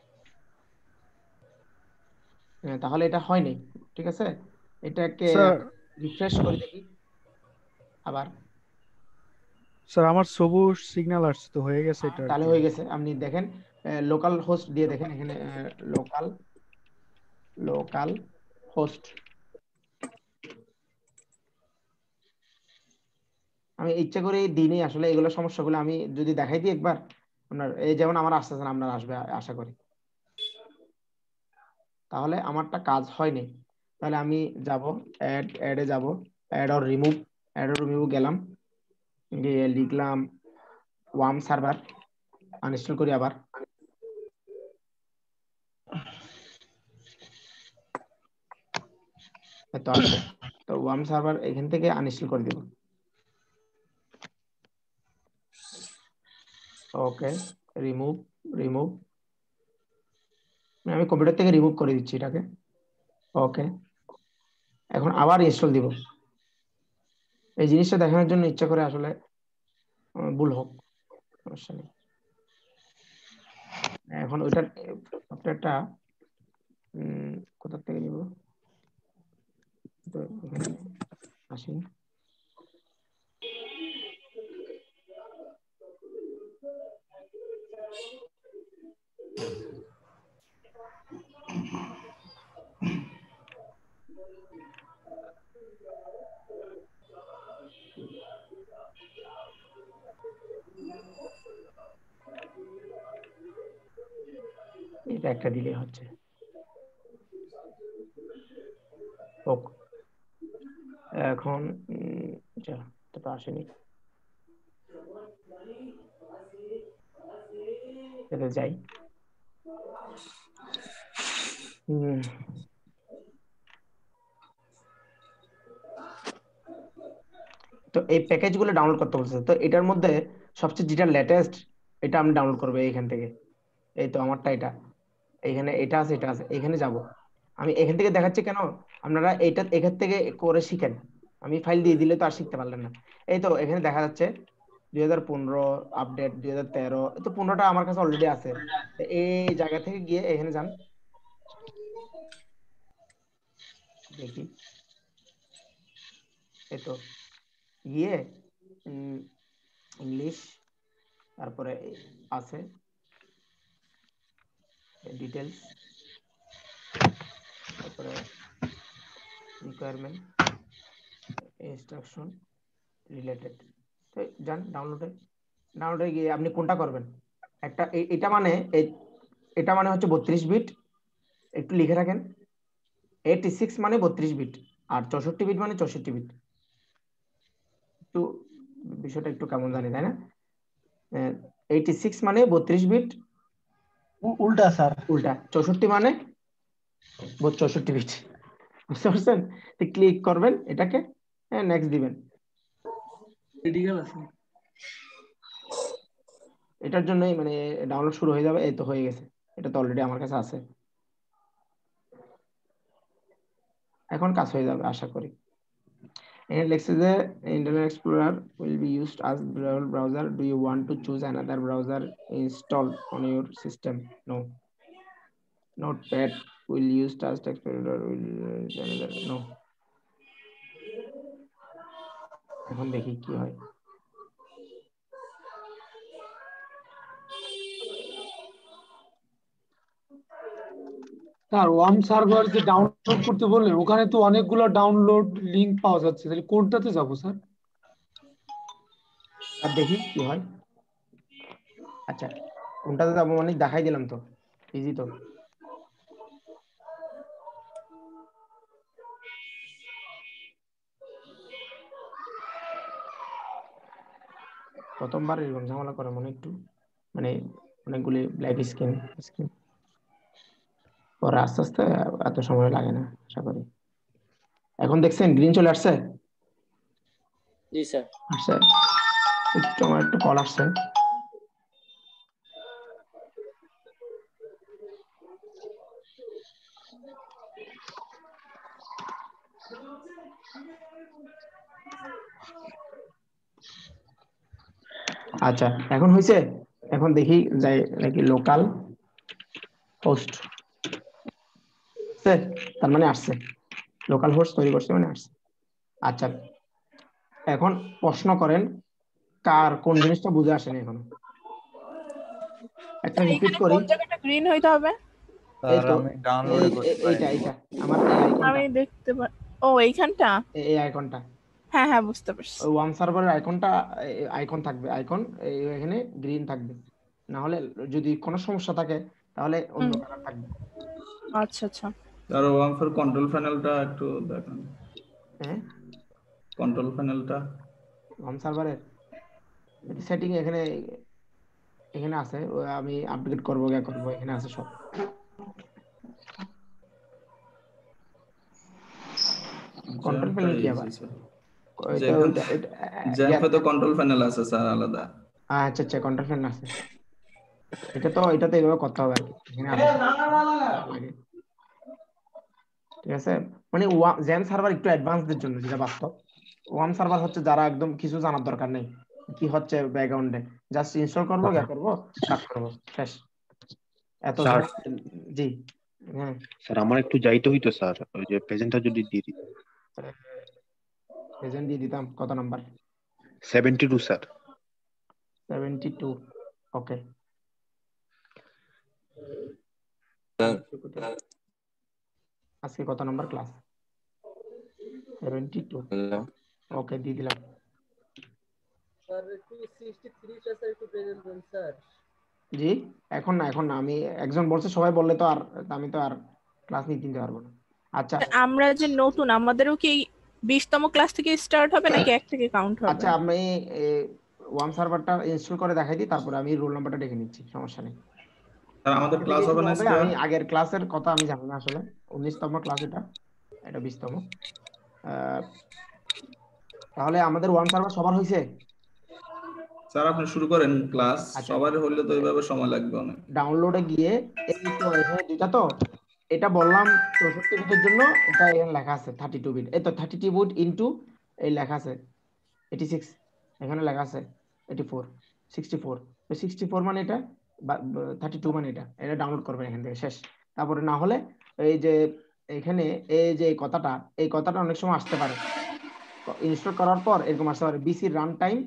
তাহলে এটা হয় নাই, ঠিক আছে। এটাকে রিফ্রেশ করে দেখি আবার। স্যার আমার সবুজ সিগন্যাল আসছে, তো হয়ে গেছে এটা। তাহলে হয়ে গেছে, আপনি দেখেন লোকাল হোস্ট দিয়ে দেখেন এখানে লোকাল হোস্ট। আমি ইচ্ছা করে দিনই আসলে এগুলো সমস্যাগুলো আমি যদি দেখাই দিই একবার আপনার, এই যেমন আমার আসতেছে না, আপনার আসবে আশা করি। তাহলে আমারটা কাজ হয়নি, তাহলে আমি যাব অ্যাডে যাব, অ্যাড অর রিমুভ গেলাম, গিয়ে লিখলাম ওয়াম সার্ভার, আনইনস্টল করি আবার। তো ওয়াম সার্ভার এখান থেকে আনইনস্টল করে দেব। ওকে, রিমুভ আমি কম্পিউটার থেকে রিমুভ করে দিচ্ছি এটাকে। ওকে, এখন আবার ইনস্টল দিব। এই জিনিসটা দেখানোর জন্য ইচ্ছা করে, আসলে ভুল হোক সমস্যা নেই। এখন ওইটা সফটওয়্যারটা কোথা থেকে নিব, তো এখানে আসি। এটা একটা দিলে হচ্ছে। হোক। এখন তো আসেনি, যাই। তো এই প্যাকেজ গুলো ডাউনলোড করতে বলছে, তো এটার মধ্যে সবচেয়ে যেটা লেটেস্ট এটা আমি ডাউনলোড করবো এইখান থেকে। এই তো আমারটা এটা, এখানে এটা আছে, এটা আছে, এখানে যাব আমি। এখান থেকে দেখাচ্ছি কেন, আপনারা এইটা এখান থেকে করে শিখেন। আমি ফাইল দিয়ে দিলে তো আর শিখতে পারলেন না। এই তো এখানে দেখা যাচ্ছে 2015 আপডেট, 2013, তো 15টা আমার কাছে অলরেডি আছে। এই জায়গা থেকে গিয়ে এখানে যান, দেখি। এই তো গিয়ে ইংলিশ, তারপরে আছে ডিটেলস, তারপরে রিকোয়ারমেন্ট, ইনস্ট্রাকশন, রিলেটেড। তো যান ডাউনলোডে। ডাউনলোডে গিয়ে আপনি কোনটা করবেন, একটা এটা মানে এটা মানে হচ্ছে 32 বিট, একটু লিখে রাখেন। 86 মানে 32 বিট, আর 64 বিট মানে 64 বিট। একটু বিষয়টা একটু কেমন জানি, তাই না? 86 মানে 32 বিট, উল্টা স্যার, উল্টা 64 মানে 64 বিট। বুঝতে পারছেন? ক্লিক করবেন এটাকে, নেক্সট দিবেন। এটার জন্যই মানে ডাউনলোড শুরু হয়ে যাবে। এই তো হয়ে গেছে, এটা তো অলরেডি আমার কাছে আছে। এখন কাজ হয়ে যাবে আশা করি। এখানে লেখছে যে Internet Explorer will be used as browser. Do you want to choose another browser installed on your system? No. Notepad will use Task Explorer will another. No. এখন দেখি কি হয়। স্যার ওয়ার্ম সার্ভার যে ডাউনলোড করতে বললেন, ওখানে তো অনেকগুলো ডাউনলোড লিংক পাওয়া যাচ্ছে, তাহলে কোনটাতে যাব স্যার? আর দেখি কি হয়। আচ্ছা কোনটাতে যাবো মানে দেখাই দিলাম তো, ইজি তো। প্রথমবার এরকম ঝামেলা করে মনে, একটু মানে অনেকগুলি ব্ল্যাক স্ক্রিন পরে আস্তে আস্তে এত সময় লাগে না আশা করি। এখন দেখছেন গ্রিন চলে আসছে? জি স্যার। আসছে, একটু আমার একটু কল আসছে। আচ্ছা এখন হয়েছে। এখন দেখি যাই নাকি লোকাল হোস্ট, তার মানে আসছে, লোকাল হোস্ট তৈরি করছে মানে আসছে। আচ্ছা এখন প্রশ্ন করেন কার কোন জিনিসটা বুঝে আসেনি এখনো। একটা রিপিট করি, কোন জায়গাটা গ্রিন হইতে হবে? এই তো আমি ডাউনলোড করতে পারি। এইটা আমার এই আইকনটা, আমি দেখতে পারি। ও এইখানটা, এই আইকনটা। হ্যাঁ হ্যাঁ বুঝতে পারছি। ওই ওয়ান সার্ভারের আইকনটা, আইকন থাকবে, আইকন এখানে গ্রিন থাকবে, না হলে যদি কোনো সমস্যা থাকে তাহলে অন্য কালার থাকবে। আচ্ছা আচ্ছা। আর ওয়ান ফর কন্ট্রোল প্যানেলটা একটু দেখেন। হ্যাঁ কন্ট্রোল প্যানেলটা ওয়ান সার্ভারের সেটিং এখানে এখানে আছে, আমি আপডেট করব এখানে আছে সব। কন্ট্রোল প্যানেল কি আবার? জ্যাম্পে তো কন্ট্রোল প্যানেল আছে স্যার আলাদা। আচ্ছা আচ্ছা কন্ট্রোল প্যানেল আছে, এটাতে এইভাবে করতে হবে আর কি। এখানে আছে ঠিক আছে। মানে জ্যাম সার্ভার একটু অ্যাডভান্সদের জন্য, যেটা বাস্তব। ওয়ার্ম সার্ভার হচ্ছে যারা একদম কিছু জানার দরকার নেই কি হচ্ছে ব্যাকগ্রাউন্ডে, জাস্ট ইনস্টল করবো, স্টার্ট করবো, শেষ। এত জি হ্যাঁ স্যার আমার একটু যাইতে হইতো স্যার, ওই যে প্রেজেন্টটা যদি দিয়ে দিই। প্রেজেন্ট দিয়ে দিতাম। কত নাম্বার? 72 স্যার। 72 ওকে। আজকে কত নাম্বার ক্লাস? 72 ওকে দিয়ে দিলাম। স্যার 263 টা স্যার একটু প্রেজেন্ট দেন স্যার। জি এখন না আমি একজন বলছে, সবাই বললে তো আর আমি তো আর ক্লাস নিতে পারবো না। আচ্ছা আমরা যে নতুন আমাদেরও কি 20তম ক্লাস থেকে স্টার্ট হবে নাকি এক থেকে কাউন্ট হবে? আচ্ছা আমি ওয়ার্ম সার্ভারটা ইনস্টল করে দেখাই দিই, তারপরে আমি রোল নাম্বারটা দেখে নিচ্ছি, সমস্যা নেই। স্যার আমাদের ক্লাস হবে না আজকে? আমি আগের ক্লাসের কথা আমি জানি না আসলে, 19তম ক্লাস এটা 20তম। তাহলে আমাদের ওয়ার্ম সার্ভার সবার হয়েছে? স্যার আপনি শুরু করেন ক্লাস, সবার হলে তো এইভাবে সময় লাগবে অনেক। ডাউনলোডে গিয়ে এই তো এখানে দুইটা, তো এটা বললাম 64 বিটের জন্য, এটা এখানে লেখা আছে 32 বিট, এই তো 32 বিট ইনটু এই লেখা আছে 86, এখানে লেখা আছে 84 64, তো 64 মানে এটা, 32 মানে এটা ডাউনলোড করবেন এখান থেকে, শেষ। তারপরে না হলে এই যে এখানে এই যে কথাটা অনেক সময় আসতে পারে, ইনস্টল করার পর এরকম আসতে পারে বিসি রান টাইম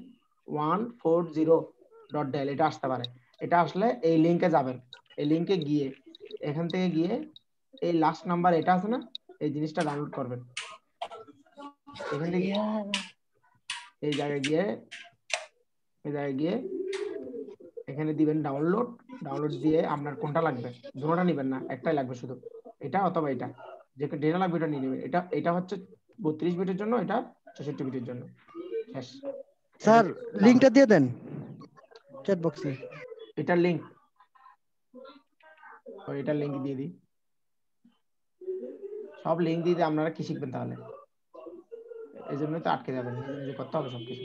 140.del, এটা আসতে পারে। এটা আসলে এই লিংকে যাবেন, এই লিংকে গিয়ে এখান থেকে গিয়ে এই লাস্ট নাম্বার এটা আছে না, এই জিনিসটা ডাউনলোড করবেন এখান থেকে, এই জায়গায় গিয়ে এখানে দিবেন ডাউনলোড দিয়ে আপনার কোনটা লাগবে, দুটোটা নেবেন না, একটাই লাগবে শুধু, এটা অথবা এটা, যেটা লাগবে এটা নিয়ে নেবেন। এটা হচ্ছে 32 বিটের জন্য, এটা 64 বিটের জন্য, শেষ। স্যার লিংকটা দিয়ে দেন চ্যাট বক্সে, এটার লিংক দিয়ে দিই, সব লিংক দিয়ে আপনারা কি শিখবেন তাহলে, এই জন্যই তো আটকে যাবেন, নিজে করতে হবে সবকিছু।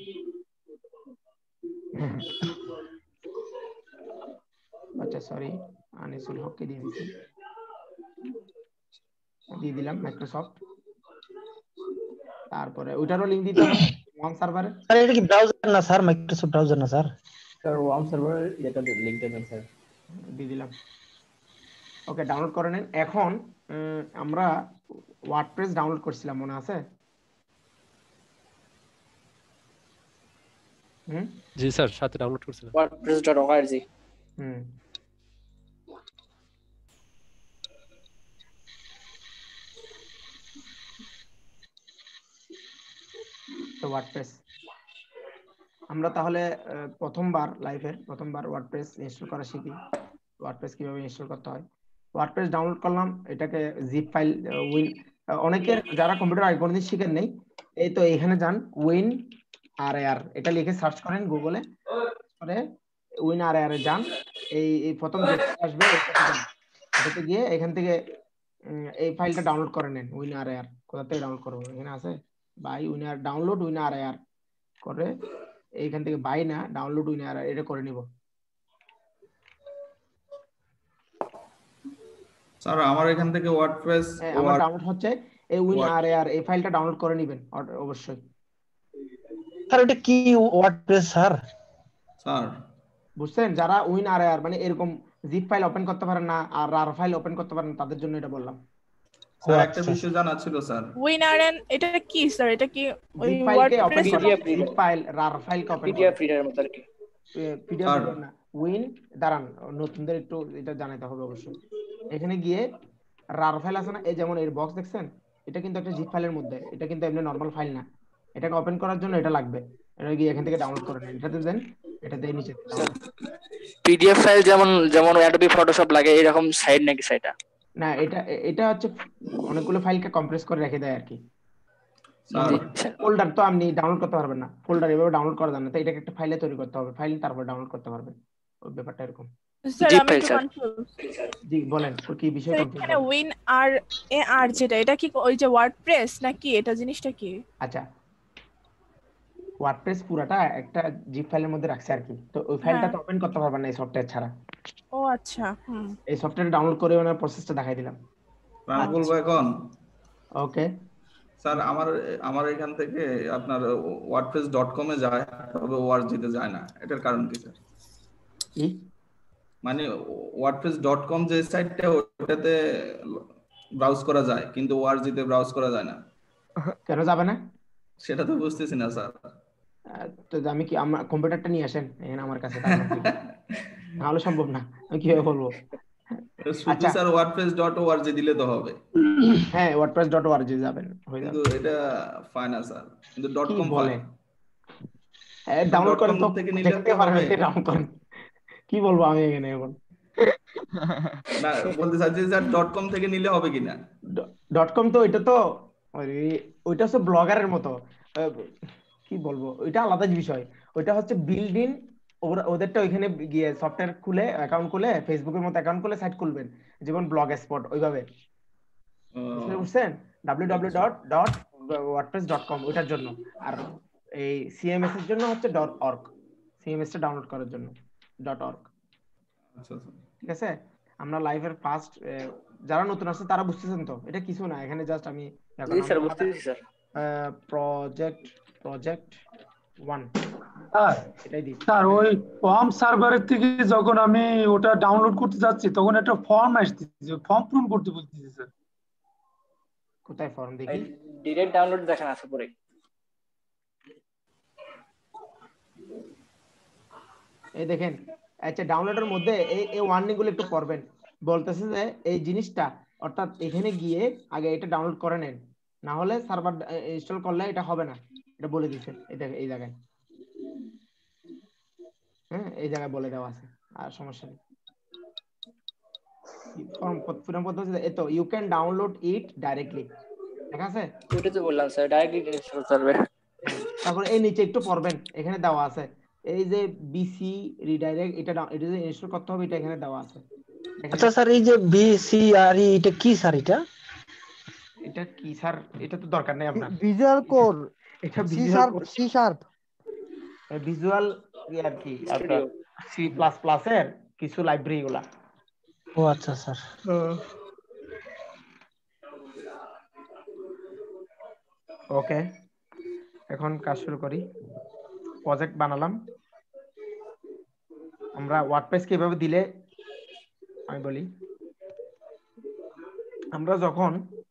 আচ্ছা সরি, আনিসুল হককে দিয়ে দিলাম মাইক্রোসফট, তারপরে ওইটারও লিংক দিতে হবে ওয়ার্ম সার্ভারে। স্যার এটা কি ব্রাউজার না স্যার, মাইক্রোসফট ব্রাউজার না স্যার? স্যার ওয়ার্ম সার্ভারের এটা লিংকটা দেন স্যার। দিয়ে দিলাম, ওকে ডাউনলোড করে নেন। এখন আমরা ওয়ার্ডপ্রেস ডাউনলোড করছিলাম, মনে আছে? জি স্যার, সাথে ডাউনলোড করছিলাম wordpress.org। তো ওয়ার্ডপ্রেস আমরা তাহলে প্রথমবার ওয়ার্ডপ্রেস ইনস্টল করা শিখি, ওয়ার্ডপ্রেস কিভাবে ইনস্টল করতে হয়। ওয়ার্ডপ্রেস ডাউনলোড করলাম, এটাকে জিপ ফাইল অনেকের যারা কম্পিউটার আগে কোনোদিন শিখেন নেই, এই তো এখানে যান WinRAR, এটা লিখে সার্চ করেন গুগলে, করে WinRAR এ যান, এই প্রথম যেটা আসবে এটাতে গিয়ে এখান থেকে এই ফাইলটা ডাউনলোড করে নেন। WinRAR কোথা থেকে ডাউনলোড করবো, এখানে আছে বাই ডাউনলোড WinRAR করে, এইখান থেকে বাই না ডাউনলোড WinRAR এটা করে নিব। স্যার আমার এখান থেকে ওয়ার্ডপ্রেস আমার ডাউনলোড হচ্ছে, এই WinRAR এই ফাইলটা ডাউনলোড করে নেবেন অবশ্যই। স্যার এটা কি ওয়ার্ডপ্রেস স্যার? স্যার বুঝছেন, যারা WinRAR মানে এরকম জিপ ফাইল ওপেন করতে পারেন না আর RAR ফাইল ওপেন করতে পারেন না, তাদের জন্য এটা বললাম। স্যার একটা বিষয় জানা ছিল স্যার, WinRAR এটা কি স্যার? এটা কি ওই WordPress WordPress file RAR file কে ওপেন পিডিএফ রিডারের মতো আর কি, পিডিএফ না দাঁড়ান, নতুনদের একটু এটা জানাতে হবে অবশ্যই। এখানে গিয়ে RAR ফাইল আছে না, এই যেমন এর বক্স দেখছেন, এটা কিন্তু একটা জিপ ফাইলের মধ্যে, এটা কিন্তু এমনি নরমাল ফাইল না, এটাকে ওপেন করার জন্য এটা লাগবে, এটা গিয়ে এখান থেকে ডাউনলোড করে নেন, এটাতে দেন, এটাতে নিচে পিডিএফ ফাইল যেমন অ্যাডোবি ফটোশপ লাগে এরকম সাইড নাকি সাইডটা? না, এটা হচ্ছে অনেকগুলো ফাইলকে কম্প্রেস করে রেখে দেয় আর কি। ফোল্ডার তো আপনি ডাউনলোড করতে পারবেন না, ফোল্ডার এভাবে ডাউনলোড করা যায় না, তো এটাকে একটা ফাইলে তৈরি করতে হবে, ফাইল তারপর ডাউনলোড করতে পারবেন, ওই ব্যাপারটা এরকম। স্যার আমি একটু কনফিউজ। জি বলেন, কি বিষয় কনফিউজ? এখানে WinRAR যেটা, এটা কি ওই যে ওয়ার্ডপ্রেস নাকি এটা জিনিসটা কি? আচ্ছা, ওয়ার্ডপ্রেস পুরাটা একটা জিপ ফাইলের মধ্যে রাখছে আর কি, তো ওই ফাইলটা তো ওপেন করতে পারবেন না এই সফটওয়্যার ছাড়া। ও আচ্ছা, এই সফটওয়্যার ডাউনলোড করে ওনার প্রসেসটা দেখাই দিলাম। আমি বলবো এখন। ওকে স্যার আমার এখান থেকে আপনার wordpress.com এ যায়, তবে org তে যায় না, এটার কারণ কি স্যার? কি মানে wordpress.com যে সাইটটা, ওটাতে ব্রাউজ করা যায় কিন্তু org তে ব্রাউজ করা যায় না, কেন যাবে না সেটা তো বুঝতেছি না স্যার। তো আমি কি আমার কম্পিউটারটা নিয়ে আসেন এখানে আমার কাছে, তাহলে সম্ভব না, আমি কিভাবে বলবো? শুধু স্যার wordpress.org দিলে তো হবে। হ্যাঁ wordpress.org যাবেন, হয়ে যাবে, কিন্তু এটা ফাইন না স্যার, কিন্তু .com বলে ডাউনলোড করেন তো থেকে নিতে পারবেন, ডাউনলোড করেন, কি বলবো আমি এখানে এখন? না বলতে চাচ্ছি স্যার .com থেকে নিলে হবে কিনা? .com তো এটা তো ওইটা হচ্ছে ব্লগারের মতো, কি বলবো, ওইটা আলাদা বিষয়। ওইটা হচ্ছে বিল্ড ইন, ওদেরটা ওইখানে গিয়ে সফটওয়্যার খুলে অ্যাকাউন্ট খুলে ফেসবুকের মতো অ্যাকাউন্ট খুলে সাইট খুলবেন, যেমন ব্লগ স্পট ওইভাবে, বুঝছেন? www.wordpress.com ওইটার জন্য। আর এই সিএমএস এর জন্য হচ্ছে .org, সিএমএস টা ডাউনলোড করার জন্য .org। আচ্ছা আচ্ছা, ঠিক আছে। আমরা লাইভের ফার্স্ট, যারা নতুন আছে তারা বুঝতেছেন তো, এটা কিছু না, এখানে জাস্ট আমি জি স্যার বুঝতেছি স্যার। প্রজেক্ট 1 এটাই দিই স্যার। ওই ওয়ার্ম সার্ভারের থেকে যখন আমি ওটা ডাউনলোড করতে যাচ্ছি তখন একটা ফর্ম আসতেছে, ফর্ম পূরণ করতে বলতেছে স্যার। কোথায় ফর্ম দেখি? ডিরেক্ট ডাউনলোড দেখেন আছে পরে। এই দেখেন, আচ্ছা ডাউনলোডের মধ্যে এই ওয়ার্নিং গুলো একটু পড়বেন। বলতেছে যে এই জিনিসটা, অর্থাৎ এখানে গিয়ে আগে এটা ডাউনলোড করে নেন, না হলে সার্ভার ইনস্টল করলে এটা হবে না, এটা বলে দিচ্ছে এই জায়গায়। হ্যাঁ, এই জায়গায় বলে দেওয়া আছে, আর সমস্যা নেই। ফর্ম পূরণ করতে হচ্ছে এতো, you can download it directly, ঠিক আছে? ওটা তো বললাম স্যার, ডাইরেক্টলি ইনস্টল করবে। তারপর এই নিচে একটু পড়বেন, এখানে দেওয়া আছে এই যে বিসি রিডাইরেক্ট, এটা যে ইনস্টল করতে হবে, এটা এখানে দেওয়া আছে। আচ্ছা স্যার, এই যে বিসিআরই এটা কি স্যার? এটা কি স্যার? এটা তো দরকার নেই আপনার। ভিজুয়াল কোর, এটা সি শার্প ভিজুয়াল আর কি, আপনার সি++ এর কিছু লাইব্রেরি গুলা। ও আচ্ছা স্যার। ওকে, এখন কাজ শুরু করি। প্রজেক্ট বানালাম আমরা। ওয়ার্ডপ্রেস কিভাবে দিলে আমি বলি, আমরা যখন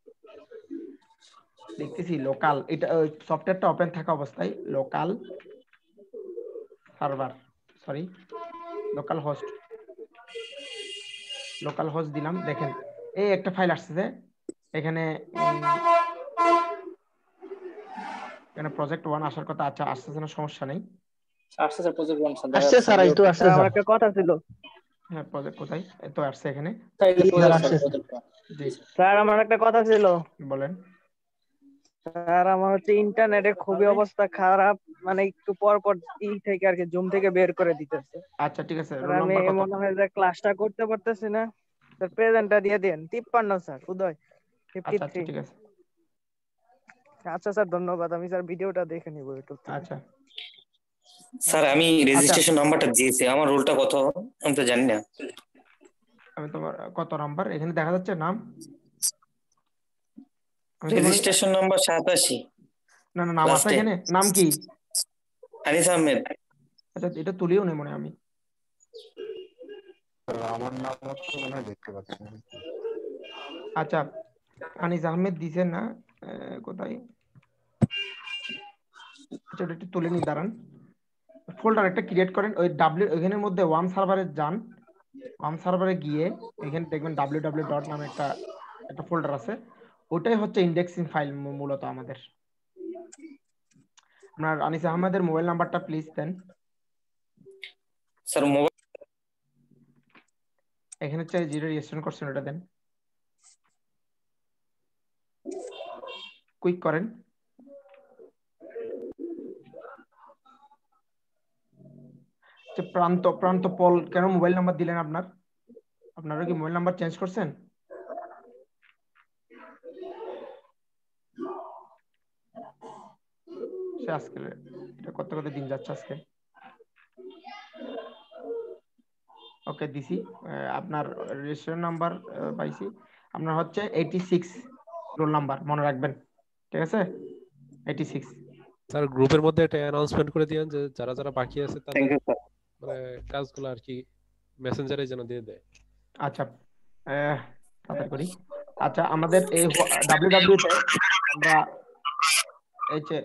দেখতেছি লোকাল, এটা সফটওয়্যারটা ওপেন থাকা অবস্থায় local server, sorry local host দিলাম। দেখেন এই একটা ফাইল আসছে, এখানে প্রজেক্ট 1 আসার কথা। আচ্ছা আসছে না, সমস্যা নেই। আসছে স্যার, প্রজেক্ট 1 আসছে স্যার, এই তো আসছে স্যার। আমার একটা কথা ছিল। হ্যাঁ, প্রজেক্ট কোথায়? এই তো আসছে এখানে। জি স্যার, আমার একটা কথা ছিল। বলেন স্যার। আমার হচ্ছে ইন্টারনেটে খুবই অবস্থা খারাপ, মানে একটু পর পর থেকে আর কি জুম থেকে বের করে দিতেছে। আচ্ছা ঠিক আছে, আমি মনে হয় যে ক্লাসটা করতে পারতেছি না। স্যার প্রেজেন্টটা দিয়ে দেন। 53 স্যার, উদয় 53। ঠিক আছে। আচ্ছা স্যার, ধন্যবাদ। আমি স্যার ভিডিওটা দেখে নিব একটু। আচ্ছা স্যার, আমি রেজিস্ট্রেশন নাম্বারটা দিয়েছি, আমার রোলটা কত আমি তো জানি না। আমি তোমার কত নাম্বার এখানে দেখা যাচ্ছে নাম? Registration number 87। না না, নাম আছে এখানে। নাম কি? আনিস আহমেদ। আচ্ছা, এটা তুলিও নেই মনে আমি। আমার নাম তো মনে হয় দেখতে পাচ্ছি না। আচ্ছা, আনিস আহমেদ দিছেন না? কোথায়? আচ্ছা, এটা একটু তুলে নি, দাঁড়ান। ফোল্ডার একটা ক্রিয়েট করেন, ওই ওইখানের মধ্যে ওয়ার্ম সার্ভারে যান। ওয়ার্ম সার্ভারে গিয়ে এখানে দেখবেন www. নামে একটা ফোল্ডার আছে, ওটাই হচ্ছে ইন্ডেক্সিং ফাইল মূলত আমাদের। আপনার আনিস আহমেদের মোবাইল নাম্বারটা প্লিজ দেন স্যার। মোবাইল এখানে হচ্ছে যেটা রেজিস্ট্রেশন করছেন ওটা দেন, কুইক করেন। প্রান্ত পল কেন মোবাইল নাম্বার দিলেন? আপনারা কি মোবাইল নাম্বার চেঞ্জ করছেন? আজকে এটা কত দিন যাচ্ছে আজকে। ওকে, দিছি। আপনার রেজিস্ট্রেশন নাম্বার পাইছি। আপনার হচ্ছে 86 রোল নাম্বার, মনে রাখবেন, ঠিক আছে? 86। স্যার গ্রুপের মধ্যে একটা অ্যানাউন্সমেন্ট করে দিয়েন যে যারা যারা বাকি আছে তাদের মানে কাজগুলো আর কি মেসেঞ্জারে যেন দিয়ে দেয়। আচ্ছা, তাড়াতাড়ি করি। আচ্ছা, আমাদের এই www তে আমরা এই যে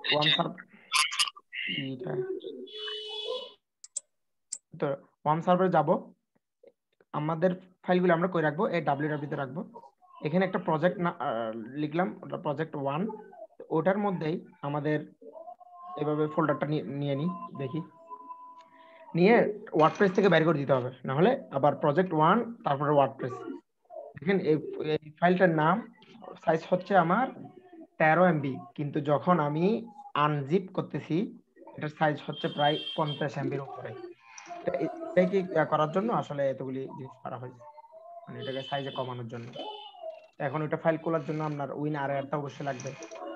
ওয়ার্ম সার্ভারে যাব। আমাদের ফাইলগুলো আমরা কই রাখবো? এই www তে রাখবো। এখানে একটা প্রজেক্ট লিখলাম, ওটা প্রজেক্ট 1। ওটার মধ্যেই আমাদের এভাবে ফোল্ডারটা নিয়ে নিই, দেখি নিয়ে ওয়ার্ডপ্রেস থেকে বের করে দিতে হবে, না হলে আবার প্রজেক্ট 1 তারপরে ওয়ার্ডপ্রেস। দেখেন এই ফাইলটার নাম সাইজ হচ্ছে আমার 13 MB, কিন্তু যখন আমি আনজিপ করতেছি এটার সাইজ হচ্ছে প্রায় 50 MB এর উপরে। এটাকে করার জন্য আসলে এতগুলি জিনিস করা হয়েছে, মানে এটাকে সাইজে কমানোর জন্য। এখন ওটা ফাইল খোলার জন্য আপনার WinRAR-টা অবশ্যই লাগবে।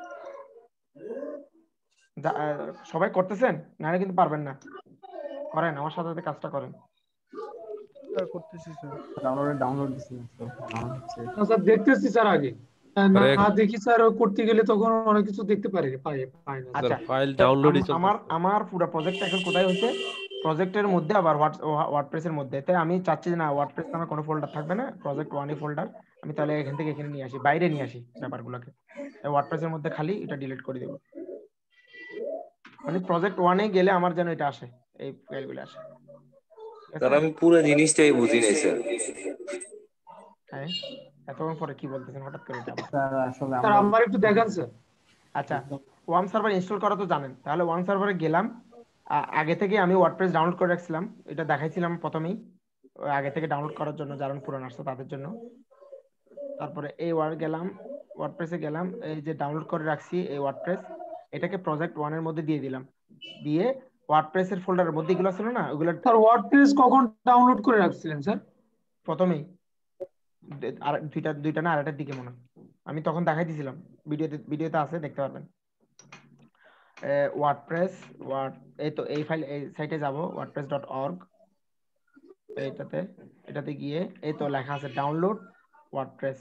সবাই করতেছেন নাহলে কিন্তু পারবেন না, করেন আমার সাথে সাথে কাজটা করেন। স্যার করতেছি স্যার। ডাউনলোড দিছি স্যার দেখতেছি স্যার আগে না দেখি স্যার করতে গেলে তখন অনেক কিছু দেখতে পাই না। আচ্ছা ফাইল ডাউনলোডই আমার পুরো প্রজেক্ট এখন কোথায় হচ্ছে, প্রজেক্টের মধ্যে আবার ওয়ার্ডপ্রেসের মধ্যে। তাই আমি চাচ্ছি যে না ওয়ার্ডপ্রেস নামে কোনো ফোল্ডার থাকবে না, প্রজেক্ট 1 ফোল্ডার। আমি তাহলে এখান থেকে এখানে নিয়ে আসি, বাইরে নিয়ে আসি ব্যাপারগুলোকে। ওয়ার্ডপ্রেসের মধ্যে খালি এটা ডিলিট করে দেব, মানে প্রজেক্ট 1-এ গেলে আমার যেন এটা আসে, এই ফাইলগুলো আসে। স্যার আমি পুরো জিনিসটাই বুঝি নাই স্যার। হ্যাঁ এতক্ষণ পরে কি বলতেছেন হঠাৎ করে এটা আবার? স্যার আমার একটু দেখান স্যার। আচ্ছা ওয়ার্ম সার্ভার ইনস্টল করা তো জানেন, তাহলে ওয়ার্ম সার্ভারে গেলাম। আগে থেকে আমি ওয়ার্ডপ্রেস ডাউনলোড করে রাখছিলাম, এটা দেখাইছিলাম প্রথমেই, আগে থেকে ডাউনলোড করার জন্য যারা পুরানো আসছে তাদের জন্য। তারপরে এই ওয়ার্ডপ্রেসে গেলাম, এই যে ডাউনলোড করে রাখছি এই ওয়ার্ডপ্রেস, এটাকে প্রজেক্ট 1 এর মধ্যে দিয়ে দিলাম। দিয়ে ওয়ার্ডপ্রেসের ফোল্ডারের মধ্যে এগুলো ছিল না, ওগুলো স্যার ওয়ার্ডপ্রেস কখন ডাউনলোড করে রাখছিলেন স্যার? প্রথমেই আর দুইটা না আরেকটার দিকে মনে হয়, আমি তখন দেখাই দিয়েছিলাম, ভিডিওতে আছে দেখতে পারবেন। ওয়ার্ডপ্রেস এই তো এই ফাইল, এই সাইটে যাব wordpress.org, এটাতে গিয়ে এই তো লেখা আছে ডাউনলোড ওয়ার্ডপ্রেস,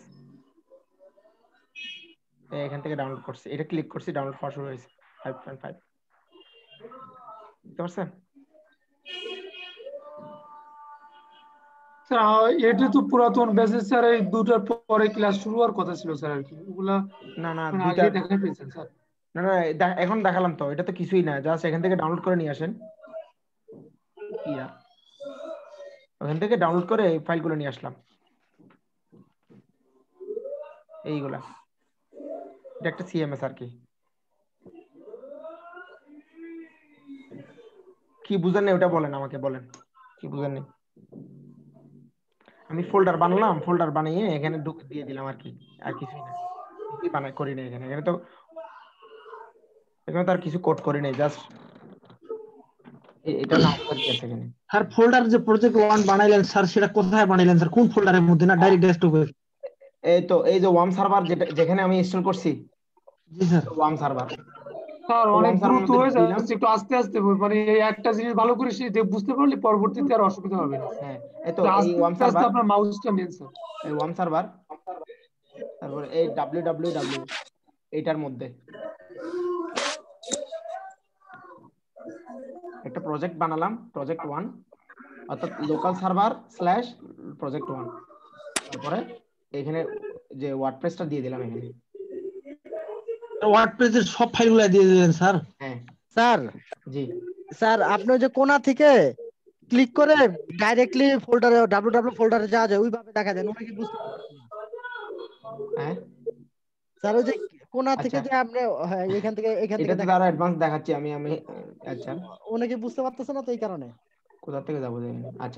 এখান থেকে ডাউনলোড করছি, এটা ক্লিক করছি, ডাউনলোড হওয়া শুরু হয়েছে 5.5 বুঝতে পারছেন? স্যার এটা তো পুরাতন বেসিস স্যার, এই দুটার পরে ক্লাস শুরু হওয়ার কথা ছিল স্যার, আর কি ওগুলা না আগে দেখা পেয়েছেন স্যার? না এখন দেখালাম তো, এটা তো কিছুই না, জাস্ট এখান থেকে ডাউনলোড করে নিয়ে আসেন। ওখান থেকে ডাউনলোড করে এই ফাইলগুলো নিয়ে আসলাম, এইগুলা। এটা একটা সিএমএস আর কি বুঝেন না ওটা বলেন, আমাকে বলেন কি বুঝেন না। আমি ফোল্ডার বানালাম, ফোল্ডার বানিয়ে এখানে দিয়ে দিলাম আর কিছুই না, কিছুই করি না এখানে তো আর কিছু কোড করি নাই, জাস্ট এটা না এখানে। স্যার ফোল্ডার যে প্রজেক্ট 1 বানাইলেন স্যার, সেটা কোথায় বানাইলেন স্যার? কোন ফোল্ডারের মধ্যে, না ডাইরেক্ট ডেস্কটপে? এই যে ওয়ার্ম সার্ভার যেখানে আমি ইনস্টল করছি। জি স্যার। ওয়ার্ম সার্ভার স্যার অনেক দ্রুত হয়ে যাচ্ছে, একটু আস্তে আস্তে, মানে এই একটা জিনিস ভালো করে বুঝতে পারলে পরবর্তীতে আর অসুবিধা হবে না। হ্যাঁ এই তো এই ওয়ার্ম সার্ভার, আপনার মাউসটা নেন স্যার, এই ওয়ার্ম সার্ভার, তারপর এই www এটার মধ্যে একটা প্রজেক্ট বানালাম, প্রজেক্ট 1, অর্থাৎ লোকাল সার্ভার / প্রজেক্ট 1। তারপরে এখানে যে ওয়ার্ডপ্রেসটা দিয়ে দিলাম, এখানে ওয়ার্ডপ্রেসের সব ফাইলগুলো দিয়ে দিলেন স্যার? হ্যাঁ স্যার। জি স্যার আপনি যে কোণা থেকে ক্লিক করে ডাইরেক্টলি ফোল্ডারে www ফোল্ডারে যাওয়া যায়, ওইভাবে দেখা যায়, ওটা কি বুঝতে পারছেন? হ্যাঁ স্যার ওই যে কোণা থেকে যে আপনি এখান থেকে এটা তো আরো অ্যাডভান্স দেখাচ্ছি আমি। আচ্ছা ওনাকে বুঝতে পারতেছ না তো এই কারণে। কোথা থেকে যাবো? আচ্ছা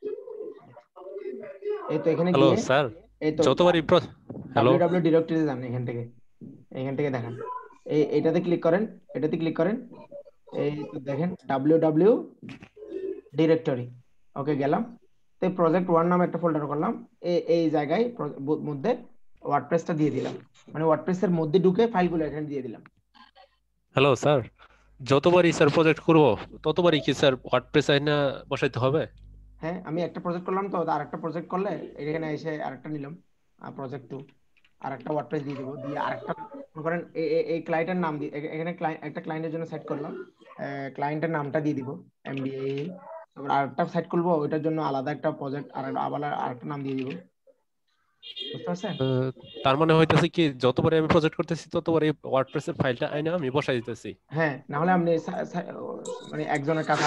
এই তো এখানে হ্যালো গিয়ে স্যার, এই তো যতবারই www ডিরেক্টরি যান, এখান থেকে দেখেন, এটাতে ক্লিক করেন, এই তো দেখেন www ডিরেক্টরি। ওকে গেলাম, তো প্রজেক্ট 1 নামে একটা ফোল্ডার করলাম, এই জায়গায় মধ্যে ওয়ার্ডপ্রেসটা দিয়ে দিলাম, মানে ওয়ার্ডপ্রেসের মধ্যে ঢুকে ফাইলগুলো এখানে দিয়ে দিলাম। হ্যালো স্যার, যতবারই স্যার প্রজেক্ট করব ততবারই কি স্যার ওয়ার্ডপ্রেস আইনা বসাইতে হবে? হ্যাঁ আমি একটা প্রজেক্ট করলাম তো, আরেকটা প্রজেক্ট করলে এখানে এসে আরেকটা নিলাম, প্রজেক্ট 2, আরেকটা ওয়ার্ডপ্রেস দিয়ে দিব, দিয়ে আরেকটা মনে করেন এই ক্লায়েন্টের নাম দিয়ে এখানে একটা ক্লায়েন্টের জন্য সেট করলাম, ক্লায়েন্টের নামটা দিয়ে দিব MBA, তারপর আরেকটা সেট করব, ওইটার জন্য আলাদা একটা প্রজেক্ট আবার আরেকটা নাম দিয়ে দিব। বুঝতে পারছেন? তার মানে হইতাছে কি যতবারই আমি প্রজেক্ট করতেছি ততবারই ওয়ার্ডপ্রেসের ফাইলটা আইনা আমি বসাই দিতেছি? হ্যাঁ, না হলে আপনি মানে একজনের কাছে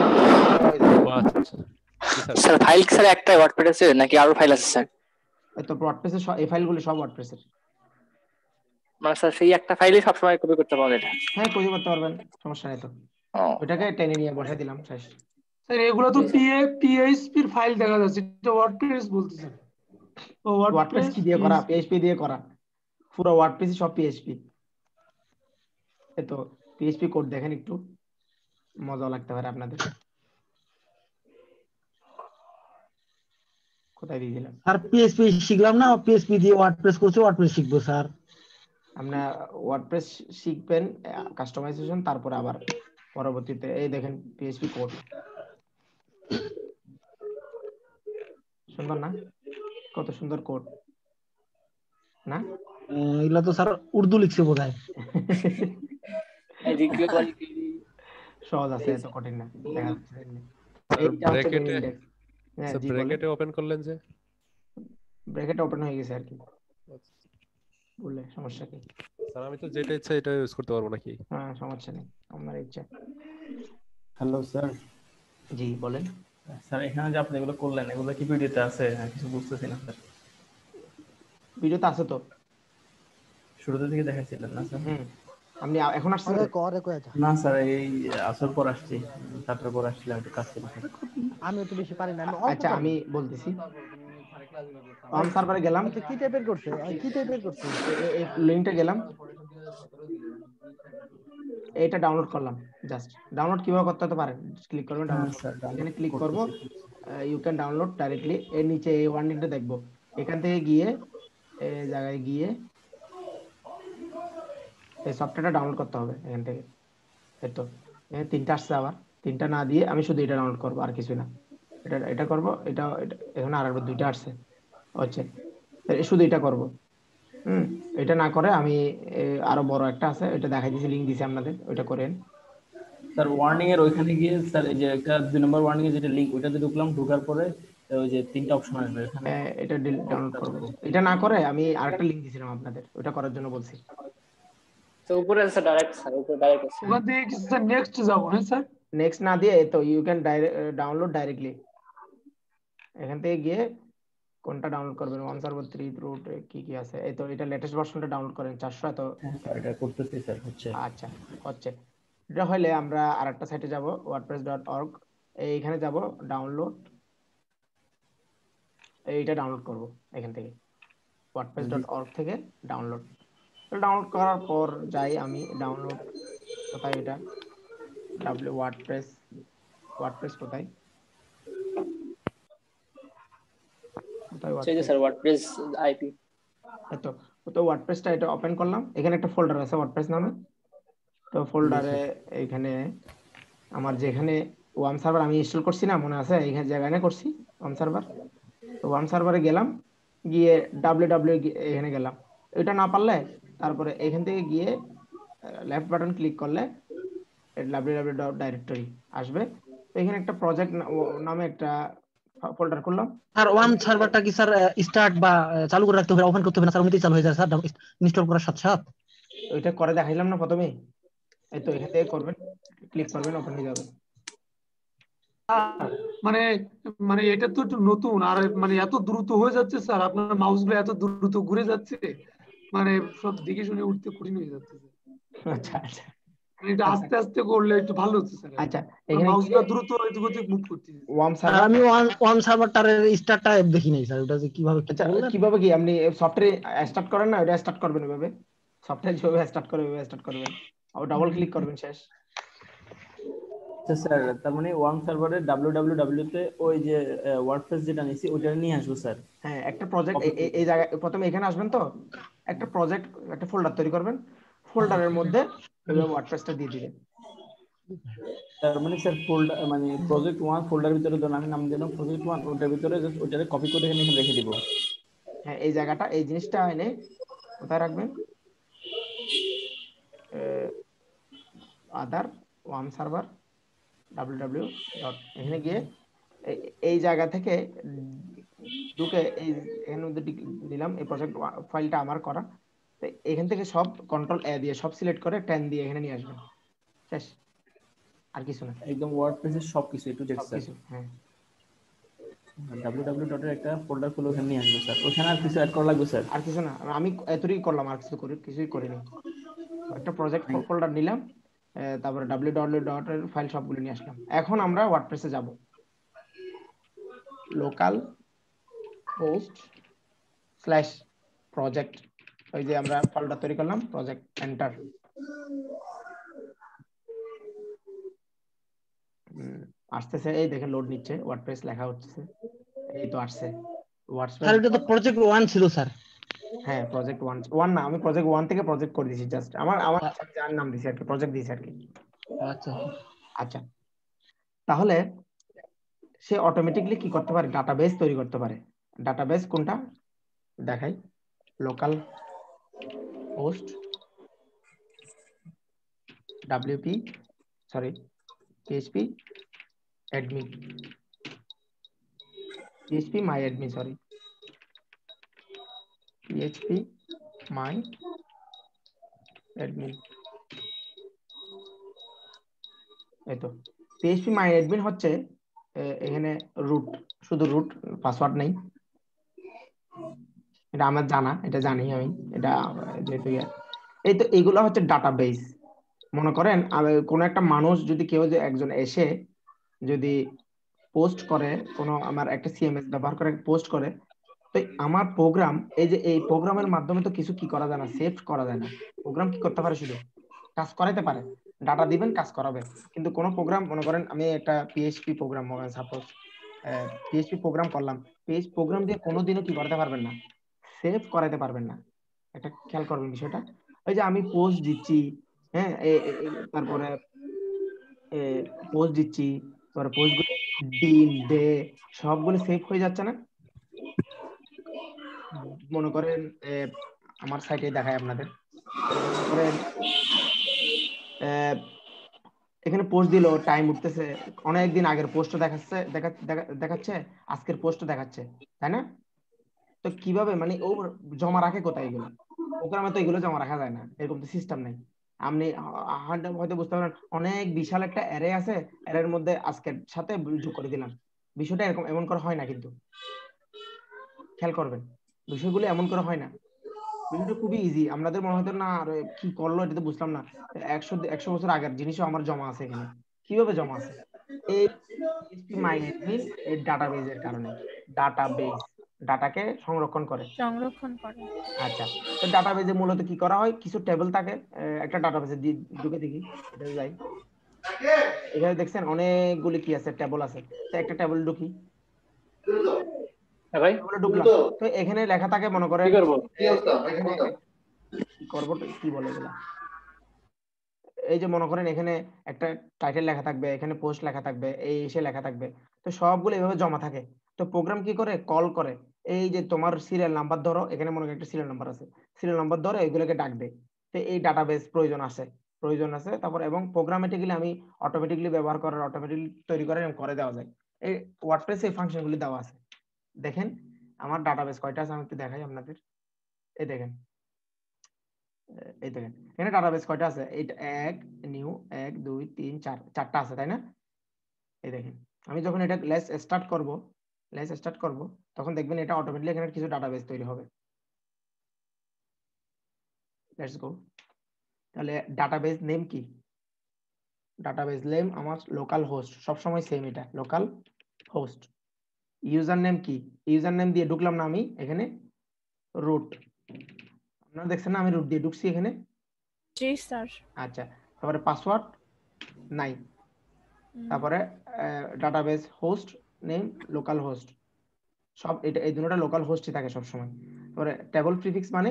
স্যার ফাইল স্যার একটা ওয়ার্ডপ্রেসে নাকি আরো ফাইল আছে স্যার? এই তো ওয়ার্ডপ্রেসের এই ফাইলগুলো সব ওয়ার্ডপ্রেসের, মানে স্যার সেই একটা ফাইলই সব সময় কপি করতে পারবেন? এটা হ্যাঁ কপি করতে পারবেন, সমস্যা নেই তো। ওটাকে টেনে নিয়ে বসাই দিলাম, শেষ। স্যার এগুলো তো পিএইচপি এর ফাইল দেখা যাচ্ছে, এটা ওয়ার্ডপ্রেস বলতেছেন। ও ওয়ার্ডপ্রেস কি দিয়ে করা? পিএইচপি দিয়ে করা, পুরো ওয়ার্ডপ্রেস সব পিএইচপি। এই তো পিএইচপি কোড দেখেন, একটু মজা লাগতে পারে আপনাদের। কোথায় দিয়ে দিলাম স্যার? পিএইচপি শিখলাম না, পিএইচপি দিয়ে ওয়ার্ডপ্রেস করছি, ওয়ার্ডপ্রেস শিখবো স্যার। আমরা ওয়ার্ডপ্রেস শিখবেন, কাস্টমাইজেশন, তারপরে আবার পরবর্তীতে এই দেখেন পিএইচপি কোড। সুন্দর না? কত সুন্দর কোড না? এগুলা তো স্যার উর্দু লিখছে বোধহয়। সহজ আছে, এত কঠিন না। দেখা যাচ্ছে ব্র্যাকেটে ওপেন করলেন যে? ব্র্যাকেট ওপেন হয়ে গেছে আর কি, বললে সমস্যা কি? স্যার আমি তো যেটা ইচ্ছা এটা ইউজ করতে পারবো নাকি? হ্যাঁ সমস্যা নেই, আপনার ইচ্ছা। Hello sir. জি বলেন স্যার। এখানে যে আপনি এগুলো করলেন, এগুলো কি ভিডিওতে আছে? কিছু বুঝতেছি না স্যার। ভিডিওতে আছে তো, শুরুতে থেকে দেখাইছিলেন না স্যার? আপনি এখন আসছেন? না স্যার, এই আসর পর আসছি, তারপর পর আসছিলাম একটু কাজ ছিল। আমি একটু বেশি পারি না। আচ্ছা আমি বলতেছি, ওয়ার্ম সার্ভারে গেলাম। কি টাইপের করছে? কি টাইপের করছে? এই লিংকটা গেলাম, এটা ডাউনলোড করলাম। জাস্ট ডাউনলোড কিভাবে করতে হতে পারেন, ক্লিক করবেন ডাউনলোড, এখানে ক্লিক করব, ইউ ক্যান ডাউনলোড ডাইরেক্টলি। এর নিচে এই ওয়ার্নিংটা দেখবো, এখান থেকে গিয়ে এই জায়গায় গিয়ে এই সফটওয়্যারটা ডাউনলোড করতে হবে এখান থেকে। এই তো এখানে তিনটা আসছে, আবার তিনটা না দিয়ে আমি শুধু এটা ডাউনলোড করবো, আর কিছু না। এটা করব, এটা এখানে আর দুইটা আসছে হচ্ছে, শুধু এটা করব। এটা না করে আমি আরো বড় একটা আছে, এটা দেখাই দিয়েছি, লিংক দিয়েছি আপনাদের, ওইটা করেন। স্যার ওয়ার্নিং এর ওইখানে গিয়ে স্যার এই যে একটা 2 নম্বর ওয়ার্নিং এর যেটা লিংক, ওইটাতে ঢুকলাম, ঢোকার পরে ওই যে তিনটা অপশন আসবে এখানে, এটা ডাউনলোড করব। এটা না করে আমি আরেকটা লিংক দিয়েছিলাম আপনাদের, ওটা করার জন্য বলছি। তো উপরে আছে ডাইরেক্ট স্যার, উপরে ডাইরেক্ট আছে। ওখান থেকে কি স্যার নেক্সট যাব? হ্যাঁ স্যার, নেক্সট না দিয়ে তো ইউ ক্যান ডাউনলোড ডাইরেক্টলি। এখান থেকে গিয়ে কোনটা ডাউনলোড করবেন, ওয়ান সার্ভার 3 রুট কি কি আছে, এই তো এটা লেটেস্ট ভার্সনটা ডাউনলোড করেন 400। তো এটা করতেছি স্যার, হচ্ছে। আচ্ছা হচ্ছে, এটা হলে আমরা আরেকটা সাইটে যাব, wordpress.org, এইখানে যাব, ডাউনলোড, এইটা ডাউনলোড করব এখান থেকে, wordpress.org থেকে ডাউনলোড। ডাউনলোড করার পর যাই আমি ডাউনলোড, কোথায় এটা, ওয়ার্ডপ্রেস কোথায়, স্যার ওয়ার্ডপ্রেস আইপি। তো ওয়ার্ডপ্রেসটা এটা ওপেন করলাম, এখানে একটা ফোল্ডার আছে ওয়ার্ডপ্রেস নামে। তো ফোল্ডারে এখানে আমার যেখানে ওয়ার্ম সার্ভার আমি ইনস্টল করছি না, মনে আছে, এইখানে জায়গায় করছি ওয়ার্ম সার্ভার। তো ওয়ার্ম সার্ভারে গেলাম, গিয়ে www এখানে গেলাম। এটা না পারলে তারপরে এখান থেকে গিয়ে লেফট বাটন ক্লিক করলে www ডাইরেক্টরি আসবে। তো এখানে একটা প্রজেক্ট নামে একটা ফোল্ডার করলাম। আর ওয়ার্ম সার্ভারটা কি স্যার স্টার্ট বা চালু করে রাখতে হবে, ওপেন করতে হবে না স্যার? এমনিতেই চালু হয়ে যায় স্যার ইনস্টল করার সাথে সাথে? ওইটা করে দেখাইলাম না প্রথমে, এই তো এখান থেকে করবেন, ক্লিক করবেন, ওপেন হয়ে যাবে। মানে মানে এটা তো একটু নতুন, আর মানে এত দ্রুত হয়ে যাচ্ছে স্যার, আপনার মাউস গুলো এত দ্রুত ঘুরে যাচ্ছে, মানে সব দেখে শুনে উঠতে কঠিন হয়ে যাচ্ছে। আচ্ছা আচ্ছা, এটা আস্তে আস্তে করলে একটু ভালো হচ্ছে স্যার। আচ্ছা এখানে মাউসটা দ্রুত এদিকে মুভ করতেছে। আমি ওয়ার্ম সার্ভারটার স্টার্টটা দেখি নাই স্যার, ওটা যে কিভাবে কিভাবে কি আপনি সফটওয়্যার স্টার্ট করেন না, ওটা স্টার্ট করবেন এভাবে, সফটওয়্যার যেভাবে স্টার্ট করে ওইভাবে স্টার্ট করবেন, আবার ডাবল ক্লিক করবেন, শেষ। স্যার তার মানে ওয়ার্ম সার্ভারে www তে ওই যে ওয়ার্ডপ্রেস যেটা নিছি ওইটা নিয়ে আসবো স্যার। হ্যাঁ, একটা প্রজেক্ট এই জায়গায় প্রথমে এখানে আসবেন, তো একটা প্রজেক্ট, একটা ফোল্ডার তৈরি করবেন, ফোল্ডারের মধ্যে এইভাবে ওয়ার্ডপ্রেসটা দিয়ে দিবেন। তার মানে স্যার ফোল্ডার মানে প্রজেক্ট 1 ফোল্ডারের ভিতরে ধরুন আমি নাম দিলাম প্রজেক্ট 1, ওটার ভিতরে জাস্ট ওটারে কপি করে এখানে রেখে দিব। হ্যাঁ, এই জায়গাটা, এই জিনিসটা এনে কোথায় রাখবেন, আদার ওয়ার্ম সার্ভার www এখানে গিয়ে এই জায়গা থেকে ঢুকে এই এর মধ্যে দিলাম, এই প্রজেক্ট ফাইলটা আমার করা। তো এখান থেকে সব কন্ট্রোল এ দিয়ে সব সিলেক্ট করে 10 দিয়ে এখানে নিয়ে আসবেন, শেষ, আর কিছু না, একদম ওয়ার্ডপ্রেসের সবকিছু একটু জেড স্যার। হ্যাঁ, www ডটের একটা ফোল্ডার খুলে ওখানে নিয়ে আসবো স্যার। ওখানে আর কিছু অ্যাড করা লাগবে স্যার? আর কিছু না, আমি এতটুকুই করলাম, আর কিছুই করিনি। একটা প্রজেক্ট ফোল্ডার নিলাম, তারপরে www ডট এর ফাইল সবগুলো নিয়ে আসলাম। এখন আমরা ওয়ার্ডপ্রেসে যাব। লোকাল হোস্ট স্ল্যাশ প্রজেক্ট, ওই যে আমরা ফোল্ডার তৈরি করলাম প্রজেক্ট, এন্টার। আসতেছে, এই দেখেন লোড নিচ্ছে, ওয়ার্ডপ্রেস লেখা হচ্ছে, এই তো আসছে ওয়ার্ডপ্রেস। স্যার এটা তো প্রজেক্ট 1 ছিল স্যার। হ্যাঁ প্রজেক্ট 1 না, আমি প্রজেক্ট 1 থেকে প্রজেক্ট করে দিয়েছি, জাস্ট আমার যার নাম দিয়েছি আর কি, প্রজেক্ট দিয়েছি আর কি। আচ্ছা আচ্ছা, তাহলে সে অটোমেটিকলি কি করতে পারে, ডাটাবেস তৈরি করতে পারে। ডাটাবেস কোনটা দেখাই, local host wp sorry php admin php my admin sorry php my admin, এই তো php my admin হচ্ছে এখানে রুট, শুধু রুট, পাসওয়ার্ড নেই, এটা আমার জানা, এটা জানি আমি, এটা যেহেতু এই তো এইগুলো হচ্ছে ডাটাবেস। মনে করেন কোন একটা মানুষ যদি কেউ যে একজন এসে যদি পোস্ট করে, কোনো আমার একটা সিএমএস ব্যবহার করে পোস্ট করে, তো আমার প্রোগ্রাম, এই যে এই প্রোগ্রামের মাধ্যমে তো কিছু কি করা যায় না, সেভ করা যায় না। প্রোগ্রাম কি করতে পারে, শুধু কাজ করাইতে পারে, ডাটা দিবেন কাজ করাবে। কিন্তু কোন প্রোগ্রাম, মনে করেন আমি একটা PHP program, suppose PHP program করলাম, পিএইচপি প্রোগ্রাম দিয়ে কোনোদিনও কি করতে পারবেন না, সেভ করাইতে পারবেন না। এটা খেয়াল করবেন বিষয়টা। ওই যে আমি পোস্ট দিচ্ছি, হ্যাঁ, তারপরে পোস্ট দিচ্ছি, তারপরে পোস্টগুলো দিন ডে সবগুলো সেভ হয়ে যাচ্ছে না। মনে করেন আমার সাইটে দেখায় আপনাদের, মনে করেন এখানে পোস্ট দিল, টাইম উঠতেছে, অনেকদিন আগের পোস্টও দেখাচ্ছে, আজকের পোস্টও দেখাচ্ছে, তাই না? তো কিভাবে, মানে ও জমা রাখে কোথায় এগুলো? প্রোগ্রামে তো এগুলো জমা রাখা যায় না, এরকম তো সিস্টেম নেই। আপনি হয়তো বুঝতে পারেন, অনেক বিশাল একটা অ্যারে আছে, অ্যারের মধ্যে আজকের সাথে যোগ করে দিলাম, বিষয়টা এরকম এমন করে হয় না, কিন্তু খেয়াল করবেন বিষয়গুলো এমন করে হয় না। বিষয়টা খুবই ইজি, আপনাদের মনে হতো না আর কি করলো, এটা তো বুঝলাম না। 100 বছর আগের জিনিসও আমার জমা আছে এখানে, কিভাবে জমা আছে? এই মাইএডমিন এই ডাটাবেজের কারণে। ডাটাবেজ ডাটাকে সংরক্ষণ করে। আচ্ছা, তো ডাটাবেজে মূলত কি করা হয়, কিছু টেবিল থাকে, একটা ডাটাবেজে ঢুকে দেখি, এটা যাই, এখানে দেখছেন অনেকগুলি কি আছে, টেবিল আছে, তো একটা টেবিল ঢুকি, ঢুকলাম, তো এখানে লেখা থাকে, মনে করেন কি বলে এগুলা, এই যে মনে করেন এখানে একটা টাইটেল লেখা থাকবে, এখানে পোস্ট লেখা থাকবে, এই এসে লেখা থাকবে, তো সবগুলো এইভাবে জমা থাকে। তো প্রোগ্রাম কি করে, কল করে, এই যে তোমার সিরিয়াল নাম্বার ধরো, এখানে মনে করেন একটা সিরিয়াল নাম্বার আছে, সিরিয়াল নাম্বার ধরে এগুলোকে ডাক দেয়। তো এই ডাটাবেস প্রয়োজন আছে, তারপর এবং প্রোগ্রামেটিক্যালি আমি অটোমেটিক্যালি ব্যবহার করার, অটোমেটিক্যালি তৈরি করে এবং করে দেওয়া যায়। এই ওয়ার্ডপ্রেসে এই ফাংশনগুলি দেওয়া আছে। দেখেন আমার ডাটাবেস কয়টা আছে, আমি একটু দেখাই আপনাদের। এই দেখেন এখানে ডাটাবেস কয়টা আছে, এইটা 1 নিউ 1 2 3 4 চারটা আছে, তাই না? এই দেখেন আমি যখন এটা লেস স্টার্ট করব তখন দেখবেন এটা অটোমেটিক্যালি এখানে কিছু ডাটাবেস তৈরি হবে। Let's go. তাহলে ডাটাবেস নেম কি? ডাটাবেস নেম আমার লোকাল হোস্ট, সব সময় সেম, এটা লোকাল হোস্ট। ইউজার নেম কি? ইউজার নেম দিয়ে ঢুকলাম না আমি এখানে, রুট, আপনারা দেখছেন না আমি রুট দিয়ে ঢুকছি এখানে। জি স্যার। আচ্ছা, তারপরে পাসওয়ার্ড নাই, তারপরে database host name local host, সব এটা এই দুটোটা লোকাল হোস্টই থাকে সব সময়। তারপরে টেবল প্রিফিক্স মানে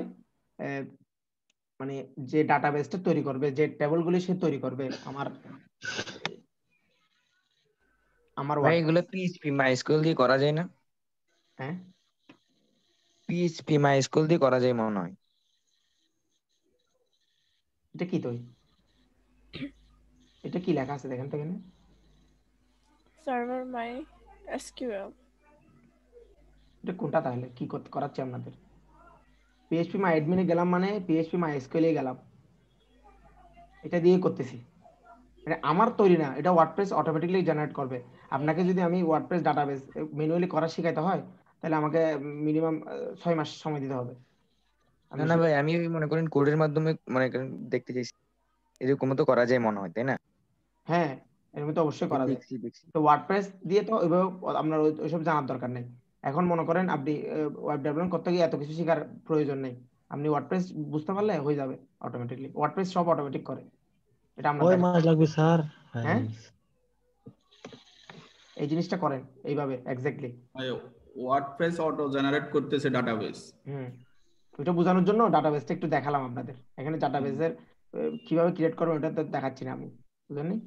যে ডাটাবেসটা তৈরি করবে, যে টেবলগুলি সে তৈরি করবে, আমার ভাই এগুলো পিএইচপি মাইস্কুল দিয়ে করা যায় না? হ্যাঁ পিএইচপি মাইস্কুল দিয়ে করা যায় মনে হয়। এটা কি তৈরি, এটা কি লেখা আছে দেখেন তো এখানে, সার্ভার মাই এসকিউএল, এটা কোনটা তাহলে কি করাচ্ছি আপনাদের? পিএইচপি মাই অ্যাডমিনে গেলাম, মানে পিএইচপি মাই এসকিউএল এ গেলাম, এটা দিয়ে করতেছি। এটা আমার তৈরি না, এটা ওয়ার্ডপ্রেস অটোমেটিক্যালি জেনারেট করবে। আপনাকে যদি আমি ওয়ার্ডপ্রেস ডাটাবেস ম্যানুয়ালি করা শিখাইতে হয়, তাহলে আমাকে মিনিমাম 6 মাস সময় দিতে হবে। না ভাই, আমি মনে করেন কোডের মাধ্যমে মনে করেন দেখতে চাইছি। এরকম তো করা যায় মনে হয়, তাই না? হ্যাঁ, এরকম তো অবশ্যই করা যায়। তো ওয়ার্ডপ্রেস দিয়ে তো ওইভাবে আপনার ওইসব জানার দরকার নেই। এখন মনে করেন আপনি ওয়েব ডেভেলপমেন্ট করতে গিয়ে এত কিছু শেখার প্রয়োজন নেই, আপনি ওয়ার্ডপ্রেস বুঝতে পারলে হয়ে যাবে অটোমেটিকলি। ওয়ার্ডপ্রেস সব অটোমেটিক করে, এটা আমরা কয় মাস লাগবে স্যার? হ্যাঁ, এই জিনিসটা করেন এইভাবে এক্স্যাক্টলি। ওয়ার্ডপ্রেস অটো জেনারেট করতেছে ডাটাবেস। ওইটা বোঝানোর জন্য ডাটাবেসটা একটু দেখালাম আপনাদের। এখানে ডাটাবেসের কিভাবে ক্রিয়েট করবো এটা তো দেখাচ্ছি না আমি, বুঝলেন?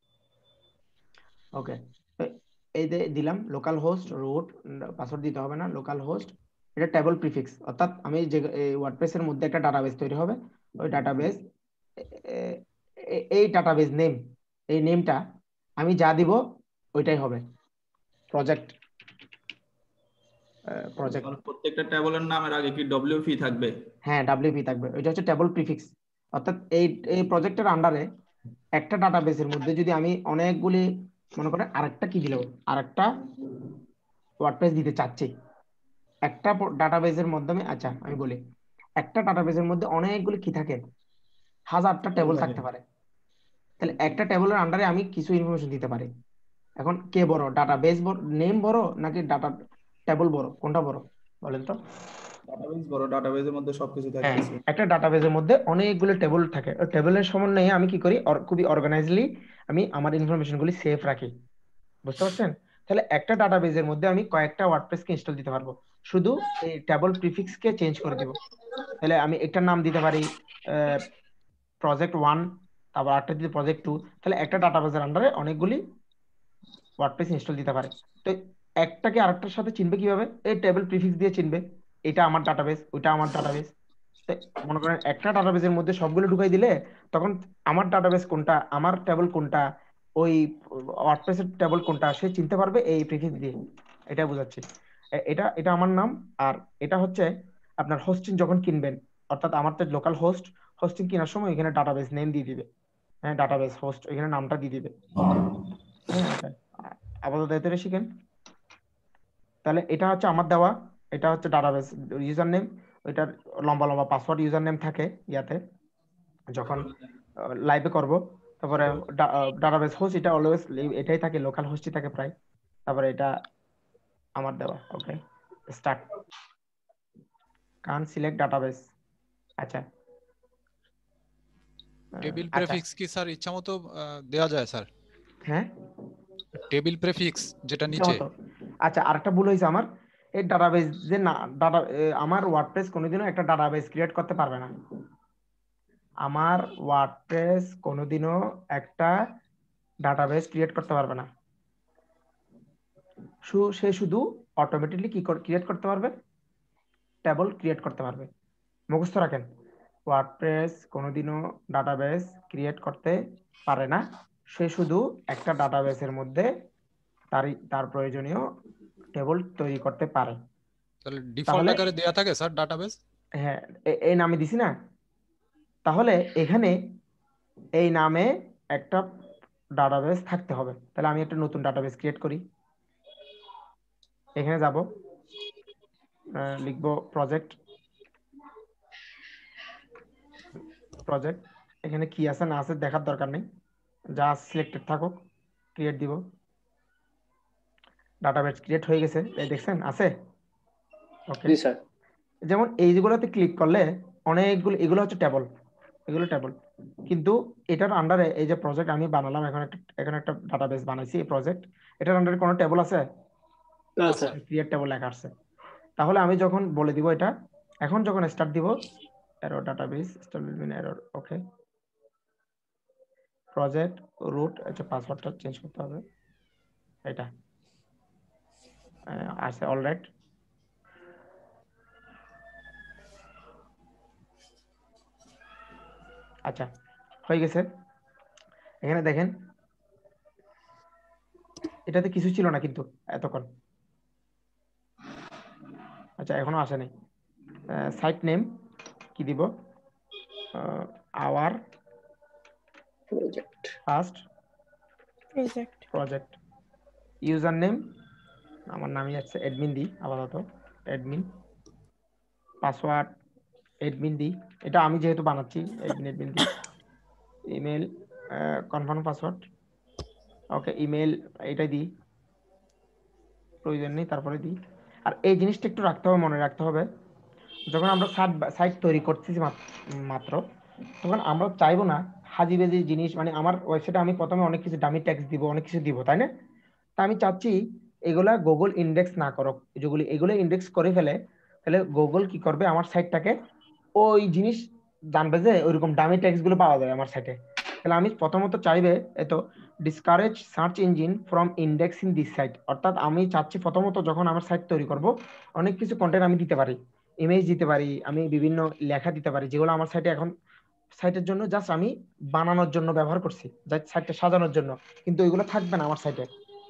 ওকে, এই যে দিলাম লোকাল হোস্ট রুট, পাসওয়ার্ড দিতে হবে না, লোকাল হোস্ট। এটা টেবল প্রিফিক্স, অর্থাৎ আমি যে ওয়ার্ডপ্রেসের মধ্যে একটা ডাটাবেস তৈরি হবে, ওই ডাটাবেস, এই ডাটাবেস নেম, এই নেমটা আমি যা দিব ওইটাই হবে প্রজেক্ট। প্রত্যেকটা টেবলের নামের আগে কি ডব্লিউপি থাকবে? হ্যাঁ, ডব্লিউপি থাকবে। ওইটা হচ্ছে টেবল প্রিফিক্স, অর্থাৎ এই প্রজেক্টের আন্ডারে একটা ডাটাবেসের মধ্যে যদি আমি অনেকগুলি, মনে করেন আরেকটা কি দিলাম, আরেকটা ওয়ার্ডপ্রেস দিতে চাচ্ছি একটা ডাটাবেসের মাধ্যমে। আচ্ছা আমি বলি, একটা ডাটাবেসের মধ্যে অনেকগুলি কি থাকে, হাজারটা টেবল থাকতে পারে। তাহলে একটা টেবলের আন্ডারে আমি কিছু ইনফরমেশন দিতে পারি। এখন কে বড়, ডাটাবেস বড়, নেম বড় নাকি ডাটা টেবল বড়, কোনটা বড় বলেন তো? ডাটাবেস বড়, ডাটাবেসের মধ্যে সবকিছু থাকে। একটা ডাটাবেসের মধ্যে অনেকগুলো টেবল থাকে, ওই টেবলের সমন্বয়ে আমি কি করি, খুবই অর্গানাইজলি আমি আমার ইনফরমেশন গুলি সেভ রাখি, বুঝতে পারছেন? তাহলে একটা ডাটাবেসের মধ্যে আমি কয়েকটা ওয়ার্ডপ্রেস কে ইনস্টল দিতে পারবো, শুধু এই টেবল প্রিফিক্স কে চেঞ্জ করে দিব। তাহলে আমি একটা নাম দিতে পারি প্রজেক্ট 1, তারপর আরেকটা দিতে প্রজেক্ট 2। তাহলে একটা ডাটাবেসের আন্ডারে অনেকগুলি ওয়ার্ডপ্রেস ইনস্টল দিতে পারে। তো একটাকে আরেকটার সাথে চিনবে কিভাবে? এই টেবল প্রিফিক্স দিয়ে চিনবে, এটা আমার ডাটাবেস, ওইটা আমার ডাটাবেস। মনে করেন একটা ডাটাবেসের মধ্যে সবগুলো ঢুকাই দিলে তখন আমার ডাটাবেস কোনটা, আমার টেবল কোনটা, ওই ওয়ার্ডপ্রেসের টেবল কোনটা সে চিনতে পারবে এই প্রিফিক্স দিয়ে। এটা বোঝাচ্ছি। এটা এটা আমার নাম, আর এটা হচ্ছে আপনার হোস্টিং যখন কিনবেন, অর্থাৎ আমার তো লোকাল হোস্টিং কেনার সময় এখানে ডাটাবেস নেম দিয়ে দিবে। হ্যাঁ, ডাটাবেস হোস্ট এখানে নামটা দিয়ে দিবে। আপাতত এতে শিখেন। তাহলে এটা হচ্ছে আমার দেওয়া, এটা হচ্ছে ডাটাবেস ইউজার নেম, ওইটার লম্বা লম্বা পাসওয়ার্ড ইউজার নেম থাকে ইয়াতে যখন লাইভে করব। তারপরে ডাটাবেস হোস্ট, এটা অলওয়েজ এটাই থাকে, লোকাল হোস্টই থাকে প্রায়। তারপরে এটা আমার দেওয়া। Okay, start, can select database. আচ্ছা, টেবিল প্রেফিক্স কি স্যার ইচ্ছামতো দেওয়া যায় স্যার? হ্যাঁ, টেবিল প্রেফিক্স যেটা নিচে। আচ্ছা, আরেকটা ভুল হয়েছে আমার, এই ডাটাবেস যে না আমার ওয়ার্ডপ্রেস কোনোদিনও একটা ডাটাবেস ক্রিয়েট করতে পারবে না। আমার ওয়ার্ডপ্রেস কোনোদিনও একটা ডাটাবেস ক্রিয়েট করতে পারবে না। সে শুধু অটোমেটিকলি কি ক্রিয়েট করতে পারবে, টেবল ক্রিয়েট করতে পারবে। মুখস্থ রাখেন, ওয়ার্ডপ্রেস কোনোদিনও ডাটাবেস ক্রিয়েট করতে পারে না, সে শুধু একটা ডাটাবেসের মধ্যে তার প্রয়োজনীয় টেবল তৈরি করতে পারে। তাহলে ডিফল্ট আকারে দেয়া থাকে স্যার ডাটাবেস? হ্যাঁ, এই নামে দিছি না, তাহলে এখানে এই নামে একটা ডাটাবেস থাকতে হবে। তাহলে আমি একটা নতুন ডাটাবেস ক্রিয়েট করি, এখানে যাব, লিখব প্রজেক্ট, এখানে কি আছে না আছে দেখার দরকার নেই, যা সিলেক্টেড থাকুক, ক্রিয়েট দিব। ডাটাবেস ক্রিয়েট হয়ে গেছে, এই দেখছেন আছে। ওকে স্যার, যেমন এইগুলোতে ক্লিক করলে অনেকগুলো, এগুলো হচ্ছে টেবল, এগুলো টেবল, কিন্তু এটার আন্ডারে এই যে প্রজেক্ট আমি বানালাম, এখন একটা ডাটাবেস বানাইছি, এই প্রজেক্ট, এটার আন্ডারে কোনো টেবল আছে? ক্রিয়েট টেবল লেখা আছে। তাহলে আমি যখন বলে দিব এটা, এখন যখন স্টার্ট দিব, error database start with error. Okay, project root, আচ্ছা পাসওয়ার্ডটা চেঞ্জ করতে হবে, এটা আছে অলরাইট। আচ্ছা, হয়ে গেছে। এখানে দেখেন এটাতে কিছু ছিল না কিন্তু এতক্ষণ। আচ্ছা, এখনো আসে নাই। সাইট নেম কি দিব? Our first project. User name আমার নামই আছে, অ্যাডমিন দি, আপাতত অ্যাডমিন। পাসওয়ার্ড অ্যাডমিন দি, এটা আমি যেহেতু বানাচ্ছি, অ্যাডমিন দি। Email confirm password, okay email এটাই দিই, প্রয়োজন নেই তারপরে দিই। আর এই জিনিসটা একটু রাখতে হবে, মনে রাখতে হবে, যখন আমরা সাইট তৈরি করতেছি মাত্র, তখন আমরা চাইবো না হাজিবেজি জিনিস, মানে আমার ওয়েবসাইটে আমি প্রথমে অনেক কিছু ডামি ট্যাক্স দিব, অনেক কিছু দিব, তাই না? তা আমি চাচ্ছি এগুলা গুগল ইন্ডেক্স না করুক, যেগুলি এগুলো ইন্ডেক্স করে ফেলে, তাহলে গুগল কি করবে, আমার সাইটটাকে ওই জিনিস জানবে যে ওইরকম ডামি ট্যাক্স গুলো পাওয়া যায় আমার সাইটে। তাহলে আমি প্রথমত চাইবে এত discourage search engine from indexing this site, অর্থাৎ আমি চাচ্ছি প্রথমত যখন আমার সাইট তৈরি করব অনেক কিছু কন্টেন্ট আমি দিতে পারি, ইমেজ দিতে পারি, আমি বিভিন্ন লেখা দিতে পারি, যেগুলো আমার সাইটে এখন সাইটের জন্য জাস্ট আমি বানানোর জন্য ব্যবহার করছি, জাস্ট সাইটটা সাজানোর জন্য, কিন্তু ওইগুলো থাকবে না আমার সাইটে।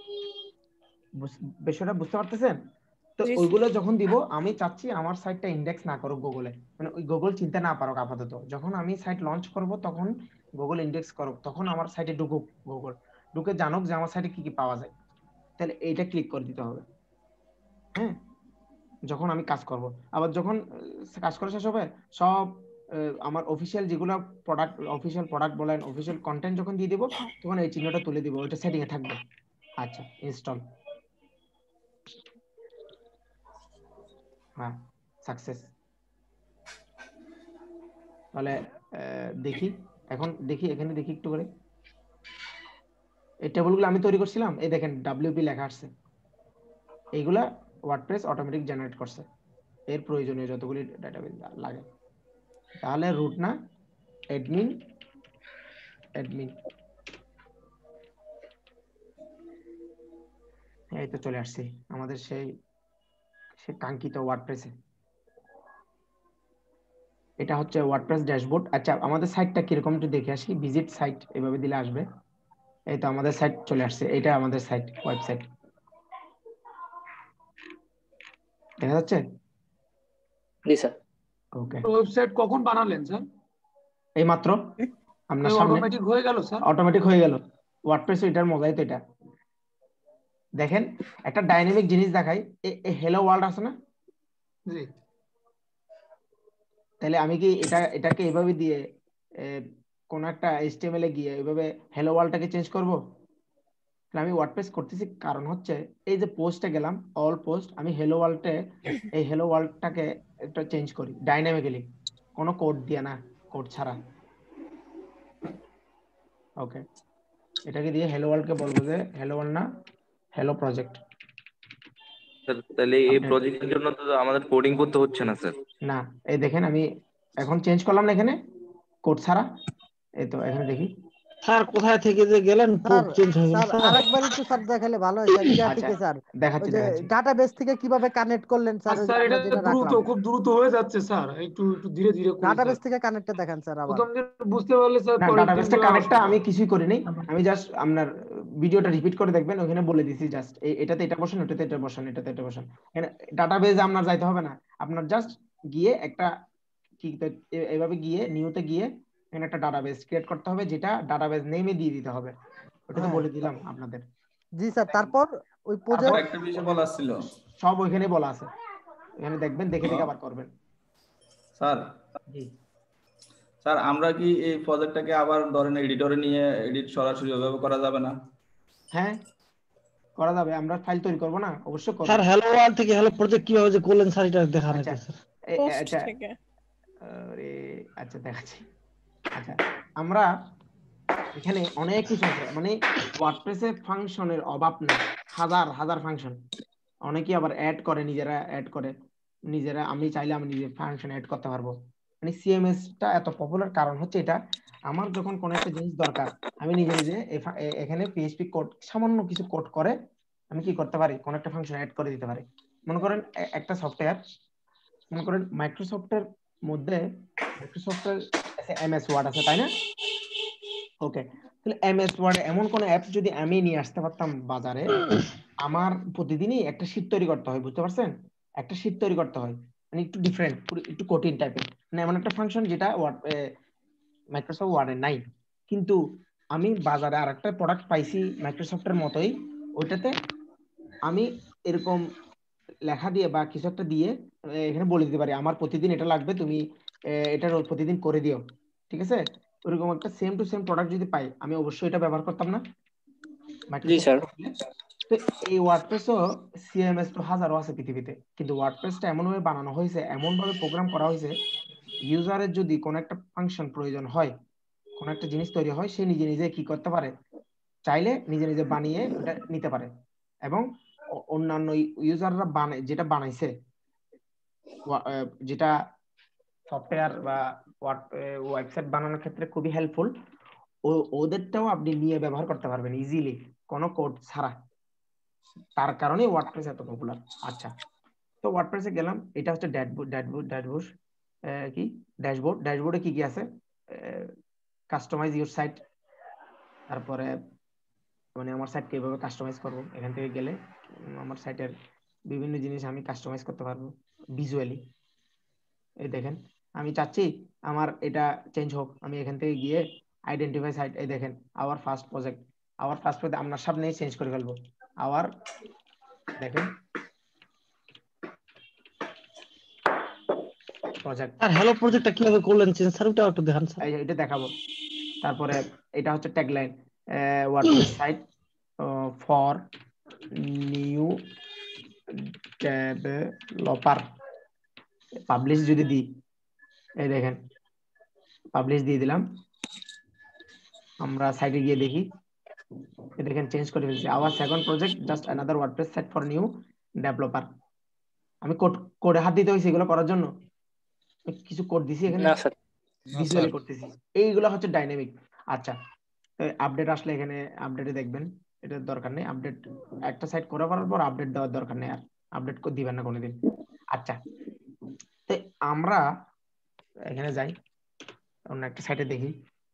বিষয়টা বুঝতে পারতেছেন? তো ওইগুলো যখন দিব আমি চাচ্ছি আমার সাইটটা ইন্ডেক্স না করুক গুগলে, মানে ওই গুগল চিন্তা না পারুক আপাতত। যখন আমি সাইট লঞ্চ করব তখন গুগল ইন্ডেক্স করুক, তখন আমার সাইটে ঢুকুক গুগল, ঢুকে জানুক যে আমার সাইটে কি কি পাওয়া যায়। তাহলে এইটা ক্লিক করে দিতে হবে, হ্যাঁ, যখন আমি কাজ করব। আবার যখন কাজ করা শেষ হবে, সব আমার অফিসিয়াল যেগুলো প্রোডাক্ট, অফিসিয়াল প্রোডাক্ট বলেন, অফিসিয়াল কন্টেন্ট যখন দিয়ে দিব, তখন এই চিহ্নটা তুলে দিব, ওইটা সেটিং এ থাকবে। আচ্ছা, ইনস্টল, হ্যাঁ, সাকসেস। তাহলে দেখি, এখন দেখি, এখানে দেখি একটু করে, এই টেবিলগুলো আমি তৈরি করছিলাম, এই দেখেন WP লেখা আসছে, এইগুলা ওয়ার্ডপ্রেস অটোমেটিক জেনারেট করছে এর প্রয়োজনীয় যতগুলি ডাটাবেস লাগে। তাহলে রুট না, অ্যাডমিন, এই তো চলে আসছি আমাদের সেই কাঙ্ক্ষিত ওয়ার্ডপ্রেসে। এটা হচ্ছে ওয়ার্ডপ্রেস ড্যাশবোর্ড। আচ্ছা, আমাদের সাইটটা কিরকম একটু দেখে আসি। ভিজিট সাইট এভাবে দিলে আসবে। এই তো আমাদের সাইট চলে আসছে, এটা আমাদের সাইট, ওয়েবসাইট দেখা যাচ্ছে। জি স্যার। ওকে, ওয়েবসাইট কখন বানালেন স্যার? এই মাত্র আপনার সামনে অটোমেটিক হয়ে গেল স্যার? অটোমেটিক হয়ে গেল। ওয়ার্ডপ্রেস এটার মজাই তো এটা। দেখেন একটা ডাইনামিক জিনিস দেখাই, হ্যালো ওয়ার্ল্ড আছে না? জি। তাহলে আমি কি এটাকে এভাবে দিয়ে কোন একটা HTML এ গিয়ে এভাবে হ্যালো ওয়ার্ল্ডটাকে চেঞ্জ করব? তাহলে আমি ওয়ার্ডপ্রেস করতেছি, কারণ হচ্ছে এই যে পোস্টে গেলাম, অল পোস্ট, আমি হ্যালো ওয়ার্ল্ডে এই হ্যালো ওয়ার্ল্ডটাকে একটা চেঞ্জ করি ডাইনামিক্যালি, কোনো কোড দিয়ে না, কোড ছাড়া। ওকে, এটাকে দিয়ে হ্যালো ওয়ার্ল্ডকে বলবো যে হ্যালো ওয়ার্ল্ড না, হ্যালো প্রজেক্ট। স্যার তাহলে এই প্রজেক্টের জন্য তো আমাদের কোডিং করতে হচ্ছে না স্যার? না, এই দেখেন আমি এখন চেঞ্জ করলাম না এখানে কোড ছাড়া, এই তো এখানে দেখি। স্যার কোথায় থেকে যে গেলেন কোড চেঞ্জ হয়ে গেল স্যার আরেকবার একটু স্যার দেখালে ভালো হয় স্যার। ইয়া থেকে স্যার দেখাচ্ছি ওই যে ডাটাবেস থেকে কিভাবে কানেক্ট করলেন স্যার? স্যার এটা দ্রুত, খুব দ্রুত হয়ে যাচ্ছে স্যার, একটু ধীরে ধীরে করুন। ডাটাবেস থেকে কানেক্টটা দেখান স্যার আবার। প্রথম দিন বুঝতে পারলে স্যার, না, ডাটাবেসটা কানেক্টটা আমি কিছুই করি নাই, আমি জাস্ট আপনার ভিডিওটা রিপিট করে দেখবেন, ওখানে বলে দিছি জাস্ট এটাতে এটা বসান, ওটাতে এটা বসান, এটাতে এটা বসান। ডাটাবেসে আপনার যাইতে হবে না, আপনার জাস্ট গিয়ে একটা কি এইভাবে গিয়ে নিউতে গিয়ে এখানে একটা ডাটাবেস ক্রিয়েট করতে হবে, যেটা ডাটাবেস নেমে দিয়ে দিতে হবে, ওটা তো বলে দিলাম আপনাদের। জি স্যার, তারপর ওই প্রজেক্ট একটা বিষয় বলা ছিল, সব ওইখানে বলা আছে, এখানে দেখবেন, দেখে দেখে আবার করবেন। স্যার জি স্যার, আমরা কি এই প্রজেক্টটাকে আবার ধরেন এডিটরে নিয়ে এডিট সরাসরি ওইভাবে করা যাবে না? হ্যাঁ করা যাবে, আমরা ফাইল তৈরি করব না, অবশ্যই করব। স্যার হ্যালো ওয়ার্ল্ড থেকে হ্যালো প্রজেক্ট কিভাবে যে করলেন স্যার, এটা দেখান আচ্ছা স্যার। আচ্ছা আরে আচ্ছা দেখাচ্ছি। আচ্ছা, আমরা এখানে অনেক কিছু আছে, মানে ওয়ার্ডপ্রেসে ফাংশনের অভাব নেই, হাজার হাজার ফাংশন। অনেকেই আবার অ্যাড করে, নিজেরা অ্যাড করে নিজেরা, আমি চাইলে আমি নিজে ফাংশন অ্যাড করতে পারবো। মানে সিএমএসটা এত পপুলার কারণ হচ্ছে এটা, আমার যখন কোনো একটা জিনিস দরকার, আমি নিজে নিজে এখানে পিএইচপি কোড, সামান্য কিছু কোড করে আমি কি করতে পারি, কোনো একটা ফাংশন অ্যাড করে দিতে পারি। মনে করেন একটা সফটওয়্যার, মনে করেন মাইক্রোসফটের মধ্যে, মাইক্রোসফটের এমএস ওয়ার্ড আছে, তাই না? ওকে, তাহলে এমএস ওয়ার্ডে এমন কোন অ্যাপস যদি আমি নিয়ে আসতে পারতাম বাজারে, আমার প্রতিদিনই একটা শীট তৈরি করতে হয়, বুঝতে পারছেন? একটা শীট তৈরি করতে হয়, মানে একটু ডিফারেন্ট, একটু কঠিন টাইপের, মানে এমন একটা ফাংশন যেটা মাইক্রোসফট ওয়ার্ডে নাই, কিন্তু আমি বাজারে আরেকটা প্রোডাক্ট পাইছি মাইক্রোসফটের মতোই, ওইটাতে আমি এরকম লেখা দিয়ে বা কিছু একটা দিয়ে এখানে বলে দিতে পারি আমার প্রতিদিন এটা লাগবে, তুমি এটা প্রতিদিন করে দিও, ঠিক আছে? ওরকম একটা সেম টু সেম প্রোডাক্ট যদি পাই আমি অবশ্যই এটা ব্যবহার করতাম না জি স্যার। তো এই ওয়ার্ডপ্রেসও সিএমএস তো হাজারো আছে পৃথিবীতে, কিন্তু ওয়ার্ডপ্রেসটা এমন ভাবে বানানো হয়েছে, এমন ভাবে প্রোগ্রাম করা হয়েছে, ইউজারের যদি কোনো একটা ফাংশন প্রয়োজন হয়, কোনো একটা জিনিস তৈরি হয়, সে নিজে নিজে কি করতে পারে, চাইলে নিজে নিজে বানিয়ে ওটা নিতে পারে। এবং অন্যান্য ইউজাররা যেটা বানাইছে, যেটা সফটওয়্যার বা ওয়েবসাইট বানানোর ক্ষেত্রে খুবই হেল্পফুল, ওদেরটাও আপনি নিয়ে ব্যবহার করতে পারবেন ইজিলি, কোনো কোড ছাড়া। তার কারণে ওয়ার্ডপ্রেস এত পপুলার। আচ্ছা, তো ওয়ার্ডপ্রেসে গেলাম, এটা হচ্ছে কি ড্যাশবোর্ড। ড্যাশবোর্ডে কি কি আছে? কাস্টমাইজ ইউর সাইট, তারপরে মানে আমার সাইট কিভাবে কাস্টমাইজ করব, এখান থেকে গেলে আমার সাইটের বিভিন্ন জিনিস আমি কাস্টমাইজ করতে পারবো ভিজুয়ালি। এই দেখেন, আমি চাচ্ছি আমার এটা চেঞ্জ হোক, আমি এখান থেকে গিয়ে আইডেন্টিফাই সাইট, এই দেখেন আওয়ার ফার্স্ট প্রজেক্ট, আপনার সামনেই চেঞ্জ করে ফেলবো। আওয়ার দেখেন প্রজেক্ট। আর হ্যালো প্রজেক্টটা কিভাবে করলেন চেঞ্জ স্যার, ওটা একটু দেখান স্যার। এটা দেখাবো। তারপরে এটা হচ্ছে tagline, WordPress site for new developer. Publish যদি দিই, এই দেখেন পাবলিশ দিয়ে দিলাম, আমরা সাইটে গিয়ে দেখি, এই দেখেন চেঞ্জ করে ফেলছি। Our second project just another WordPress site for new developer. আমি কোডে হাত দিতে হয়েছে এগুলো করার জন্য, কিছু কোড দিছি এখানে, না স্যার, ভিজুয়ালি করতেছি। এইগুলো হচ্ছে ডাইনামিক। আচ্ছা, আপডেট আসলে এখানে আপডেটে দেখবেন, এটার দরকার নেই। আপডেট একটা সাইট করার পর আপডেট দেওয়ার দরকার নেই, আর আপডেট করে দিবেন না কোনোদিন। আচ্ছা, তো আমরা এখানে যাই, অন্য একটা সাইটে দেখি,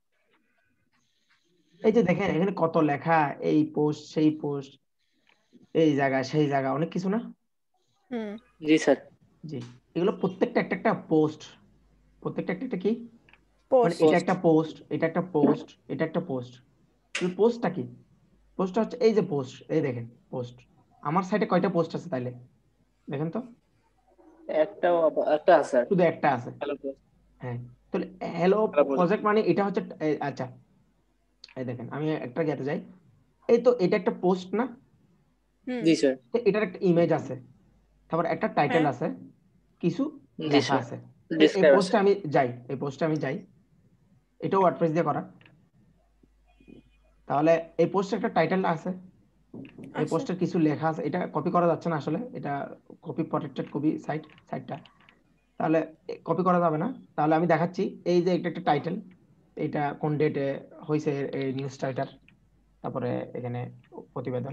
এই যে দেখেন এখানে কত লেখা, এই পোস্ট সেই পোস্ট, এই জায়গা সেই জায়গা, অনেক কিছু না? জি স্যার। জি, এগুলো প্রত্যেকটা একটা পোস্ট, প্রত্যেকটা একটা কি, মানে এটা একটা পোস্ট, এটা একটা পোস্ট, এটা একটা পোস্ট। পোস্টটা কি? পোস্টটা হচ্ছে এই যে পোস্ট, এই দেখেন পোস্ট। আমার সাইটে কয়টা পোস্ট আছে তাইলে দেখেন তো? একটা আছে, শুধু একটা আছে। হ্যাঁ, তাহলে হ্যালো প্রজেক্ট মানে এটা হচ্ছে, আচ্ছা এই দেখেন আমি একটা গেতে যাই, এই তো এটা একটা পোস্ট না? জি স্যার। তো এটার একটা ইমেজ আছে, তারপর একটা টাইটেল আছে, কিছু লেখা আছে। এই পোস্টে আমি যাই, এটাও ওয়ার্ডপ্রেস দিয়ে করা। তাহলে এই পোস্টে একটা টাইটেল আছে, এই পোস্টের কিছু লেখা আছে, এটা কপি করা যাচ্ছে না আসলে, এটা কপি প্রটেক্টেড কপি সাইটটা, তাহলে কপি করা যাবে না। তাহলে আমি দেখাচ্ছি, এই যে এটা একটা টাইটেল, এটা কোন ডেটে হয়েছে এই নিউজ টাইটার, তারপরে এখানে প্রতিবেদন।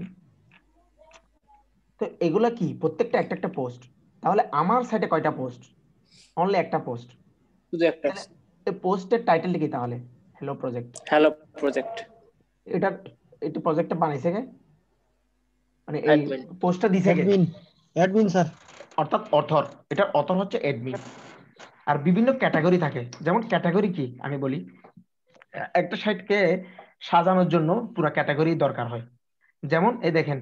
তো এগুলা কি প্রত্যেকটা একটা পোস্ট। তাহলে আমার সাইটে কয়টা পোস্ট? অনলি একটা পোস্ট, শুধু একটা। এই পোস্টের টাইটেলটা কি তাহলে? Hello project. Hello project. এটা প্রজেক্টটা বানাইছে কে? মানে এই পোস্টটা দিছে কে? Admin sir. অর্থাৎ অথর, এটা অথর হচ্ছে অ্যাডমিন। আর বিভিন্ন ক্যাটাগরি থাকে, যেমন ক্যাটাগরি কি আমি বলি, একটা সাইটকে সাজানোর জন্য পুরো ক্যাটাগরি দরকার হয়। যেমন এই দেখেন,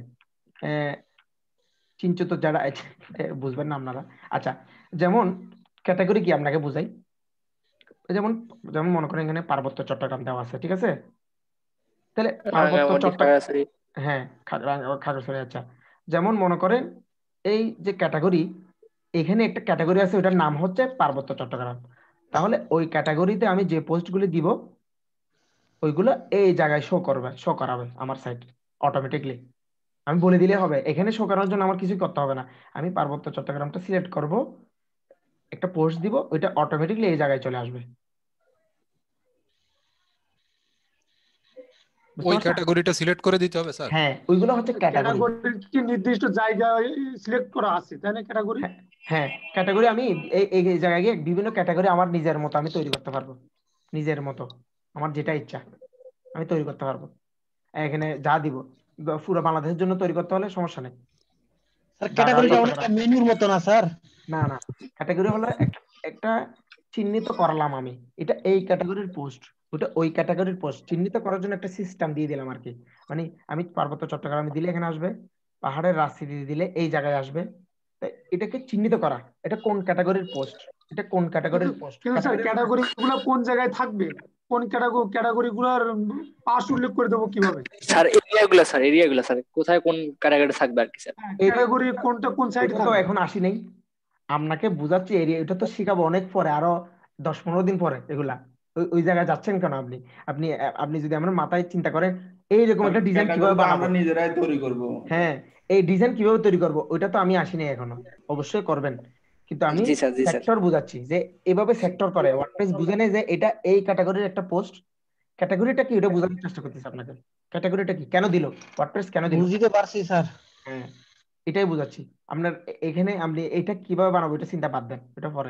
চিনচো তো যারা বুঝবেন না আপনারা। আচ্ছা, যেমন ক্যাটাগরি কি আপনাকে বুঝাই, যেমন মনে করেন এখানে পার্বত্য চট্টগ্রাম দেওয়া আছে, ঠিক আছে? তাহলে পার্বত্য চট্টগ্রাম, হ্যাঁ খাগড়াছড়ি। আচ্ছা, যেমন মনে করেন এই যে ক্যাটাগরি, এখানে একটা ক্যাটাগরি আছে, ওটার নাম হচ্ছে পার্বত্য চট্টগ্রাম। তাহলে ওই ক্যাটাগরিতে আমি যে পোস্টগুলি দিব, ওইগুলো এই জায়গায় শো করাবে আমার সাইট অটোমেটিকলি। আমি বলে দিলে হবে, এখানে শো করার জন্য আমার কিছু করতে হবে না। আমি পার্বত্য চট্টগ্রামটা সিলেক্ট করব, একটা পোস্ট দিব, ওইটা অটোমেটিকলি এই জায়গায় চলে আসবে। ওই ক্যাটাগরিটা সিলেক্ট করে দিতে হবে স্যার? হ্যাঁ, ওইগুলো হচ্ছে ক্যাটাগরি। কি নির্দিষ্ট জায়গায় সিলেক্ট করা আছে তাই না ক্যাটাগরি? হ্যাঁ, ক্যাটাগরি আমি এই জায়গায় গিয়ে বিভিন্ন ক্যাটাগরি আমার নিজের মতো আমি তৈরি করতে পারবো, নিজের মতো আমার যেটা ইচ্ছা আমি তৈরি করতে পারবো। এখানে যা দিব পুরো বাংলাদেশের জন্য তৈরি করতে হলে সমস্যা নেই। স্যার ক্যাটাগরিটা অনেকটা মেনুর মতো না স্যার? না, ক্যাটাগরি হলো একটা চিহ্নিত করলাম আমি, এটা এই ক্যাটাগরির পোস্ট, ওটা ওই ক্যাটাগরির পোস্ট। চিহ্নিত করার জন্য একটা সিস্টেম দিয়ে দিলাম আর কি। মানে আমি পার্বত্য চট্টগ্রামে দিলে এখানে আসবে, পাহাড়ের রাজশাহী দিলে এই জায়গায় আসবে। এটাকে চিহ্নিত করা, এটা কোন ক্যাটাগরির পোস্ট, এটা কোন ক্যাটাগরির পোস্ট। ক্যাটাগরি গুলো কোন জায়গায় থাকবে কোন ক্যাটাগরি গুলার পাস উল্লেখ করে দেবো কিভাবে? স্যার এরিয়াগুলো স্যার কোথায় কোন ক্যাটাগরি থাকবে আর কি স্যার। ক্যাটাগরি কোনটা কোন সাইড তো এখন আসি নাই, আপনাকে বুঝাচ্ছি এরিয়া, এটা তো শিখাবো অনেক পরে, আরো 10-15 দিন পরে। এগুলা ওই জায়গায় যাচ্ছেন কেন আপনি? আপনি আপনি যদি আমার মাথায় চিন্তা করেন এইরকম একটা ডিজাইন কিভাবে বানাবো, আমরা নিজেরাই তৈরি করব। হ্যাঁ, এই ডিজাইন কিভাবে তৈরি করব ওইটা তো আমি আসিনি এখনো। অবশ্যই করবেন, কিন্তু আমি সেক্টর বুঝাচ্ছি যে এভাবে সেক্টর করে। ওয়ার্ডপ্রেস বুঝে নেয় যে এটা এই ক্যাটাগরির একটা পোস্ট, ক্যাটাগরিটা কি ওটা বোঝানোর চেষ্টা করতেছি আপনাকে। ক্যাটাগরিটা কি, কেন দিল ওয়ার্ডপ্রেস, কেন দিল, বুঝতে পারছি স্যার। হ্যাঁ, এটাই বুঝাচ্ছি। আপনার এখানে আপনি এটা কিভাবে বানাবো এটা চিন্তা বাদ দেন, এটা পরে।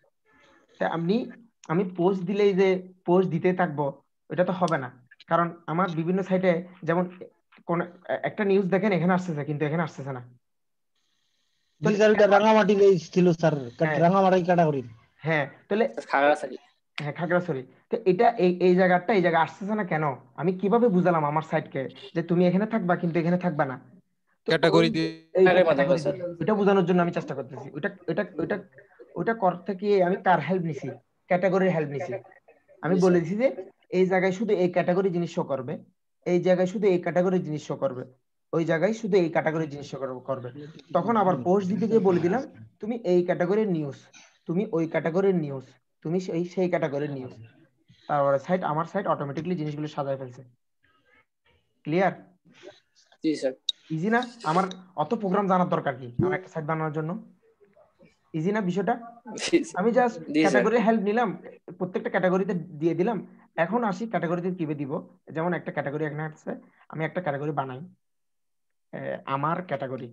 আমি পোস্ট দিলেই যে পোস্ট দিতে থাকবো এটা তো হবে না, কারণ আমার বিভিন্ন সাইটে যেমন কোন একটা নিউজ দেখেন এখানে আসতেছে কিন্তু এখানে আসতেছে না। রাঙামাটি ছিল স্যার, রাঙামাটি ক্যাটাগরি। হ্যাঁ, তাহলে খাগড়াছড়ি, তো এটা এই জায়গাটা এই জায়গা আসতেছে না কেন? আমি কিভাবে বুঝালাম আমার সাইটকে যে তুমি এখানে থাকবা কিন্তু এখানে থাকবা না? ক্যাটাগরি দিয়ে এটা বোঝানোর জন্য আমি চেষ্টা করতেছি। ওটা করতে গিয়ে আমি কার হেল্প নিছি? ক্যাটাগরির হেল্প নিছি। আমি বলেছি যে এই জায়গায় শুধু এই ক্যাটাগরি জিনিস শো করবে, এই জায়গায় শুধু এই ক্যাটাগরি জিনিস শো করবে, ওই জায়গায় শুধু এই ক্যাটাগরি জিনিস শো করবে। তখন আবার পোস্ট দিতে গিয়ে বলে দিলাম তুমি এই ক্যাটাগরির নিউজ, তুমি ওই ক্যাটাগরির নিউজ, তুমি সেই ক্যাটাগরির নিউজ। তারপরে সাইট, আমার সাইট অটোমেটিক্যালি জিনিসগুলো সাজায় ফেলছে। ক্লিয়ার? জি স্যার। ইজি না? আমার অত প্রোগ্রাম জানার দরকার কি আমার একটা সাইট বানানোর জন্য? ইজি না বিষয়টা? আমি জাস্ট ক্যাটাগরির হেল্প নিলাম, প্রত্যেকটা ক্যাটাগরিতে দিয়ে দিলাম। এখন আসি ক্যাটাগরিতে কিভাবে দিব। যেমন একটা ক্যাটাগরি এখানে আছে, আমি একটা ক্যাটাগরি বানাই, আমার ক্যাটাগরি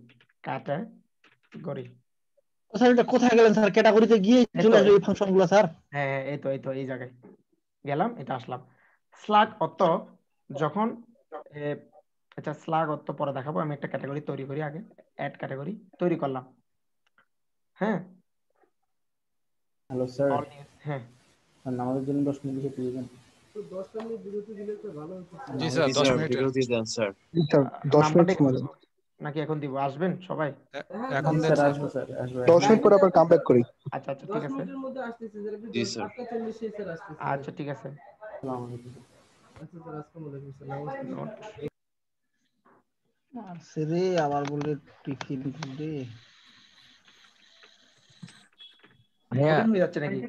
স্যার এটা কোথায় গেলেন স্যার? ক্যাটাগরিতে গিয়ে চলে আসবে এই ফাংশনগুলো স্যার। হ্যাঁ, এই তো এই জায়গায় গেলাম, এটা আসলাম। স্লাগ অর্থ যখন আচ্ছা, স্লাগ অর্থ পরে দেখাবো। আমি একটা ক্যাটাগরি তৈরি করি, আগে অ্যাড ক্যাটাগরি তৈরি করলাম। হ্যাঁ, হ্যালো স্যার। হ্যাঁ, আমাদের জন্য 10 মিনিট লিখে দিয়ে দেন। তো 10 মিনিট বিরতি দিলে তো ভালো হতো। জি স্যার, 10 মিনিট বিরতি দেন স্যার। স্যার 10 মিনিট সময় দেন নাকি এখন দিব? আসবেন সবাই? এখন দেন স্যার, স্যার। আসবো স্যার, আসবো। 10 মিনিট পরে আবার কাম ব্যাক করি। আচ্ছা ঠিক আছে। 10 মিনিটের মধ্যে আসতেছে স্যার। জি স্যার। 8:40 এ স্যার আসতেছে। আচ্ছা ঠিক আছে। আসসালামু আলাইকুম। আচ্ছা স্যার, আসসালামু আলাইকুম স্যার। নমস্কার। আর সেরে আবার বলে টিফিন দে। ভাইয়া হয়ে যাচ্ছে নাকি?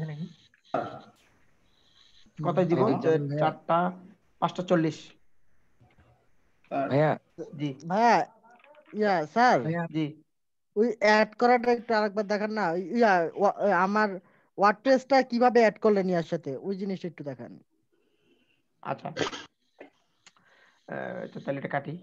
কত দিব? 4টা 5:40। ভাইয়া জি ভাইয়া, ইয়া স্যার, জি ওই অ্যাড করাটা একটু আরেকবার দেখান না। ইয়া আমার ওয়ার্ডপ্রেসটা কিভাবে অ্যাড করলেন ইয়ার সাথে, ওই জিনিসটা একটু দেখান। আচ্ছা, তাহলে এটা কাটি।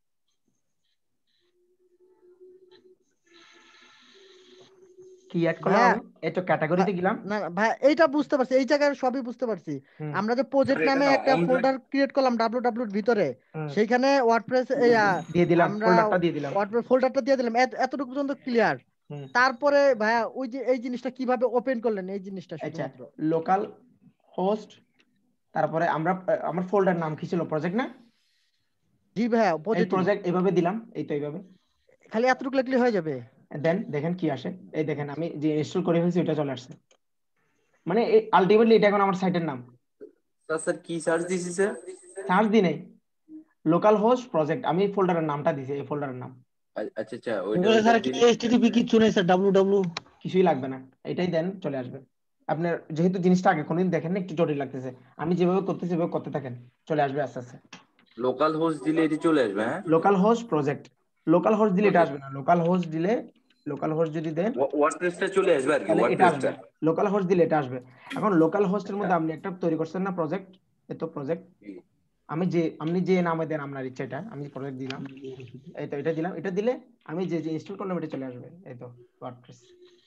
কি অ্যাড করলাম? এই তো ক্যাটাগরিতে গেলাম। না ভাই, এইটা বুঝতে পারছি, এই জায়গায় সবই বুঝতে পারছি। আমরা যে প্রজেক্ট নামে একটা ফোল্ডার ক্রিয়েট করলাম www এর ভিতরে, সেইখানে ওয়ার্ডপ্রেস দিয়ে দিলাম, ফোল্ডারটা দিয়ে দিলাম, ওয়ার্ডপ্রেস ফোল্ডারটা দিয়ে দিলাম। এতটুকু পর্যন্ত ক্লিয়ার। তারপরে ভাইয়া ওই যে এই জিনিসটা কিভাবে ওপেন করলেন, এই জিনিসটা শুধুমাত্র লোকাল হোস্ট, তারপরে আমার ফোল্ডার নাম কি ছিল? প্রজেক্ট না? জি ভাইয়া, প্রজেক্ট এভাবে দিলাম, এই তো এইভাবে। খালি এতটুকু লিখলে হয়ে যাবে? দেন দেখেন কি আসে। এই দেখেন আমি যে ইনস্টল করে ফেলছি ওটা চলে আসছে। মানে আলটিমেটলি এটা এখন আমার সাইটের নাম। স্যার কি সার্চ দিছি স্যার? সার্চ দি নাই, লোকাল হোস্ট প্রজেক্ট, আমি এই ফোল্ডারের নামটা দিছি, এই ফোল্ডারের নাম। আচ্ছা ওইটা স্যার কি এইচটিটিপি কিছু নেই স্যার, www কিছুই লাগবে না, এটাই দেন চলে আসবে। আপনার যেহেতু জিনিসটা আগে কোনদিন দেখেন না, একটু জটিল লাগতেছে, আমি যেভাবে করতেছি সেভাবে করতে থাকেন, চলে আসবে আস্তে আস্তে। লোকাল হোস্ট দিলে এটি চলে আসবে? হ্যাঁ, local host project, local host দিলে এটা আসবে না। লোকাল হোস্ট দিলে, লোকাল হোস্ট যদি দেন ওয়ার্ডপ্রেসটা চলে আসবে আর কি, ওয়ার্ডপ্রেসটা। লোকাল হোস্ট দিলে এটা আসবে। এখন লোকাল হোস্টের মধ্যে আপনি একটা তৈরি করছেন না প্রজেক্ট, এত প্রজেক্ট আপনি যে নামে দেন আপনার ইচ্ছা, এটা আমি প্রজেক্ট দিলাম, এই তো এটা দিলাম। এটা দিলে আমি যে ইনস্টল করলাম এটা চলে আসবে, এই তো ওয়ার্ডপ্রেস।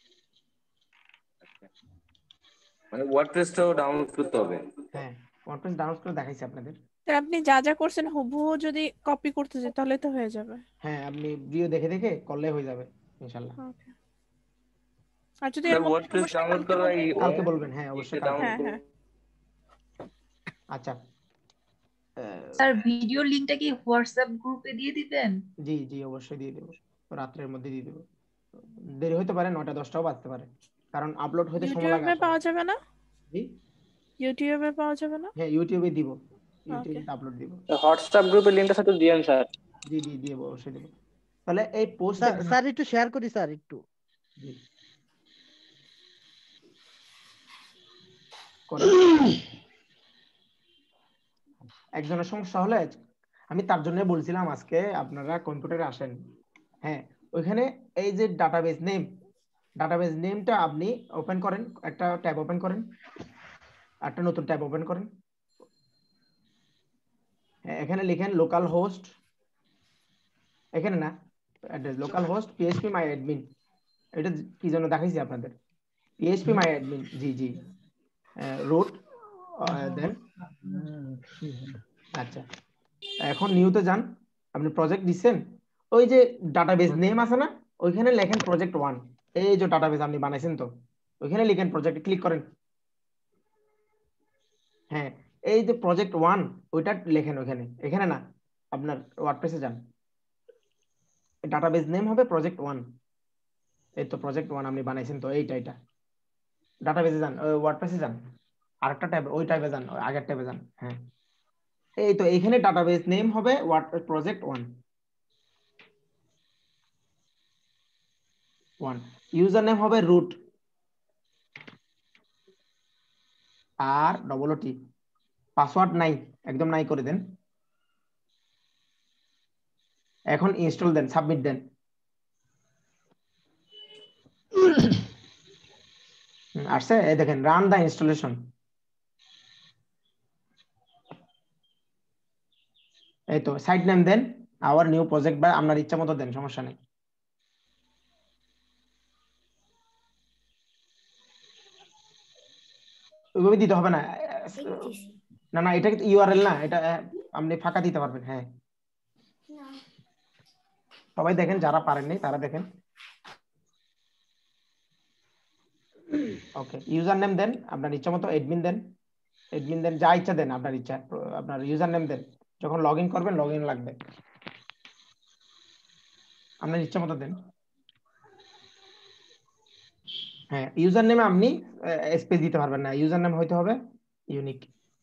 মানে ওয়ার্ডপ্রেসটাও ডাউনলোড করতে হবে? হ্যাঁ, ওয়ার্ডপ্রেস ডাউনলোড করে দেখাইছি আপনাদের। তাহলে আপনি যা যা করছেন হুবহু যদি কপি করতে চাই তাহলে তো হয়ে যাবে। হ্যাঁ, আপনি ভিডিও দেখে দেখে করলে হয়ে যাবে ইনশাআল্লাহ। ওকে। আর যদি ওয়ার্ডপ্রেস ডাউনলোড করা কালকে বলবেন। হ্যাঁ অবশ্যই কালকে। হ্যাঁ আচ্ছা স্যার, ভিডিও লিংকটা কি হোয়াটসঅ্যাপ গ্রুপে দিয়ে দিবেন? জি জি অবশ্যই দিয়ে দেব, রাতের মধ্যে দিয়ে দেব। দেরি হতে পারে, 9টা 10টাও বাজতে পারে, কারণ আপলোড হতে সময় লাগে। ইউটিউবে পাওয়া যাবে না? জি, ইউটিউবে পাওয়া যাবে না? হ্যাঁ ইউটিউবে দিব, ইউটিউবে আপলোড দিব। হোয়াটসঅ্যাপ গ্রুপের লিংকটা সাথে দিয়েন স্যার। জি জি দিব, অবশ্যই দিব। তাহলে এই পোস্ট স্যার একটু শেয়ার করি স্যার একটু। জি একজনের সমস্যা হলে আমি তার জন্য বলছিলাম আজকে আপনারা কম্পিউটারে আসেন। হ্যাঁ ওইখানে এই যে ডাটাবেস নেমটা আপনি ওপেন করেন, একটা ট্যাব ওপেন করেন, একটা নতুন ট্যাব ওপেন করেন। এখানে লিখেন লোকাল হোস্ট, এখানে না address local host PHP my admin, এটা কি জন্য দেখাইছি আপনাদের, PHP মাই অ্যাডমিন জি জি রুট দেন। আচ্ছা এখন নিউতে যান, আপনি প্রজেক্ট দিচ্ছেন, ওই যে ডাটাবেস নেম আছে না ওইখানে লেখেন প্রজেক্ট 1, এই যে ডাটাবেস আপনি বানাইছেন তো ওইখানে লিখেন প্রজেক্ট, ক্লিক করেন। হ্যাঁ এই যে প্রজেক্ট 1 ওইটা লেখেন ওইখানে, এখানে না আপনার ওয়ার্ডপ্রেসে যান, ডাটাবেস নেম হবে প্রজেক্ট 1। এই তো প্রজেক্ট 1 আপনি বানাইছেন তো এটা ডাটাবেসে যান, ওয়ার্ডপ্রেসে যান, আরেকটা ট্যাব ওই ট্যাবে যান, আগের ট্যাবে যান। হ্যাঁ এই তো এখানে ডাটাবেস নেম হবে প্রজেক্ট 1, ইউজার নেম হবে রুট আর ডবল টি, পাসওয়ার্ড নাই, একদম নাই করে দেন। এখন ইনস্টল দেন, সাবমিট দেন। আসছে এই দেখেন রান দা ইনস্টলেশন, এই তো সাইট নেম দেন, আওয়ার নিউ প্রজেক্ট বা আপনার ইচ্ছা মতো দেন, সমস্যা নেই। ওইভাবে দিতে হবে না, না না এটা কিন্তু ইউআরএল না, এটা আপনি ফাঁকা দিতে পারবেন। হ্যাঁ সবাই দেখেন, যারা পারেননি তারা দেখেন। ওকে ইউজার নেম দেন আপনার ইচ্ছা মতো, অ্যাডমিন দেন যা ইচ্ছা দেন, আপনার ইচ্ছা, আপনার ইউজার নেম দেন, যখন লগ ইন করবেন লগ ইন লাগবে, আপনার ইচ্ছা মতো দেন। হ্যাঁ ইউজার নেমে আপনি স্পেস দিতে পারবেন না, ইউজার নেম হইতে হবে ইউনিক।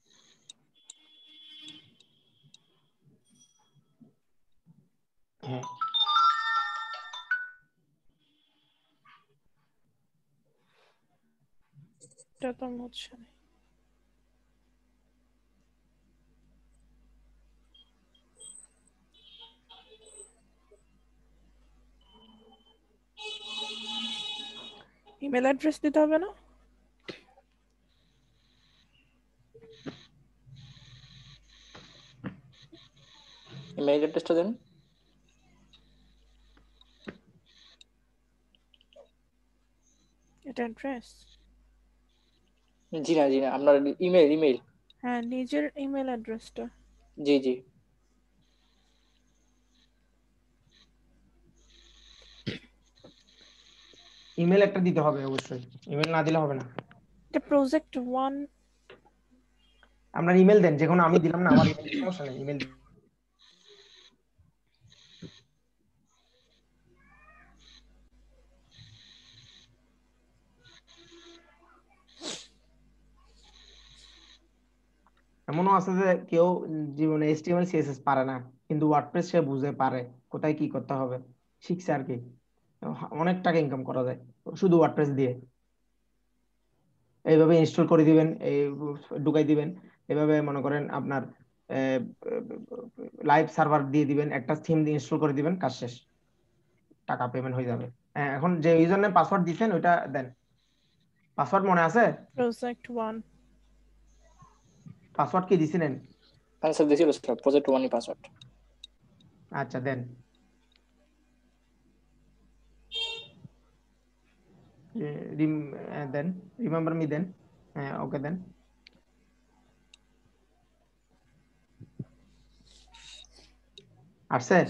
হ্যাঁ এটা তো হচ্ছে না। ইমেল অ্যাড্রেস দিতে হবে না? ইমেল অ্যাড্রেসটা দেন। এটা অ্যাড্রেস? জি না আপনার ইমেল। হ্যাঁ নিজের ইমেল অ্যাড্রেসটা। জি ইমেল একটা দিতে হবে অবশ্যই, ইমেল না দিলে হবে না। এটা প্রজেক্ট 1 আপনার ইমেল দেন, যে কোনো আমি দিলাম না, আমার ইমেল সমস্যা নেই, ইমেল এমনও আছে যে কেউ জীবনে HTML CSS পারে না, কিন্তু ওয়ার্ডপ্রেস সে বুঝে পারে কোথায় কি করতে হবে, শিখছে আর কি। অনেক টাকা ইনকাম করা যায় শুধু ওয়ার্ডপ্রেস দিয়ে। এইভাবে ইনস্টল করে দিবেন, এই ঢুকাই দিবেন, এভাবে মনে করেন আপনার লাইভ সার্ভার দিয়ে দিবেন, একটা থিম দিয়ে ইনস্টল করে দিবেন, কাজ শেষ, টাকা পেমেন্ট হয়ে যাবে। এখন যে ইউজার নেম পাসওয়ার্ড দিবেন ওটা দেন। পাসওয়ার্ড মনে আছে? প্রজেক্ট 1 পাসওয়ার্ড কি দিছিলেন? আনসার দিছিল স্যার, প্রজেক্ট 1 এর পাসওয়ার্ড। আচ্ছা দেন, দেন রিমেম্বার মি দেন, হ্যাঁ ওকে দেন। আসছে?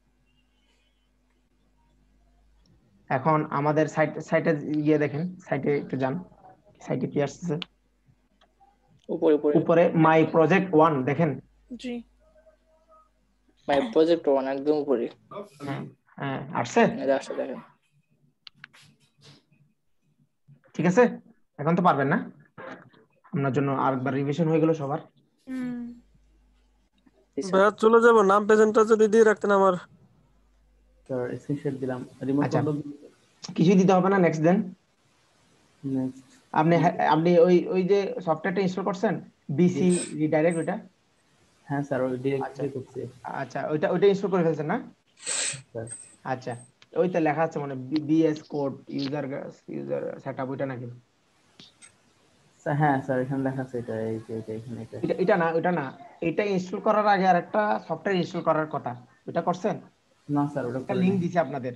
এখন আমাদের সাইটে গিয়ে দেখেন, সাইটে একটু যান, সাইটে কি আসছে? উপরে মাই প্রজেক্ট 1 দেখেন। জি মাই প্রজেক্ট 1 একদম উপরে। হ্যাঁ আসছে? আসছে দেখেন। ঠিক আছে, এখন তো পারবেন না? আপনার জন্য আরেকবার রিভিশন হয়ে গেল সবার। ভাইয়া চলে যাব, নাম প্রেজেন্টটা যদি দিয়ে রাখতেন আমার। স্যার স্ক্রিনশট দিলাম, রিমোট আচ্ছা কন্ট্রোল কিছুই দিতে হবে না, নেক্সট দেন। নেক্সট। আপনি ওই যে সফটওয়্যারটা ইনস্টল করছেন বিসি রিডাইরেক্ট ওটা? হ্যাঁ স্যার ওই ডিরেক্টলি করছি। আচ্ছা ওইটা ইনস্টল করে ফেলছেন না? স্যার আচ্ছা ওইটা লেখা আছে মানে বিএস কোড ইউজার সেটআপ ওইটা নাকি? স্যার হ্যাঁ স্যার এখানে লেখা আছে এটা, এই যে এটা এখানে এটা না এটা ইনস্টল করার আগে আরেকটা সফটওয়্যার ইনস্টল করার কথা, ওটা করছেন? না স্যার ওটা লিংক দিছি আপনাদের,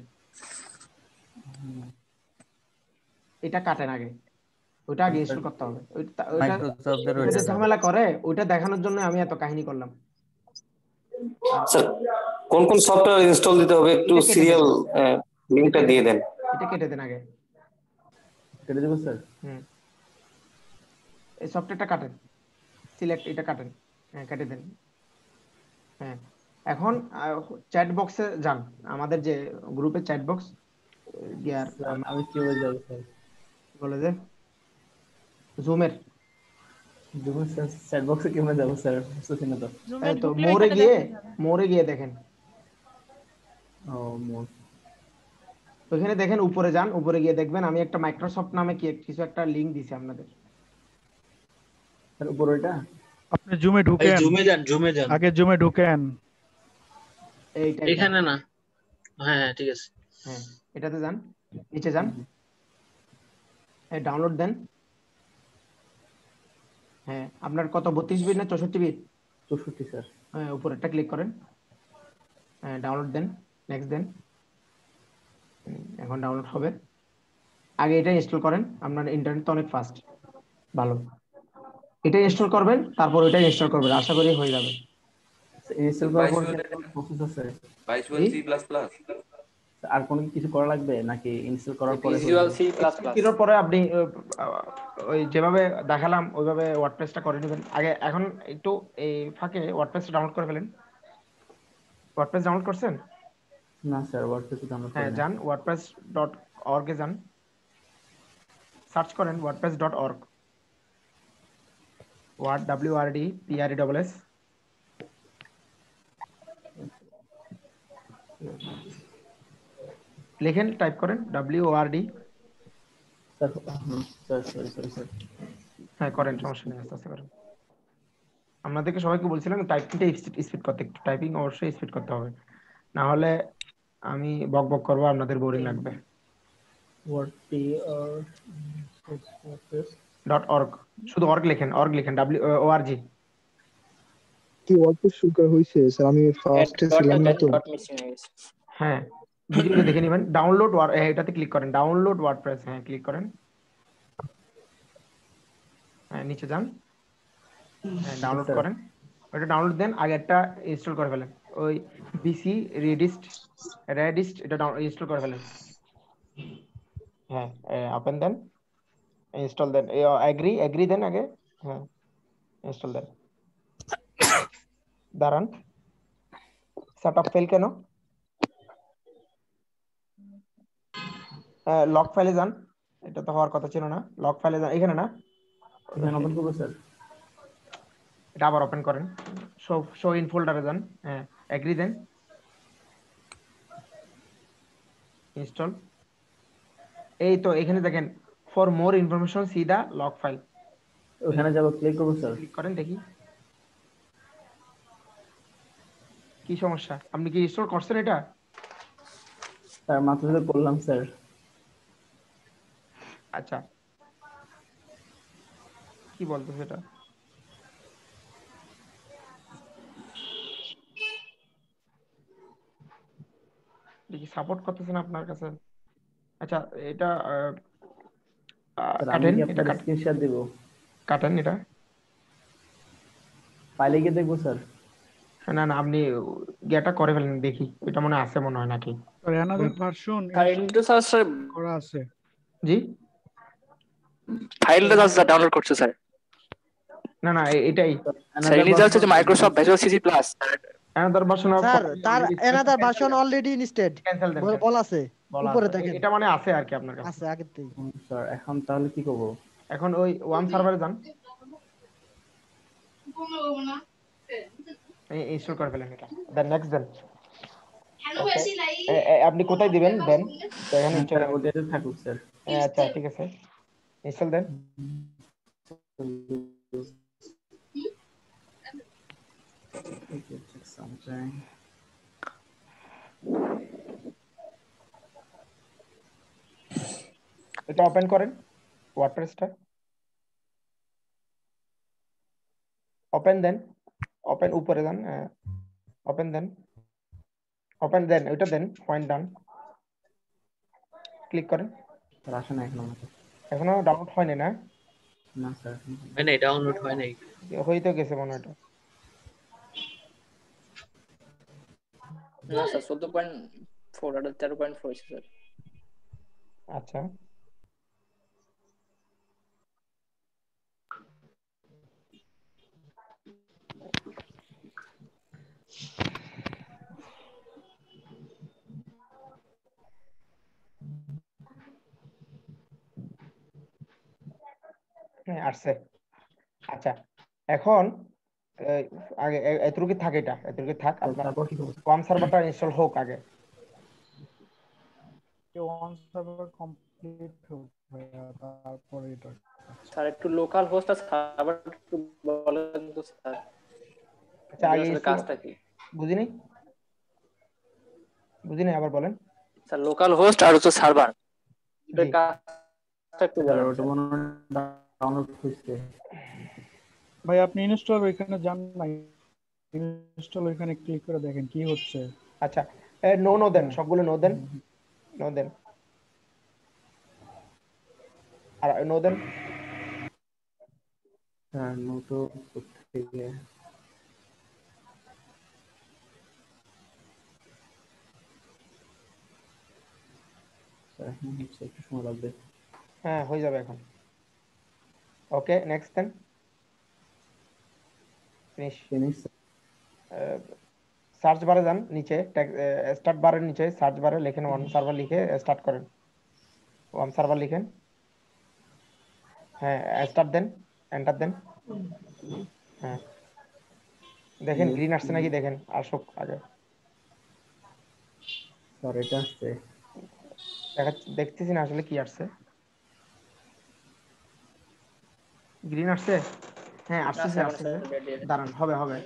এটা কাটেন আগে, ওটা আগে ইনস্টল করতে হবে। ওইটা ঝামেলা করে, ওইটা দেখানোর জন্য আমি এত কাহিনী করলাম। স্যার কোন কোন সফটওয়্যার ইনস্টল দিতে হবে একটু সিরিয়াল লিংকটা দিয়ে দেন। এটা কেটে দেন আগে। কেটে দেব স্যার? এই সফটওয়্যারটা কাটেন, সিলেক্ট এটা কাটেন, হ্যাঁ কেটে দেন। হ্যাঁ এখন চ্যাট বক্সে যান, আমাদের যে গ্রুপে চ্যাট বক্স গিয়ার আমি কিভাবে যাব স্যার? বলে দে জুমের চ্যাট বক্সে কিভাবে যাব স্যার? বুঝতেছি না তো। এই তো মোরে গিয়ে দেখেন। ও মোর, ওখানে দেখেন, উপরে যান, উপরে গিয়ে দেখবেন আমি একটা মাইক্রোসফট নামে কিছু একটা লিংক দিছি আপনাদের। স্যার উপরে ওইটা আপনি জুমে ঢুকেন, জুমে যান আগে জুমে ঢুকেন। এইটা এখানে না, হ্যাঁ ঠিক আছে, হ্যাঁ এটাতে যান, নিচে যান, এই ডাউনলোড দেন। হ্যাঁ আপনার কত 32 বিট না 64 বিট? 64 স্যার। হ্যাঁ উপরেরটা ক্লিক করেন, হ্যাঁ ডাউনলোড দেন, নেক্সট দেন। এখন ডাউনলোড হবে, আগে এটা ইনস্টল করেন, আপনার ইন্টারনেট তো অনেক ফাস্ট ভালো। এটা ইনস্টল করবেন, তারপর ওইটা ইনস্টল করবেন, আশা করি হয়ে যাবে। ইনস্টল করার পর প্রসেস আছে 22 C++। আর কোনো কিছু করা লাগবে নাকি ইনস্টল করার পরে? ভিজুয়াল সি প্লাস প্লাস এর পরে আপনি ওই যেভাবে দেখালাম ওইভাবে ওয়ার্ডপ্রেসটা করে নেবেন আগে। এখন একটু এই ফাঁকে ওয়ার্ডপ্রেসটা ডাউনলোড করে ফেলেন। ওয়ার্ডপ্রেস ডাউনলোড করছেন? না স্যার ওয়ার্ডপ্রেস ডাউনলোড করিনি। হ্যাঁ যান wordpress.org এ যান, সার্চ করেন wordpress.org, WORDPRESS। লিখেন, টাইপ করেন WORD। স্যার হ্যাঁ করেন, সমস্যা নেই, আস্তে আস্তে করেন। আপনাদেরকে সবাইকে বলছিলাম টাইপিংটা স্পিড করতে, একটু টাইপিং অবশ্যই স্পিড করতে হবে, না হলে আমি বক বক করবো, আপনাদের বোরিং লাগবে। .org, শুধু org লিখেন, WORG। কি ওয়ার্ডপ্রেস শুরু হইছে স্যার? আমি ফার্স্টে ছিলাম না তো। হ্যাঁ ভিডিওটা দেখে নেবেন। ডাউনলোড এটাতে ক্লিক করেন, ডাউনলোড ওয়ার্ডপ্রেস, হ্যাঁ ক্লিক করেন, হ্যাঁ নিচে যান, হ্যাঁ ডাউনলোড করেন, ওটা ডাউনলোড দেন, আগে একটা ইনস্টল করে ফেলেন, ওই বিসি রেডিস্ট এটা ইনস্টল করে ফেলেন। হ্যাঁ ওপেন দেন, ইনস্টল দেন, এগ্রি দেন আগে, হ্যাঁ ইনস্টল দেন। দাঁড়ান, সেটআপ ফেল কেন? লক ফাইলে যান, এটা তো হওয়ার কথা ছিল না। লক ফাইলে যান, এখানে না, ওপেন করব স্যার। এটা আবার ওপেন করেন, শো ইন ফোল্ডারে যান, হ্যাঁ এগ্রি দেন, ইনস্টল। এই তো এখানে দেখেন for more information see the log file, ওখানে যাব, ক্লিক করব স্যার। ক্লিক করেন, দেখি কি সমস্যা। আপনি কি ইনস্টল করছেন এটা? স্যার মাত্র তো করলাম স্যার। আচ্ছা কি বলতো সেটা? দেখি সাপোর্ট করতেছে না আপনার কাছে। আচ্ছা এটা কাটেন, এটা স্ক্রিনশট দেব, কাটেন, এটা ফাইলে গিয়ে দেখবো স্যার। না না আপনি গেটা করে ফেলেন, দেখি এটা মনে আছে মনে হয় নাকি। অ্যানাদার ভার্সন ফাইলটা স্যার করা আছে। জি ফাইলটা স্যার ডাউনলোড করছে স্যার। না না এটাই স্যার ইনি যাচ্ছে যে Microsoft Visual C plus. Another version sir তার another version already installed cancel দেন, বল আছে উপরে দেখেন, এটা মানে আছে আর কি আপনার কাছে আছে আগে থেকে। স্যার এখন তাহলে কি করব? এখন ওই ওয়ান সার্ভারে যান, ইনস্টল করে ফেলেন এটা দেন নেক্সট দেন আপনি কোথায় দিবেন দেন এখানে ইনস্টল ওটাতে থাকুক স্যার আচ্ছা ঠিক আছে ইনস্টল দেন এটা ওপেন করেন ওয়ার্ডপ্রেসটা ওপেন দেন ওপেন উপরে দেন ওপেন দেন ওইটা দেন পয়েন্ট ডাউন ক্লিক করেন আসে না এখনো ডাউনলোড হয়নি না না স্যার মানে ডাউনলোড হয় নাই হইতো গেছে মনে হয় না স্যার 14.4 আর 13.4 হইছে স্যার আচ্ছা আসছে আচ্ছা এখন আগে এতটুকু থাকে এটা এতটুকু থাক আপনার ওয়ার্ম সার্ভারটা ইনস্টল হোক আগে ওয়ার্ম সার্ভার কমপ্লিট হোক তারপরে এটা স্যার একটু লোকাল হোস্ট আর সার্ভার একটু বলেন তো স্যার আচ্ছা আগে কাজটা কি বুঝিনি আবার বলেন স্যার লোকাল হোস্ট আর হচ্ছে সার্ভার এর কাজটা একটু বলেন ওটা মনে ডাউনলোড হইছে ভাই আপনি ইনস্টল ওইখানে যান না ইনস্টল ওইখানে ক্লিক করে দেখেন কি হচ্ছে আচ্ছা নো দেন সবগুলো নো দেন আর নো দেন স্যার নো তো থেকে স্যার একটু সময় লাগবে হ্যাঁ হয়ে যাবে এখন ওকে নেক্সট দেন ফিনিশ সার্চ বারে যান নিচে স্টার্ট বারের নিচে সার্চ বারে লিখেন ওয়ার্ম সার্ভার লিখে স্টার্ট করেন ওয়ার্ম সার্ভার লিখেন হ্যাঁ স্টার্ট দেন এন্টার দেন হ্যাঁ দেখেন গ্রিন আসছে নাকি দেখেন আসুক আগে স্যার এটা আসছে দেখতেছি না আসলে কি আসছে গ্রিন আসছে হ্যাঁ আসছে দাঁড়ান হবে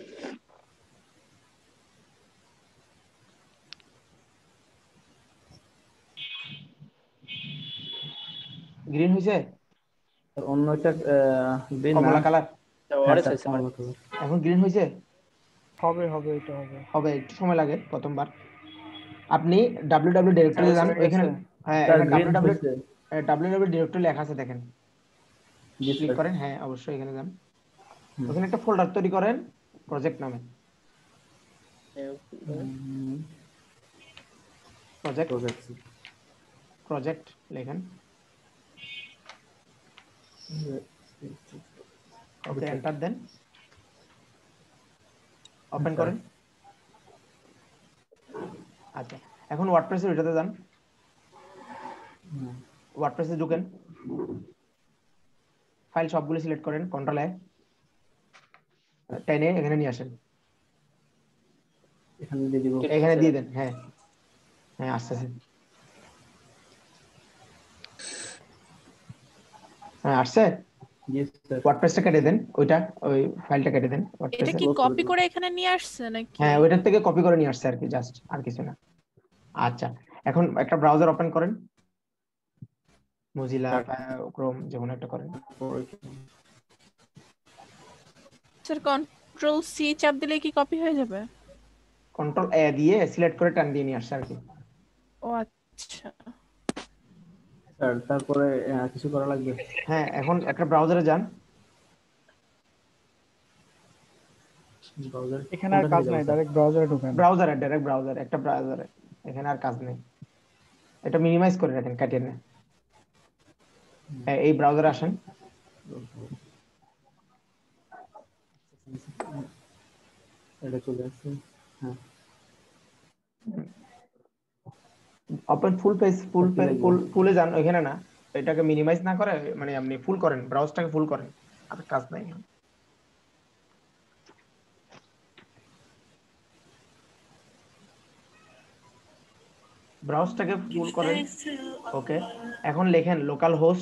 গ্রিন হইছে অন্য একটা গ্রিন কমলা কালার এখন গ্রিন হইছে হবে এটা হবে একটু সময় লাগে প্রথমবার আপনি www ডিরেক্টরি যান ওখানে হ্যাঁ www ডিরেক্টরি লেখা আছে দেখেন ক্লিক করেন হ্যাঁ অবশ্যই এখানে যান ওখানে একটা ফোল্ডার তৈরি করেন প্রজেক্ট নামে প্রজেক্ট লেখেন ওকে এন্টার দেন ওপেন করেন আচ্ছা এখন ওয়ার্ডপ্রেসের ওইটাতে যান ওয়ার্ডপ্রেসে ঢুকেন ফাইল সবগুলো সিলেক্ট করেন কন্ট্রোল এ টেনে এখানে নিয়ে আসেন এখানে দিয়ে দেন হ্যাঁ আস্তে হ্যাঁ আসছে ওয়ার্ডপ্রেসটা কেটে দেন ওই ফাইলটা কেটে দেন এটা কি কপি করে এখানে নিয়ে আসছে নাকি হ্যাঁ ওইটার থেকে কপি করে নিয়ে আসছে আর কি জাস্ট আর কিছু না আচ্ছা এখন একটা ব্রাউজার ওপেন করেন মজিলা ক্রোম যেমন একটা করেন স্যার কন্ট্রোল সি চাপ দিলে কি কপি হয়ে যাবে কন্ট্রোল এ দিয়ে সিলেক্ট করে টান দিয়ে নিয়ে আসছে আর কি ও আচ্ছা স্যার তারপরে কিছু করা লাগবে হ্যাঁ এখন একটা ব্রাউজারে যান এখানে আর কাজ নাই ডাইরেক্ট ব্রাউজারে ঢোকেন ডাইরেক্ট ব্রাউজারে একটা ব্রাউজারে এখানে আর কাজ নেই এটা মিনিমাইজ করে রাখেন কাটিয়ে নেন এই ব্রাউজারে আসেন এটা চলে আসছে হ্যাঁ ওপেন ফুলে যান ওখানে না এটাকে মিনিমাইজ না করে মানে আপনি ফুল করেন ব্রাউজটাকে ফুল করেন আর কাজ নাই ব্রাউজটাকে ফুল করেন। ওকে, এখন লেখেন লোকাল হোস্ট,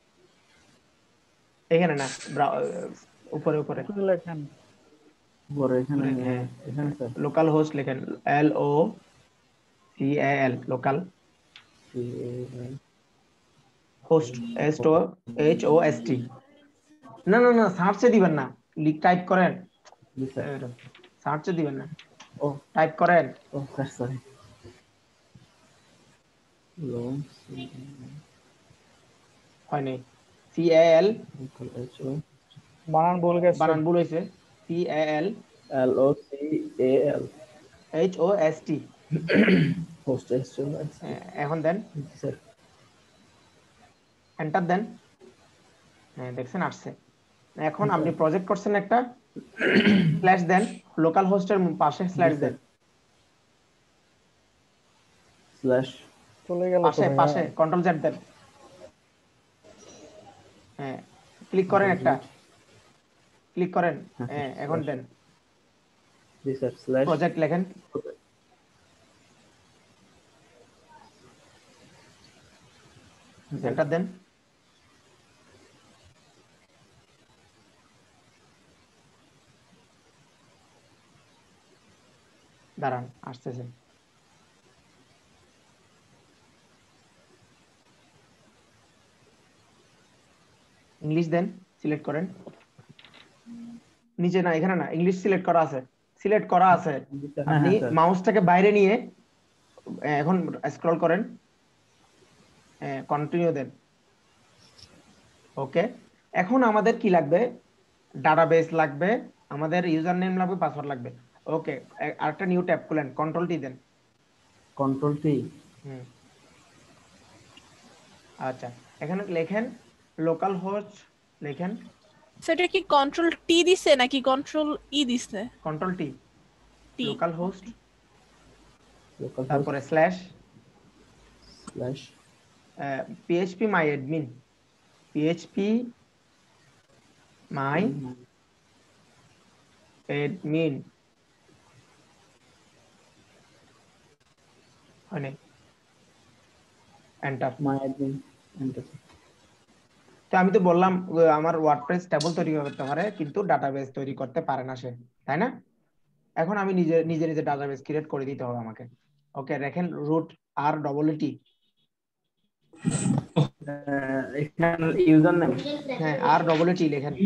এখানে না উপরে উপরে লেখেন বড় এখানে এখানে স্যার লোকাল হোস্ট লেখেন LOCAL লোকাল হোস্ট HOST। না না না সার্চে দিবেন না, টাইপ করেন, সার্চে দিবেন না, ও টাইপ করেন। ও স্যার সরি হয় নাই CAL বানান ভুল গেছে, বানান ভুল হয়েছে, CAL HOST হোস্ট এখন দেন, স্যার এন্টার দেন। হ্যাঁ দেখছেন আসছে। এখন আপনি প্রজেক্ট করছেন একটা, স্ল্যাশ দেন, লোকাল হোস্টের পাশে স্ল্যাশ দেন, স্ল্যাশ চলে গেল পাশে পাশে কন্ট্রোল জেড দেন। হ্যাঁ ক্লিক করেন, একটা ক্লিক করেন। হ্যাঁ এখন দেন, জি স্যার স্ল্যাশ প্রজেক্ট লেখেন, এন্টার দেন। দাঁড়ান আসতেছে। ইংলিশ দেন, সিলেক্ট করেন, নিচে না এখানে না, ইংলিশ সিলেক্ট করা আছে, সিলেক্ট করা আছে। আপনি মাউসটাকে বাইরে নিয়ে এখন স্ক্রল করেন, কন্টিনিউ দেন। ওকে, এখন আমাদের কি লাগবে, ডাটাবেস লাগবে, আমাদের ইউজার নেম লাগবে, পাসওয়ার্ড লাগবে। ওকে, আরেকটা নিউ ট্যাব খুলেন, কন্ট্রোল টি দেন, কন্ট্রোল টি। আচ্ছা এখানে লেখেন লোকাল হোস্ট লেখেন। সেটা কি কন্ট্রোল টি দিছে নাকি কন্ট্রোল ই দিছে? কন্ট্রোল টি, লোকাল হোস্ট, তারপরে slash slash PHP my admin, PHP my admin মানে এন্টার, my admin এন্টার। তো আমি তো বললাম আমার ওয়ার্ডপ্রেস টেবল তৈরি করতে পারে কিন্তু ডাটাবেস তৈরি করতে পারে না সে, তাই না? এখন আমি নিজে নিজে ডাটাবেস ক্রিয়েট করে দিতে হবে আমাকে। ওকে দেখেন রুট REET, এখানে ইউজার নেম, হ্যাঁ REET লেখেন,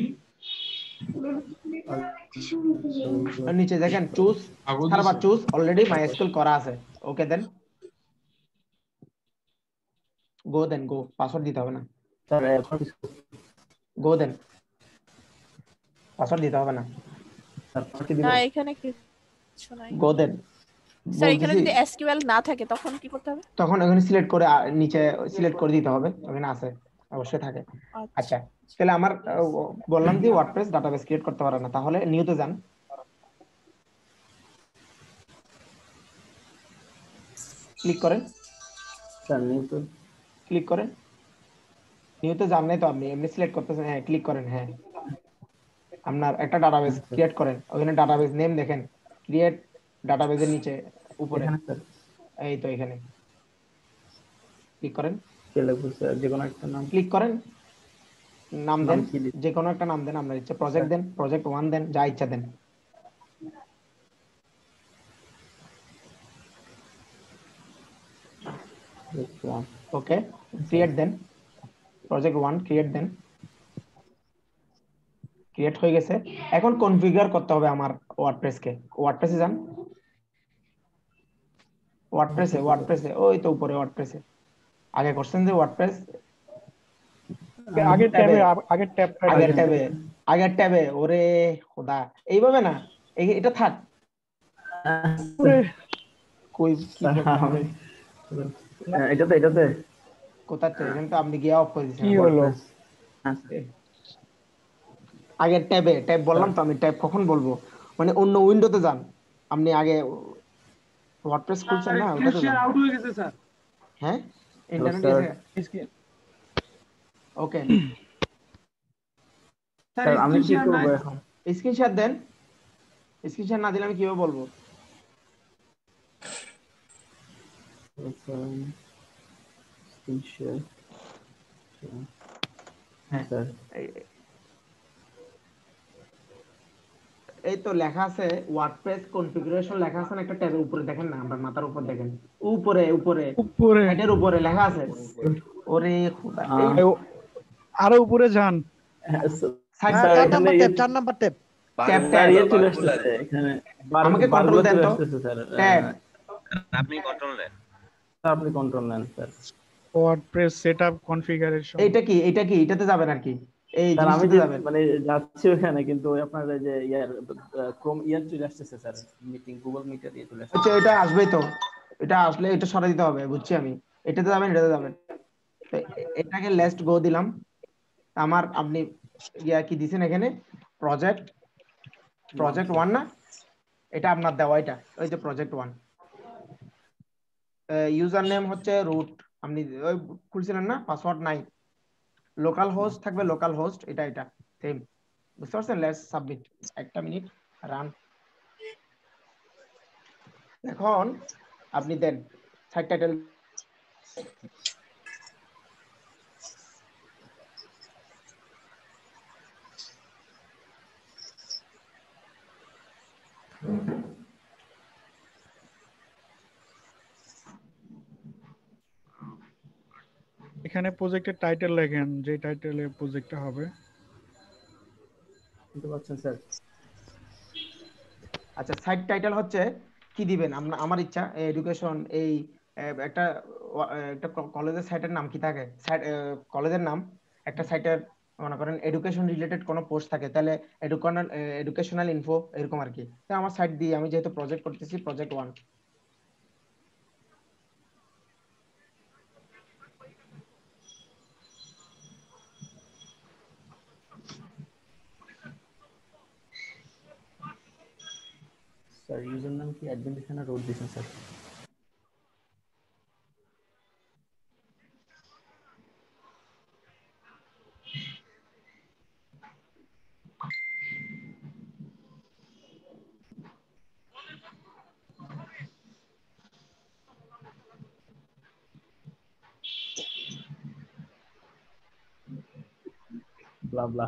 নিচে দেখেন choose server, choose already MySQL করা আছে। ওকে দেন, গো দেন, গো, পাসওয়ার্ড দিতে হবে না, গো দেন, পাসওয়ার্ড দিতে হবে না, না এখানে কিছু নাই, গো দেন। স্যার এখানে যদি এসকিউএল না থাকে তখন কি করতে হবে? তখন ওখানে সিলেক্ট করে নিচে সিলেক্ট করে দিতে হবে, ওখানে আছে অবশ্যই থাকে। আচ্ছা তাহলে আমার বললাম যে ওয়ার্ডপ্রেস ডাটাবেস ক্রিয়েট করতে পারে না, তাহলে নিউতে যান, ক্লিক করেন, স্যার নিউতে ক্লিক করেন, নিউতে যান নাই তো আপনি এমনি সিলেক্ট করতেছেন, হ্যাঁ ক্লিক করেন, হ্যাঁ আপনার একটা ডাটাবেস ক্রিয়েট করেন, ওখানে ডাটাবেস নেম দেখেন, ক্রিয়েট ডাটাবেসের নিচে উপরে, এই তো এখানে ক্লিক করেন, যে কোনো একটা নাম ক্লিক করেন, নাম দেন, যে কোনো একটা নাম দেন আপনার ইচ্ছা, প্রজেক্ট দেন, প্রজেক্ট 1 দেন, যা ইচ্ছা দেন। ওকে ক্রিয়েট দেন, প্রজেক্ট 1 ক্রিয়েট দেন, ক্রিয়েট হয়ে গেছে। এখন কনফিগার করতে হবে আমার ওয়ার্ডপ্রেসকে, ওয়ার্ডপ্রেসে যান, ওয়ার্ডপ্রেসে ওই তো উপরে ওয়ার্ডপ্রেসে আগে করছেন যে ওয়ার্ডপ্রেস আগের ট্যাবে ওরে খোদা, এইভাবে না, এটা থাক, কই কি এটাতে কোথাতে, এখানে তো আপনি গিয়ে অফ করে দিয়েছেন, কি হলো? আগের ট্যাব বললাম তো আমি, ট্যাব কখন বলবো, মানে অন্য উইন্ডোতে যান, আপনি আগে ওয়ার্ডপ্রেস খুলছেন না, ওটাতে যান। আউট হয়ে গেছে স্যার। হ্যাঁ ইন্টারনেট গেছে, ওকে স্যার আমি কি করব এখন? স্ক্রিনশট দেন, স্ক্রিনশট না দিলে আমি কিভাবে বলবো? Screen share. হ্যাঁ স্যার এই তো লেখা আছে ওয়ার্ডপ্রেস কনফিগারেশন লেখা আছে না একটা ট্যাবের উপরে, দেখেন না আপনার মাথার উপর দেখেন, উপরে উপরে উপরে সাইডের উপরে লেখা আছে। ওরে খোদা, আরো উপরে যান, সাইড স্যার 4 এখানে number tab, 4 number tab. Tab sir tab ইয়ে চলে আসছে এখানে, আমাকে কন্ট্রোল দেন তো, ট্যাব আপনি কন্ট্রোল নেন। স্যার আপনি কন্ট্রোল নেন স্যার। ওয়ার্ডপ্রেস সেটআপ কনফিগারেশন, এটা কি এটাতে যাবেন আর কি, এই স্যার আমি জিনিসটাতে যে যাবেন। মানে যাচ্ছি ওখানে, কিন্তু আপনার এই যে ইয়ার ক্রোম ইয়ার চলে আসছে স্যার, মিটিং গুগল মিটে দিয়ে চলে আসছে। আচ্ছা এটা আসবেই তো, এটা আসলে এটা সরাই দিতে হবে, বুঝছি আমি। এটাতে যাবেন, এটাতে যাবেন, তো এটাকে লেটস গো দিলাম। আমার আপনি ইয়া কি দিছেন এখানে, প্রজেক্ট 1 না, এটা আপনার দেওয়া, এটা ওই যে প্রজেক্ট 1। ইউজার নেম হচ্ছে রুট, আপনি ওই খুলছিলেন না, পাসওয়ার্ড নাই। লোকাল হোস্ট থাকবে, লোকাল হোস্ট, এটা সেম, বুঝতে পারছেন? লেটস সাবমিট, একটা মিনিট রান। এখন আপনি দেন সাইট টাইটেল, এখানে প্রজেক্টের টাইটেল লেখেন, যে টাইটেলে প্রজেক্টটা হবে। বুঝতে পারছেন স্যার? আচ্ছা সাইট টাইটেল হচ্ছে কি দিবেন আমার ইচ্ছা, এডুকেশন, এই একটা একটা কলেজের সাইটের নাম কি থাকে, কলেজের নাম, একটা সাইটের মনে করেন এডুকেশন রিলেটেড কোনো পোস্ট থাকে, তাহলে এডুকেশনাল ইনফো এরকম আর কি। তাই আমার সাইট দিয়ে, আমি যেহেতু প্রজেক্ট করতেছি, প্রজেক্ট 1। স্যার ইউজার নাম কি অ্যাডমিন দিছেন না রোড দিছেন স্যার? ব্লা ব্লা।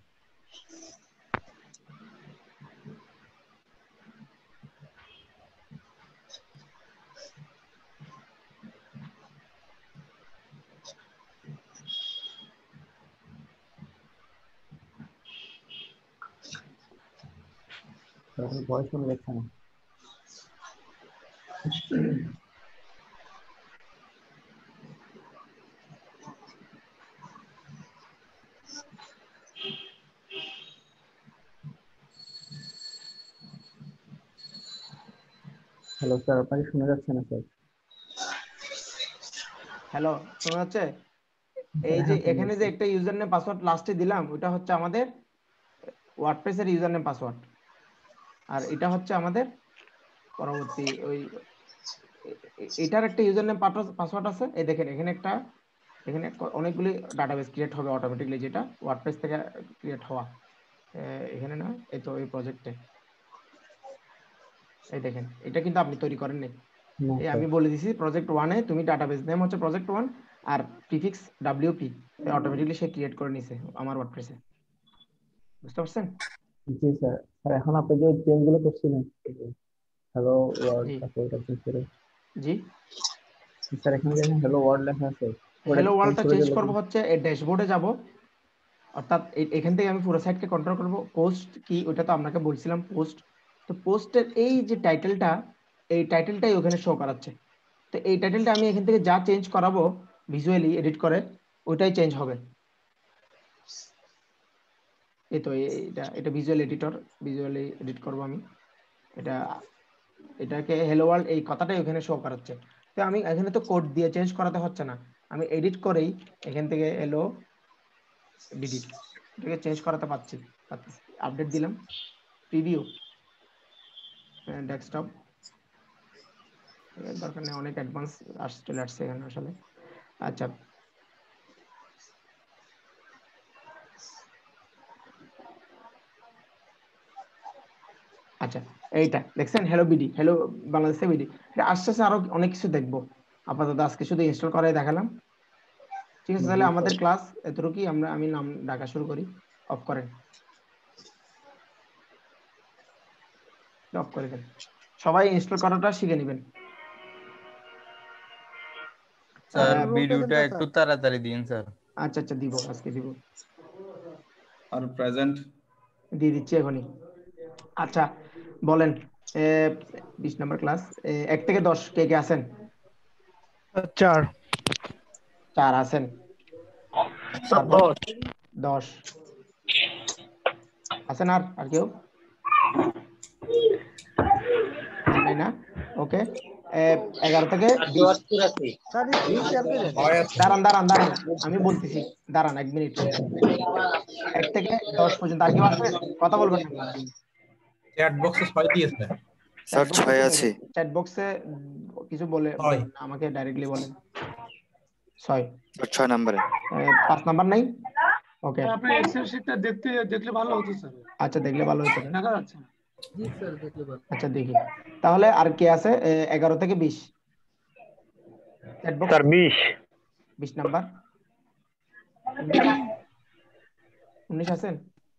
ভয়েস শুনে লেখা না। হ্যালো স্যার, আপনাকে শোনা যাচ্ছে না স্যার? হ্যালো, শোনা যাচ্ছে? এই যে এখানে যে একটা ইউজার নেম পাসওয়ার্ড লাস্টে দিলাম, ওটা হচ্ছে আমাদের ওয়ার্ডপ্রেসের ইউজার নেম পাসওয়ার্ড, আর এটা হচ্ছে আমাদের পরবর্তী ওই এটার একটা ইউজার নেম পাসওয়ার্ড আছে। এই দেখেন এখানে এখানে অনেকগুলি ডাটাবেস ক্রিয়েট হবে অটোমেটিকলি, যেটা ওয়ার্ডপ্রেস থেকে ক্রিয়েট হওয়া। এখানে না, এই তো এই প্রজেক্টে, এই দেখেন এটা কিন্তু আপনি তৈরি করেন নাই। এই আমি বলে দিছি প্রজেক্ট 1-এ তুমি ডাটাবেস নেম হচ্ছে প্রজেক্ট 1 আর প্রিফিক্স WP অটোমেটিকলি সে ক্রিয়েট করে নিছে আমার ওয়ার্ডপ্রেসে, বুঝতে পারছেন? জি স্যার। স্যার এখন আপনি যে চেঞ্জ গুলো করছিলেন, হ্যালো ওয়ার্ড তারপর এটা চেঞ্জ করে, জি স্যার এখানে দেখেন হ্যালো ওয়ার্ড লেখা আছে, হ্যালো ওয়ার্ল্ডটা চেঞ্জ করব হচ্ছে এই ড্যাশবোর্ডে যাব, অর্থাৎ এখান থেকে আমি পুরো সাইটকে কন্ট্রোল করব। পোস্ট কি, ওটা তো আপনাকে বলছিলাম পোস্ট, তো পোস্টের এই যে টাইটেলটা, এই টাইটেলটাই ওখানে শো করাচ্ছে। তো এই টাইটেলটা আমি এখান থেকে যা চেঞ্জ করাবো ভিজুয়ালি এডিট করে, ওইটাই চেঞ্জ হবে। এই তো এটা ভিজুয়াল এডিটর, ভিজুয়ালি এডিট করব আমি। এটাকে হ্যালো ওয়ার্ল্ড এই কথাটাই ওখানে শো করাচ্ছে। তো আমি এখানে তো কোড দিয়ে চেঞ্জ করাতে হচ্ছে না, আমি এডিট করেই এখান থেকে হ্যালো ডিডি এটাকে চেঞ্জ করাতে পারছি। আপডেট দিলাম, প্রিভিউ, ডেস্কটপ, দরকার নেই, অনেক অ্যাডভান্স চলে আসছে এখানে আসলে। আচ্ছা আচ্ছা এইটা দেখছেন হ্যালো বিডি, হ্যালো বাংলাদেশে বিডি, এটা আস্তে আস্তে আরো অনেক কিছু দেখবো। আপাতত আজকে শুধু ইনস্টল করাই দেখালাম। ঠিক আছে, তাহলে আমাদের ক্লাস এতটুকুই। আমি নাম ডাকা শুরু করি। অফ করেন, অফ করে দেন। সবাই ইনস্টল করাটা শিখে নেবেন। স্যার ভিডিওটা একটু তাড়াতাড়ি দিন স্যার। আচ্ছা আচ্ছা, দিব, আজকে দিব। আর প্রেজেন্ট দিয়ে দিচ্ছি এখনই। আচ্ছা বলেন, 20 নম্বর ক্লাস, 1 থেকে 10 কে কে আছেন? 4 আছেন। 10 আছেন। আর কেউ নাই না? ওকে, 11 থেকে 20। দাঁড়ান, আমি বলতেছি, দাঁড়ান 1 মিনিট। 1 থেকে 10 পর্যন্ত আর কেউ আছে? কথা বলবেন না। চ্যাট বক্সে 6 দিয়েছে স্যার, 6 আছে। চ্যাট বক্সে কিছু বলে আমাকে ডাইরেক্টলি বলেন। 6 নম্বরে। 5 নাম্বার নাই? ওকে, আপনি এক্সেল শিটটা দেখলে ভালো হতো স্যার। আচ্ছা, দেখলে ভালো হতো। দেখা যাচ্ছে। জি স্যার, দেখলে ভালো। আচ্ছা দেখি তাহলে। আর কে আছে 11 থেকে 20? Chat box sir 20 number. 19 আছেন?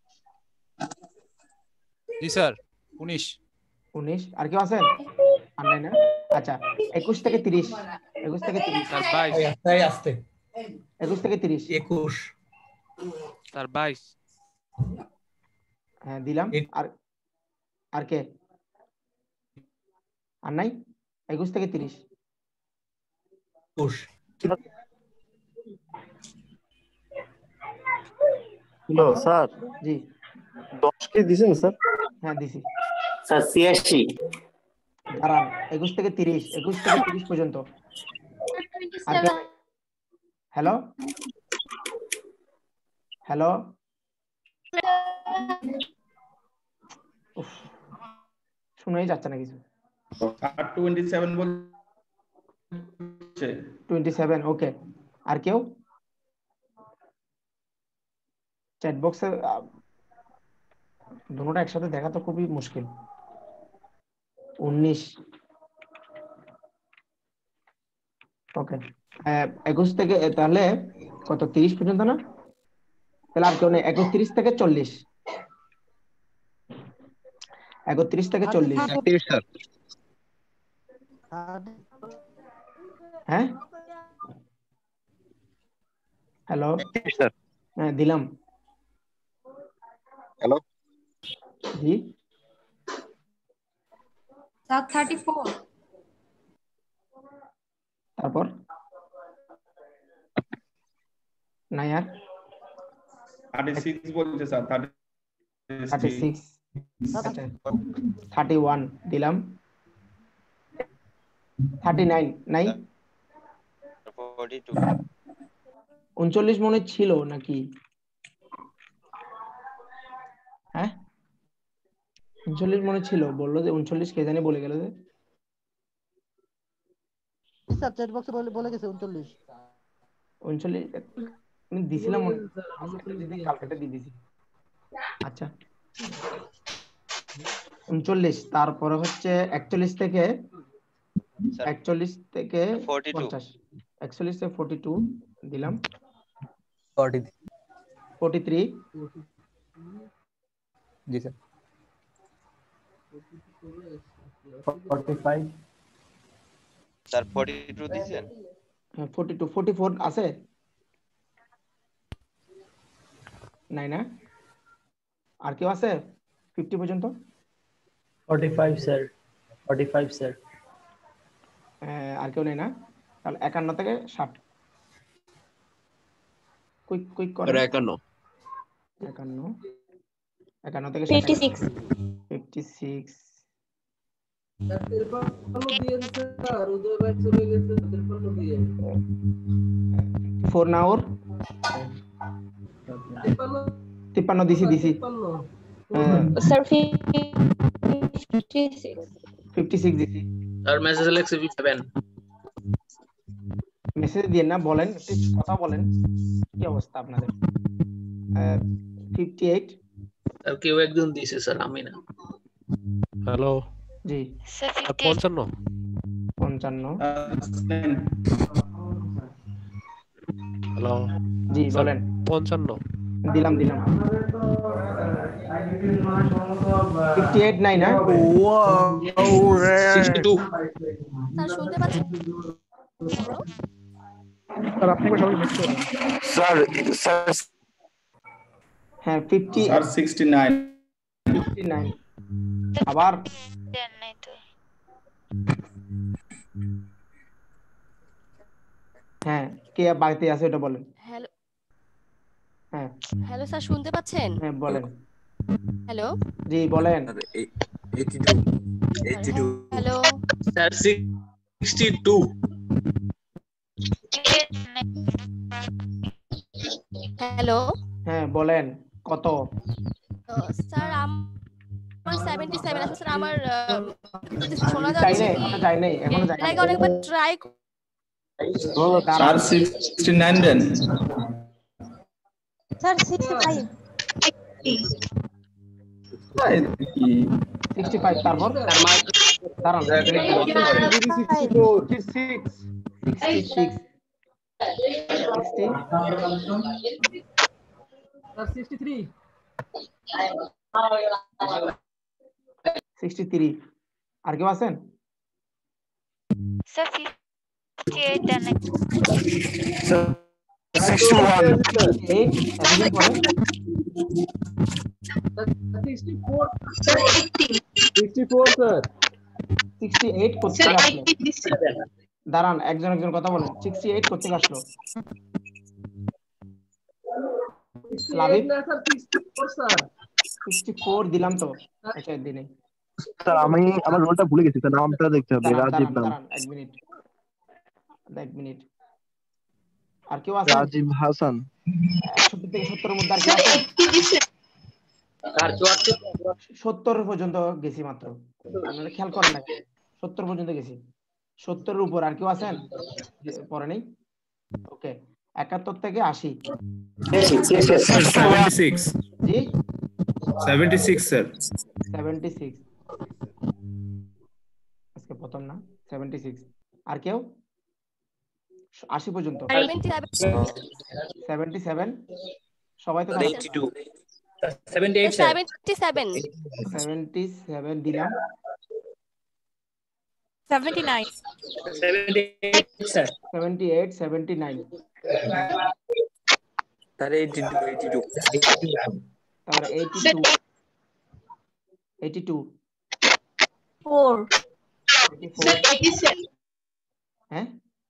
জি স্যার, 19। আর কেউ আছেন? আর নাই না? আচ্ছা, 21 থেকে 30। 21 থেকে 30 স্যার 22। আস্তে 21 থেকে 30। 21 স্যার 22। হ্যাঁ দিলাম। আর কে? আর নাই? 21 থেকে 30। 21 হ্যালো স্যার। জি 10 কে দিছেন স্যার? হ্যাঁ দিছি স্যার 86। দাঁড়ান, 21 থেকে 30, 21 থেকে 30 পর্যন্ত। আর কে? হ্যালো শুনেই যাচ্ছে না কিছু। 27 বলছে। 27, ওকে। আর কেউ? চ্যাট বক্সে দুটোটা একসাথে দেখা তো খুবই মুশকিল। 19, ওকে। 21 থেকে তাহলে কত, 30 পর্যন্ত না? তাহলে আর কেউ নেই। 31 থেকে 40। 31 থেকে 40। হ্যাঁ হ্যালো, হ্যাঁ দিলাম। হ্যালো জি স্যার 34। তারপর নাই আর? 36 বলছে স্যার। 36। আচ্ছা 31 দিলাম। 39 নাই? 39 মনে ছিল নাকি? হ্যাঁ 39 মনে ছিল, বললো যে 39 কে জানি বলে গেল যে। স্যার চ্যাট বক্সে বলে গেছে 39। 39 আমি দিছিলাম কালকেটা দিয়ে দিছি। আচ্ছা 39, তারপরে হচ্ছে 41 থেকে 50, 41 থেকে 42 দিলাম। 43 জি স্যার। 45 স্যার 42 দিয়েছেন। 42, 44 আছে? নাই না? আর কেউ আছে 50 পর্যন্ত? 45 স্যার। 45 স্যার। আর কেউ নেই না? তাহলে 51 থেকে 60। কুইক করে। 51 থেকে 56। 56 স্যার 53 দিয়ে দিতে স্যার, উদয় ভাই চলে গেছে 53 দিয়ে। 4 না ওর? 53 দিছি। স্যার 56 দিছি। আর মেসেজ লেখছে 57। মেসেজ দিয়ে না, বলেন কথা বলেন, কি অবস্থা আপনাদের? 58 আর কেউ একজন দিয়েছে স্যার, আমি না। হ্যালো জি স্যার 55 55। হ্যালো জি বলেন। 55 দিলাম 58 নাই না? 62 স্যার শুনতে পাচ্ছেন? স্যার আপনি একবার সবাই মিট করুন। স্যার হ্যাঁ 50 স্যার 69 59 আবার হ্যাঁ কে বাড়িতে আছে এটা বলেন। হ্যালো হ্যাঁ হ্যালো স্যার শুনতে পাচ্ছেন? হ্যাঁ বলেন। হ্যালো জি বলেন। 82 হ্যালো স্যার 62 হ্যালো হ্যাঁ বলেন কত? স্যার আমার 77 আসলে স্যার আমার শোনা যাই যাচ্ছে নাই, কি এখনো যাই নাই, এখনো যাই নাই। এটাকে অনেকবার ট্রাই স্যার 69 দেন। স্যার 65 65 তারপর দাঁড়ান 66 63 আর কেউ আছেন? স্যার 58 দেন 61 এতদিন পরে 64 স্যার 68 কোথা থেকে আসলো? দাঁড়ান একজন একজন কথা বলেন। 68 কোথা থেকে আসলো? লাবিব 64 দিলাম তো একটা দিনে। স্যার আমি আমার রোলটা ভুলে গেছি স্যার, নামটা দেখতে হবে। রাজীব নাম। দাঁড়ান এক মিনিট আর কেউ আছে? রাজীব হাসান। 61 থেকে 70 এর মধ্যে আর কেউ আছে? আর 74 70 পর্যন্ত গেছি মাত্র, আপনারা খেয়াল করেন না? 70 পর্যন্ত গেছি, 70 এর উপর আর কেউ আছেন? পরে নেই। ওকে 71 থেকে 80 76 জি 76 স্যার 76 আজকে প্রথম না 76 আর কেউ 80 পর্যন্ত 77 সবাই তো 82 78 স্যার 77 দিলাম 79 78 স্যার 78 79 তাহলে 82 তারপরে 82 4 84 হ্যাঁ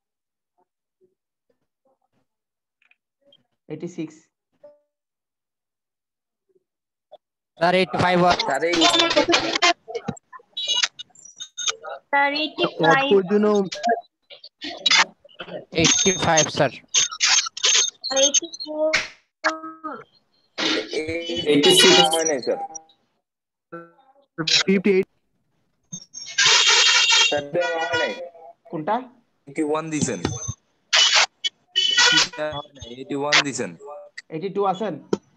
86 স্যার 85 স্যার স্যার 85 স্যার 86 হয় নাই স্যার 58 স্যার হয় নাই কোনটা 81 দিবেন 81 দিবেন 82 আছেন?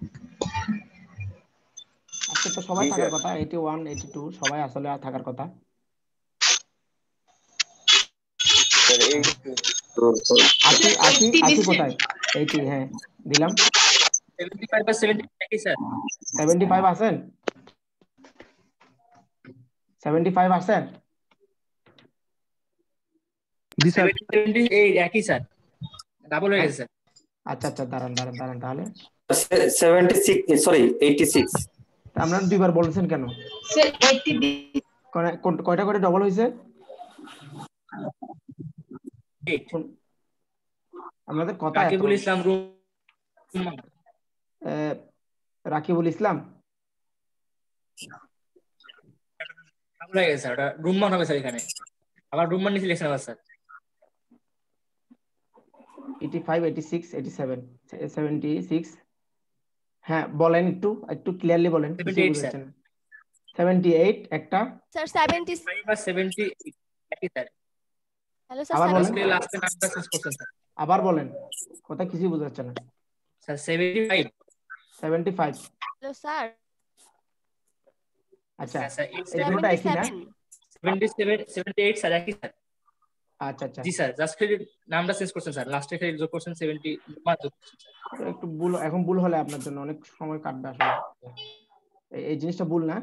আজকে তো সবাই থাকার কথা 81 82 সবাই আসলে থাকার কথা। স্যার 80 কোথায়? 80 হ্যাঁ দিলাম 75 বা 70 নাকি স্যার 75 আছেন? 75 আছেন? 78 একই স্যার ডাবল হয়ে গেছে স্যার। আচ্ছা দাঁড়ান তাহলে 76 সরি 86 আপনারা দুইবার বলছেন কেন? স্যার 80 কয়টা করে ডবল হয়েছে? আমাদের কথা রাকিবুল ইসলাম রাকিবুল ইসলাম ডাবল হয়ে গেছে স্যার, ওটা রুমমান হবে স্যার। এখানে আবার রুমমান নিচে লিখছেন আবার স্যার 85 86 87 76 হ্যাঁ বলেন একটু ক্লিয়ারলি বলেন। 78 একটা স্যার 76 বা 78 একই স্যার। হ্যালো স্যার আবার বলেন লাস্টে নামটা শেষ করছেন স্যার। আবার বলেন কথা কিছুই বোঝা যাচ্ছে না। স্যার 75 হ্যালো স্যার আচ্ছা স্যার এই দুটোটা একই না? 77 78 স্যার একই স্যার। আচ্ছা আচ্ছা জি স্যার, জাস্ট খালি নামটা চেঞ্জ করছেন স্যার, লাস্টে খালি যোগ করছেন 75 যোগ করছেন স্যার। একটু ভুল, এখন ভুল হলে আপনার জন্য অনেক সময় কাটবে আসলে। এই জিনিসটা ভুল না?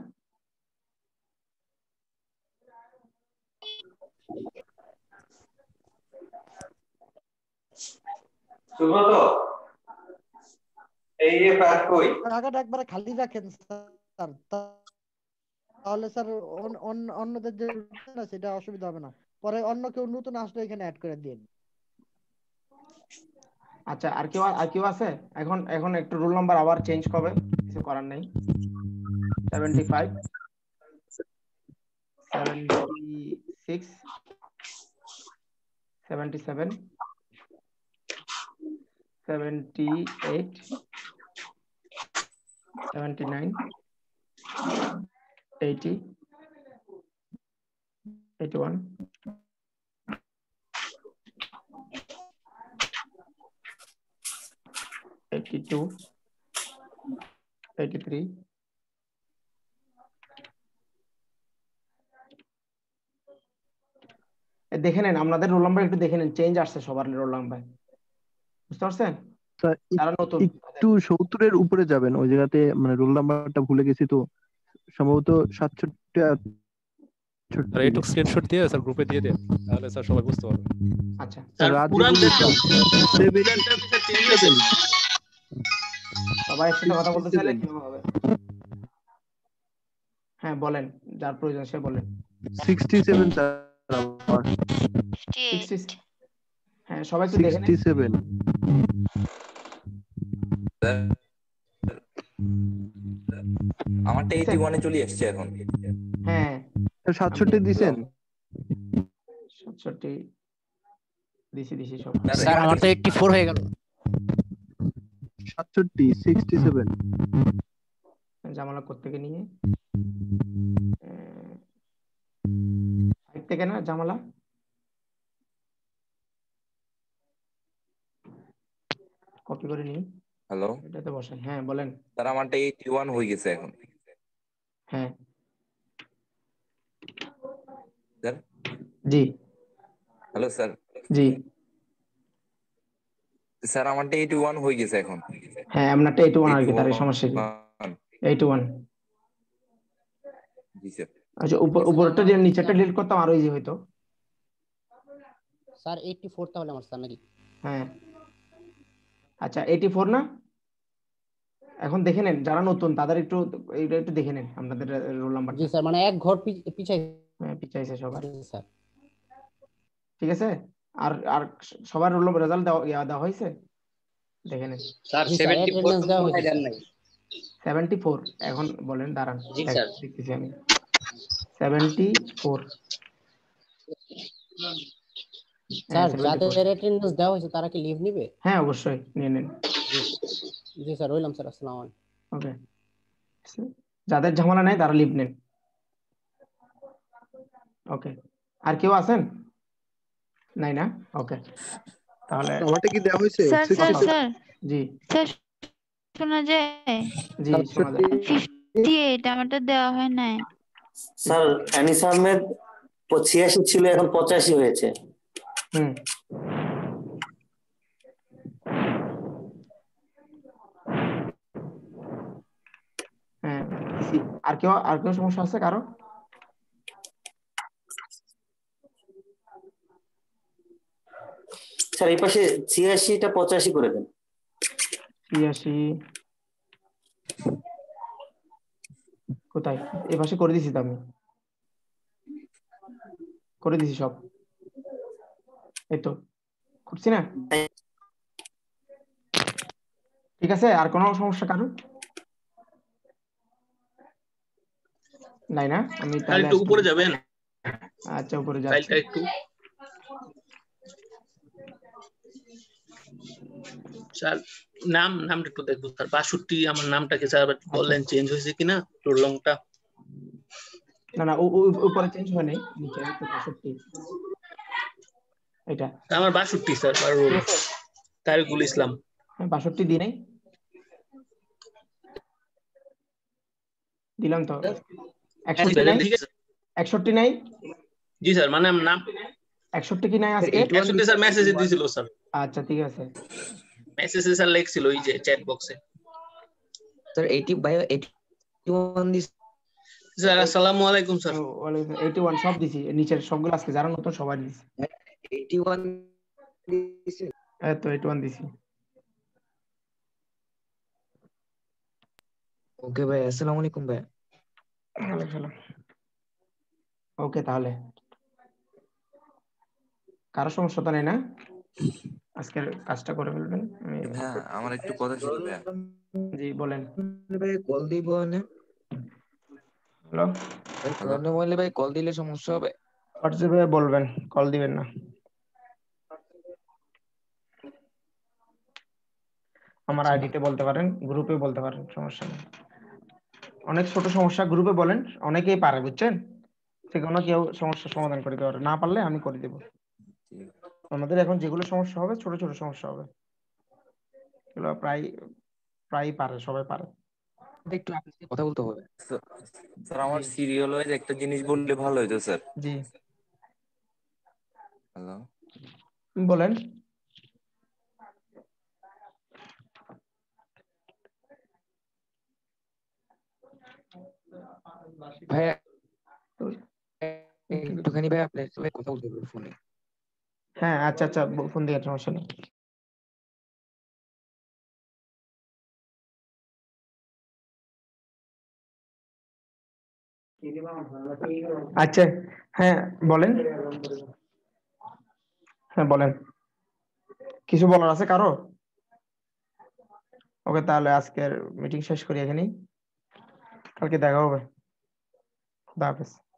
সুব্রত এই যে পাস কই জায়গাটা একবারে খালি রাখেন স্যার, তাহলে স্যার অন্যদের যে না সেটা অসুবিধা হবে না, পরে অন্য কেউ নতুন আসলে এখানে অ্যাড করে দিন। আচ্ছা, আর কেউ আছে? এখন একটু রোল নাম্বার আবার চেঞ্জ করবে, কিছু করার নেই। 75 76 77 78 79 80 81 82 83 দেখে নেন আপনাদের রোল নাম্বার, একটু দেখে নেন, চেঞ্জ আসছে সবার রোল নাম্বার, বুঝতে পারছেন? যারা নতুন একটু 70-এর উপরে যাবেন, ওই জায়গাতে মানে রোল নাম্বারটা ভুলে গেছি তো, সম্ভবত 67 আর একটু স্ক্রিনশট দিয়ে স্যার গ্রুপে দিয়ে দেন, তাহলে স্যার সবাই বুঝতে পারবে। আচ্ছা স্যার পুরান সবাই একসাথে কথা বলতে চাইলে কিভাবে হবে? হ্যাঁ বলেন, যার প্রয়োজন সে বলেন। 67 স্যার আমার 60 হ্যাঁ সবাই তো দেখেন 67 আমারটা 81 এ চলে আসছে এখন। হ্যাঁ 67 দিবেন? 67 দিছি সব। স্যার আমার তো 84 হয়ে গেল। 67 67 জামালা করতে গিয়ে নিয়ে 5 থেকে না জামালা কপি করে নিই। হ্যালো, এটাতে বসেন। হ্যাঁ বলেন স্যার আমারটা 81 হয়ে গেছে এখন। হ্যাঁ স্যার জি হ্যালো স্যার। জি স্যার আমারটা 81 হয়ে গেছে এখন। হ্যাঁ আপনারটা 81 আর কি, তার সমস্যা কি? 81 জি স্যার। আচ্ছা উপরটা দিয়ে নিচেরটা ডিলিট করতাম আরো ইজি হইতো স্যার। 84 তাহলে আমার স্যার নাকি? হ্যাঁ আচ্ছা 84 না? এখন দেখে নেন যারা নতুন তাদের একটু এইটা একটু দেখে নেন আপনাদের রোল নাম্বার। জি স্যার, মানে এক ঘর পিছাই। হ্যাঁ পিছাইছে সবার স্যার। ঠিক আছে, আর সবার রোল রেজাল্ট দেওয়া হয়েছে, দেখে নেন। স্যার 74 দেওয়া হয়েছে দেন নাই। 74 এখন বলেন, দাঁড়ান জি স্যার দেখতেছি আমি। 74 স্যার যাদের অ্যাটেন্ডেন্স দেওয়া হয়েছে তারা কি লিভ নেবে? হ্যাঁ অবশ্যই নিয়ে নেন। জি স্যার, রইলাম স্যার, আসসালামু আলাইকুম। ওকে, যাদের ঝামেলা নাই তারা লিভ নেন। ওকে, আর কেউ আছেন? নাই না? ওকে তাহলে আমারটা কি দেওয়া হয়েছে? স্যার জি স্যার শোনা যায়? জি শোনা যায়। 58 আমারটা দেওয়া হয় নাই স্যার। আনিস আহমেদ 86 ছিল, এখন 85 হয়েছে। হ্যাঁ আর কেউ সমস্যা আছে কারো? স্যার এই পাশে 86টা 85 করে দেন। 86 কোথায়? এই পাশে করে দিছি তো, আমি করে দিছি সব, এই তো করছি না? ঠিক আছে, আর কোনো সমস্যা কারো নাই না? আমি তাহলে একটু উপরে যাবেন। আচ্ছা উপরে যাচ্ছি একটু। স্যার নামটা একটু দেখবো স্যার। 62 আমার নামটা কি স্যার বললেন চেঞ্জ হয়েছে কিনা রোল লংটা? না না উপরে চেঞ্জ হয় নাই, নিচে তো 62 এটা আমার 62 স্যার। তারিকুল ইসলাম। হ্যাঁ 62 দিই নাই, দিলাম তো। 61 নাই? 61 নাই? জি স্যার, মানে নাম 61 কি নাই আজকে? 61 স্যার মেসেজে দিছিল স্যার। আচ্ছা ঠিক আছে। মেসেজে স্যার লেখছিল ওই যে চ্যাট বক্সে। স্যার 80 ভাই 81 দিস। স্যার আসসালামু আলাইকুম স্যার। ওয়ালাইকুম 81 সব দিছি, নিচের সবগুলো আজকে যারা নতুন সবাই দিছি। 81 দিছি। এই তো 81 দিছি। ওকে ভাই, আসসালামু আলাইকুম ভাই। ওয়ালাইকুম সালাম। ওকে তাহলে কারো সমস্যা তো নেই না? আজকের কাজটা করে ফেলবেন। হ্যাঁ আমার একটু কথা ছিল ভাই। জি বলেন ভাই। কল দিব না? হ্যালো ভাই পুরানো মোবাইলে ভাই কল দিলে সমস্যা হবে? হোয়াটসঅ্যাপে বলবেন, কল দিবেন না। আমার আইডিতে বলতে পারেন, গ্রুপে বলতে পারেন, সমস্যা নেই। অনেক ছোট সমস্যা গ্রুপে বলেন, অনেকেই পারে বুঝছেন, সেগুলো কেউ সমস্যার সমাধান করে দিতে পারে, না পারলে আমি করে দেব। আমাদের এখন যেগুলো সমস্যা হবে ছোট ছোট সমস্যা হবে, এগুলো প্রায় পারে, সবাই পারে। একটু আপনার সাথে কথা বলতে হবে স্যার। আমার সিরিয়াল ওয়াইজ একটা জিনিস বললে ভালো হতো স্যার। জি হ্যালো বলেন। ভাই একটুখানি ভাই আপনার সাথে কথা বলতে হবে ফোনে। হ্যাঁ আচ্ছা আচ্ছা, ফোন দিয়ে সমস্যা নেই। আচ্ছা হ্যাঁ বলেন। হ্যাঁ বলেন, কিছু বলার আছে কারো? ওকে তাহলে আজকের মিটিং শেষ করি এখানেই, কালকে দেখা হবে। খুদা হাফেজ।